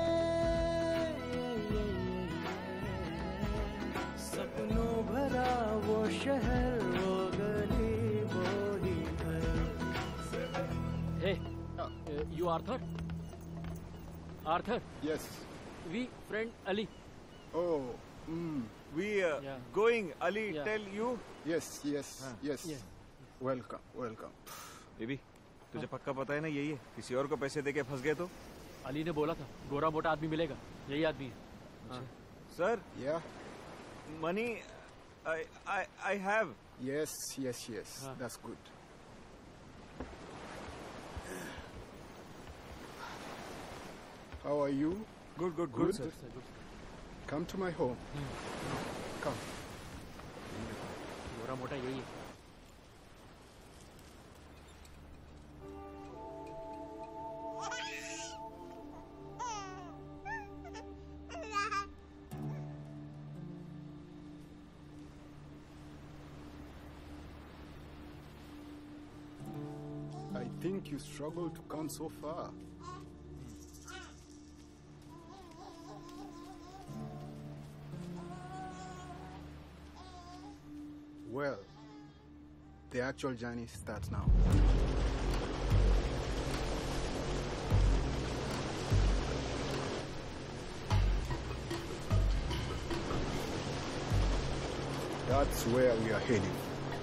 सपनों भरा वो शहर वो गली वो ही घर।
Hey, you Arthur? Arthur?
Yes.
We friend Ali.
Oh,
we going. Ali tell you?
Yes, yes, yes. Welcome, welcome.
Baby तुझे पक्का पता है ना यही है, किसी और को पैसे देके फंस गए तो?
अली ने बोला था गोरा मोटा आदमी मिलेगा, यही आदमी है।
Sir
Yeah.
money I have.
Yes, yes, yes. That's good. How are you?
Good, good,
Good.
sir.
Come to my home. Come.
गोरा मोटा यही है।
I think you struggled to come so far. Well, the actual journey starts now. That's where we are heading.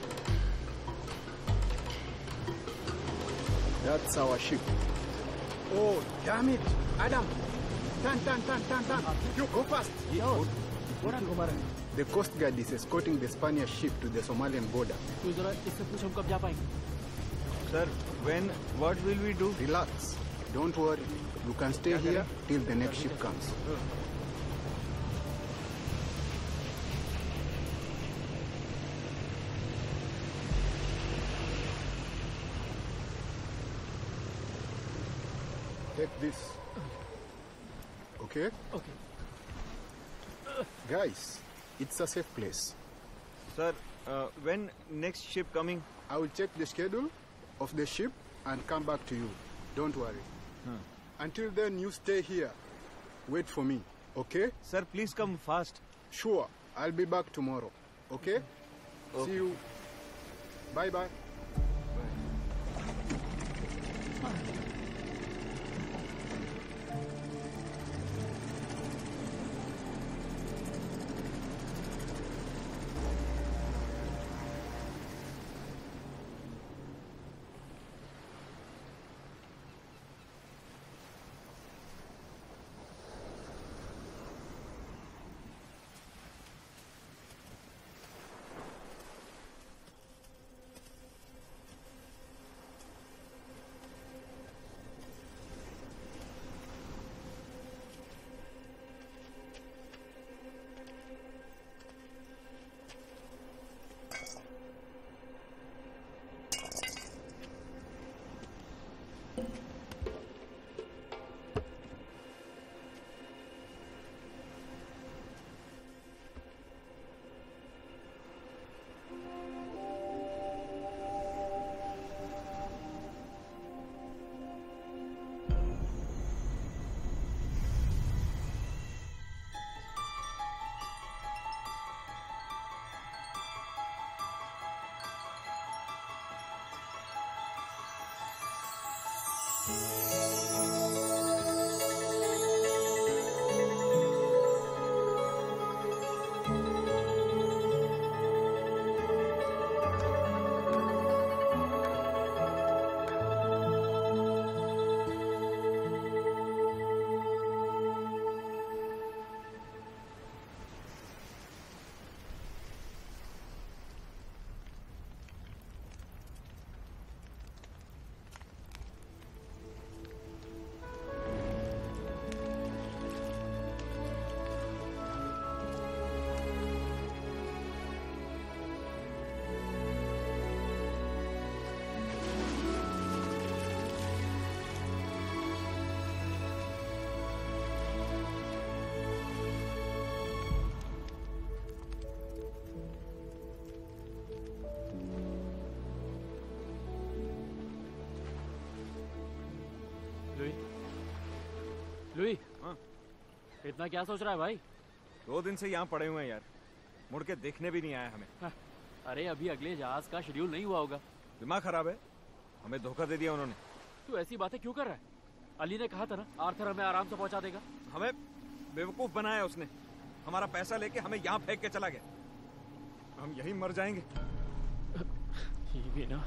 That's our ship. Oh, damn it! Adam! Turn! You go fast! The Coast Guard is escorting the Spanish ship to the Somalian border.
तू जरा इससे पूछ हम कब जा पाएंगे?
Sir, what will we do?
Relax. Don't worry. You can stay here till the next ship comes. Take this. Okay?
Okay.
Guys, it's a safe place.
Sir, when next ship coming?
I will check the schedule of the ship and come back to you. Don't worry. Until then, you stay here. Wait for me, okay?
Sir, please come fast.
Sure, I'll be back tomorrow, okay? See you. Bye-bye.
इतना क्या सोच रहा है भाई?
2 दिन से यहाँ पड़े हुए हैं यार, मुड़ के देखने भी नहीं आया हमें।
अरे अभी अगले जहाज का शेड्यूल नहीं हुआ होगा।
दिमाग खराब है, हमें धोखा दे दिया उन्होंने।
तू ऐसी बातें क्यों कर रहा है? अली ने कहा था ना आर्थर हमें आराम से पहुंचा देगा।
हमें बेवकूफ बनाया उसने, हमारा पैसा लेके हमें यहाँ फेंक के चला गया। हम यहीं मर जाएंगे।
ये भी ना।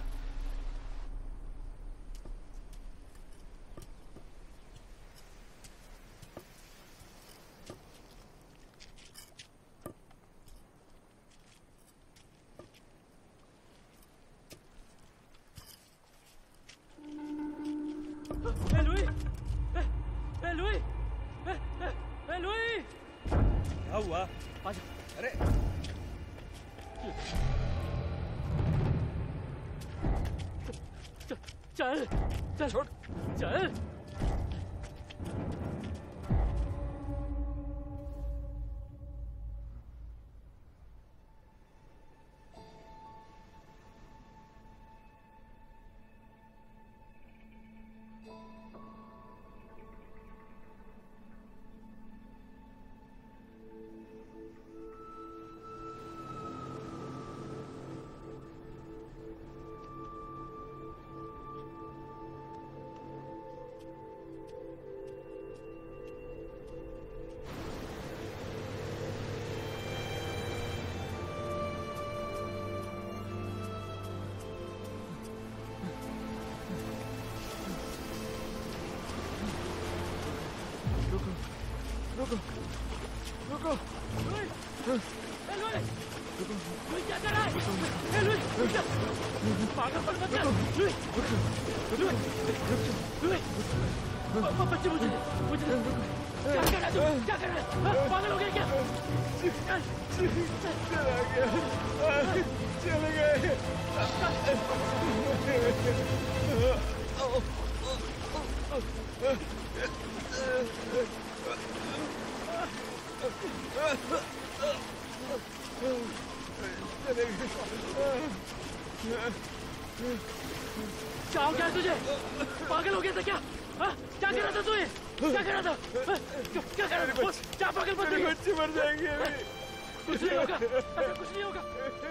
क्या हुआ?
आजा।
अरे
चल चल
छोड़
चल।
रुको रुको।
क्या कर रहा है? पागलपन मत कर। बच्चे मुझे क्या कर रहा है? क्या कर रहा है? पागल हो गया क्या?
चला गया, चले गए।
क्या हो गया तुझे? पागल हो गया था क्या? क्या कर रहा था तू? क्या कर रहा था? क्या कर रहा था? क्या पागल
बच्चे मर जाएंगे अभी।
कुछ नहीं होगा, ऐसा कुछ नहीं होगा।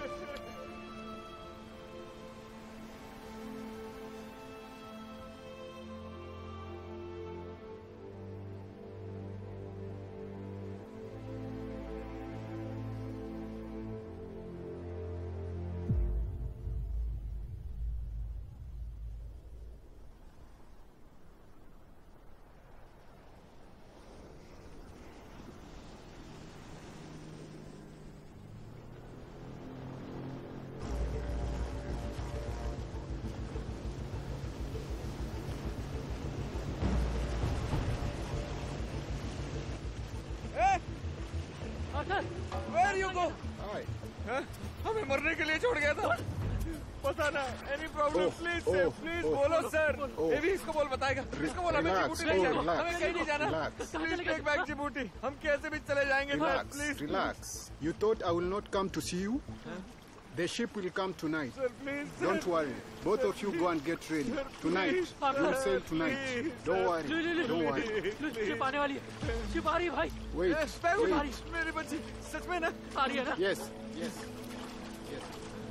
Where you go? हमें मरने के लिए छोड़ गया था। पता ना। Any problem? Please, please बोलो सर। ये भी इसको बोल बताएगा। इसको बोल हमें जिबूटी नहीं जाना। हमें कहीं नहीं जाना। Please take back Djibouti. हम कैसे भी चले जाएंगे sir. Please.
Relax. You thought I will not come to see you? The ship will come tonight.
Sir, please.
Don't worry. Both of you go and get ready. Tonight. You will sail tonight. Don't worry. Don't worry.
Ship आने वाली है। Ship आ रही है भाई।
Wait. Wait.
मेरी बच्ची सच में ना?
आ रही है ना?
Yes. Yes. Yes.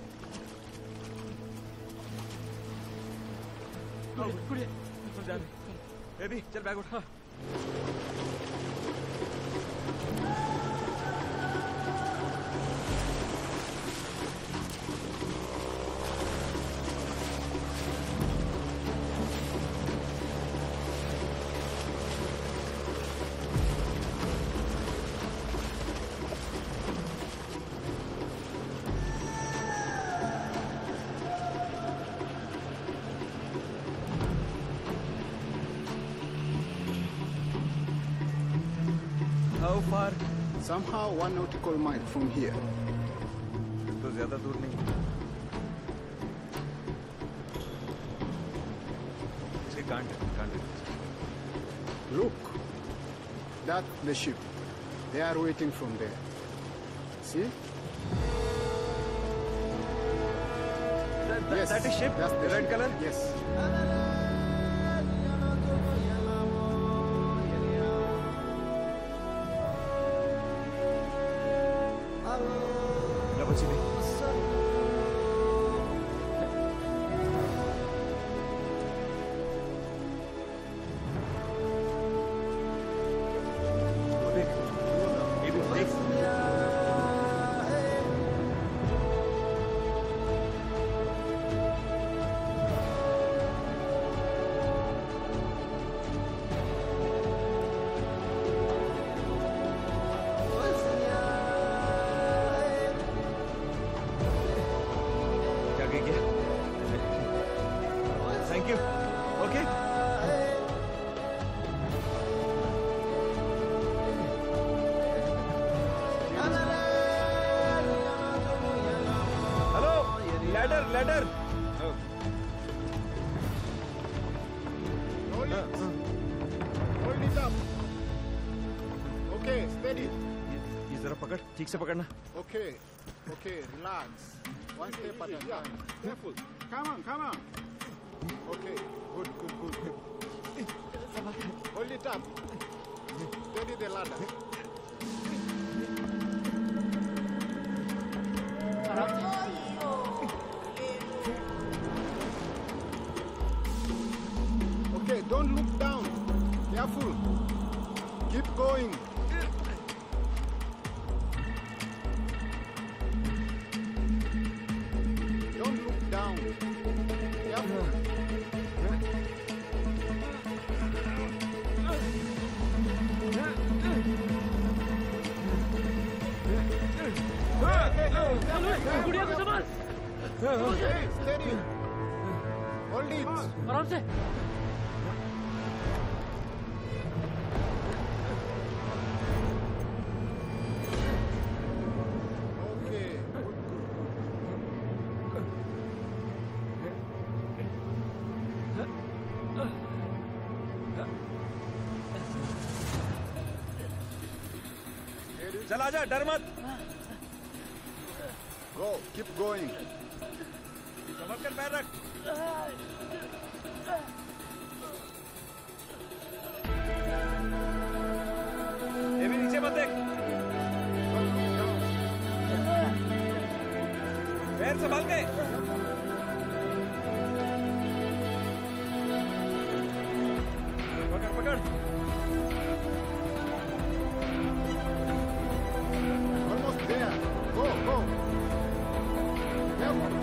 गुड़िया,
ये भी चल बैग उठा।
How far? Somehow 1 nautical mile from here.
तो ज्यादा दूर नहीं। इसके कांटे।
Look, that's the ship. They are waiting from there. See?
That is ship.
That's the
red
ship.
color.
Yes.
You okay hello ladder ladder
Hold it up. Okay, steady.
ये जरा पकड़, ठीक से पकड़ना.
Okay, okay, relax. One step at a time. Careful. Come on. Okay, good. Hold it up. Steady the ladder. Okay, don't look down. Careful. Keep going. Don't look down. Careful.
गुड़िया को संभाल।
Okay, steady. Hold it.
आराम से।
चल आजा, डर मत.
Go, keep going.
संभल कर पैर रख. ये भी नीचे मत देख. पैर संभाल के. पकड़ पकड़.
Almost there. Go. Careful.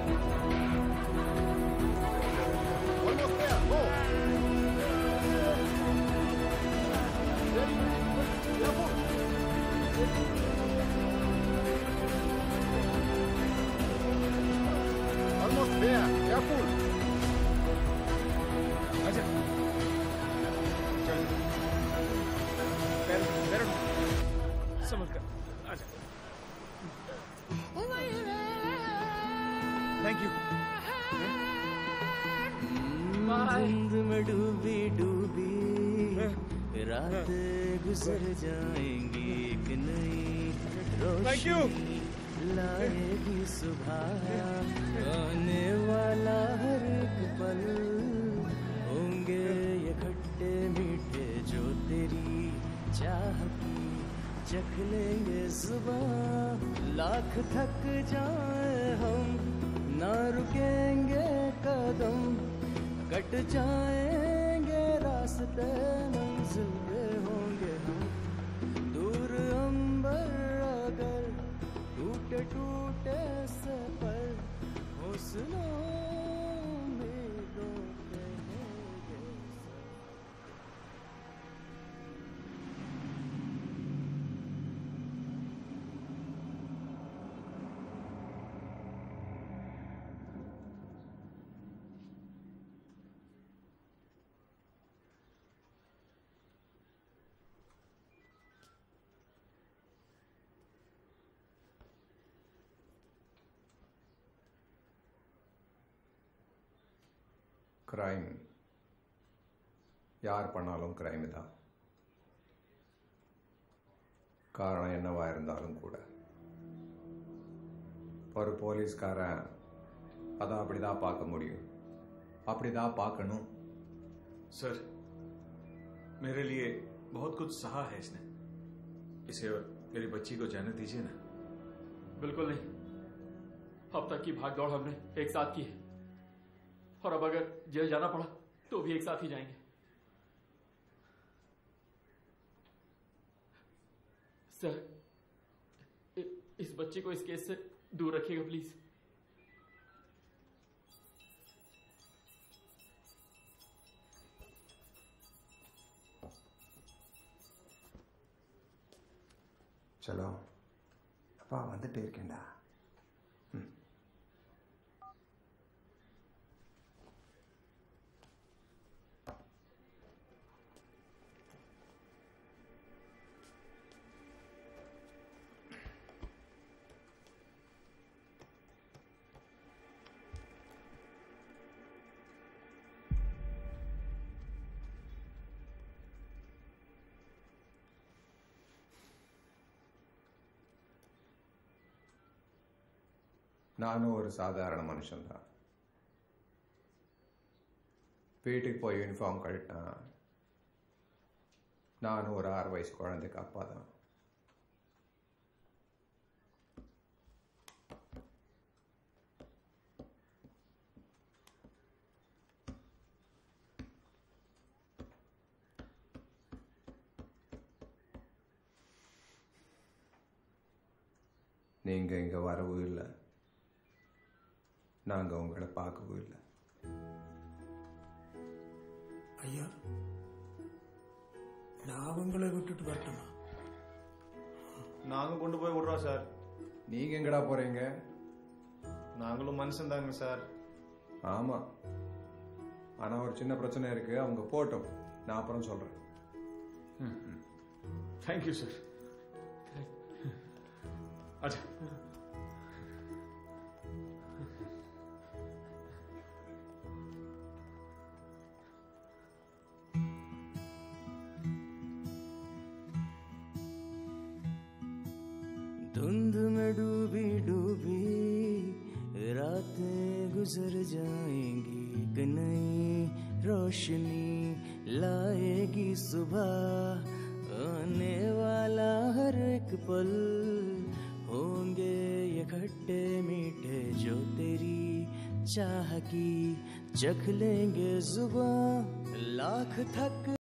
Almost there. Go. Steady. Careful. Almost there. Careful.
आजा. चल. पैर
समझ कर आजा।
Thank you.
नींद में डूबी डूबी रात गुजर जाएंगी एक नई रोशनी लाएगी सुबह आने वाला हर एक पल होंगे ये खट्टे मीठे जो तेरी चाह की चख लेंगे सुबह लाख थक जाए हम ना रुकेंगे कदम कट जाएंगे रास्ते मंजिल पे होंगे हम दूर अंबर अगर टूटे टूटे सफर हौसलों उम्मीदों पे होंगे
கிரைம் யார் பண்ணாலும் கிரைம் தான். காரணம் என்னவா இருந்தாலும் கூட ஒரு போலீஸ்காரன் அதை அப்படிதான் பார்க்க முடியும், அப்படிதான் பார்க்கணும்.
सर, मेरे लिए बहुत कुछ सहा है इसने. इसे मेरी बच्ची को जाने दीजिए ना.
बिल्कुल नहीं. अब तक की भागदौड़ हमने एक साथ की है और अब अगर जेल जाना पड़ा तो भी एक साथ ही जाएंगे. सर, इस बच्चे को इस केस से दूर रखिएगा प्लीज.
चलो அப்பா வந்துட்டே இருக்கேன்டா. நானும் ஒரு சாதாரண மனுஷன்தான். வீட்டுக்கு போய் யூனிஃபார்ம் கழட்டினா நானும் ஒரு 6 வயசு குழந்தைக்கு அப்பா தான். நீங்க இங்க வரவும் இல்லை, நாங்க உங்களை பார்க்கவும் இல்லை.
ஐயா, நான் அவங்களை விட்டுட்டு வரட்டுமா?
நாங்க கொண்டு போய் விடுறோம் சார்.
நீங்க எங்கடா போறீங்க?
நாங்களும் மனுஷன் தாங்க சார்.
ஆமா, ஆனா ஒரு சின்ன பிரச்சனை இருக்கு, அவங்க போட்டோம், நான் அப்புறம் சொல்றேன்.
Thank you sir. अच्छा
धुंध में डूबी डूबी रातें गुजर जाएंगी, एक नई रोशनी लाएगी सुबह। आने वाला हर एक पल होंगे ये खट्टे मीठे, जो तेरी चाह की चख लेंगे जुबां। लाख थक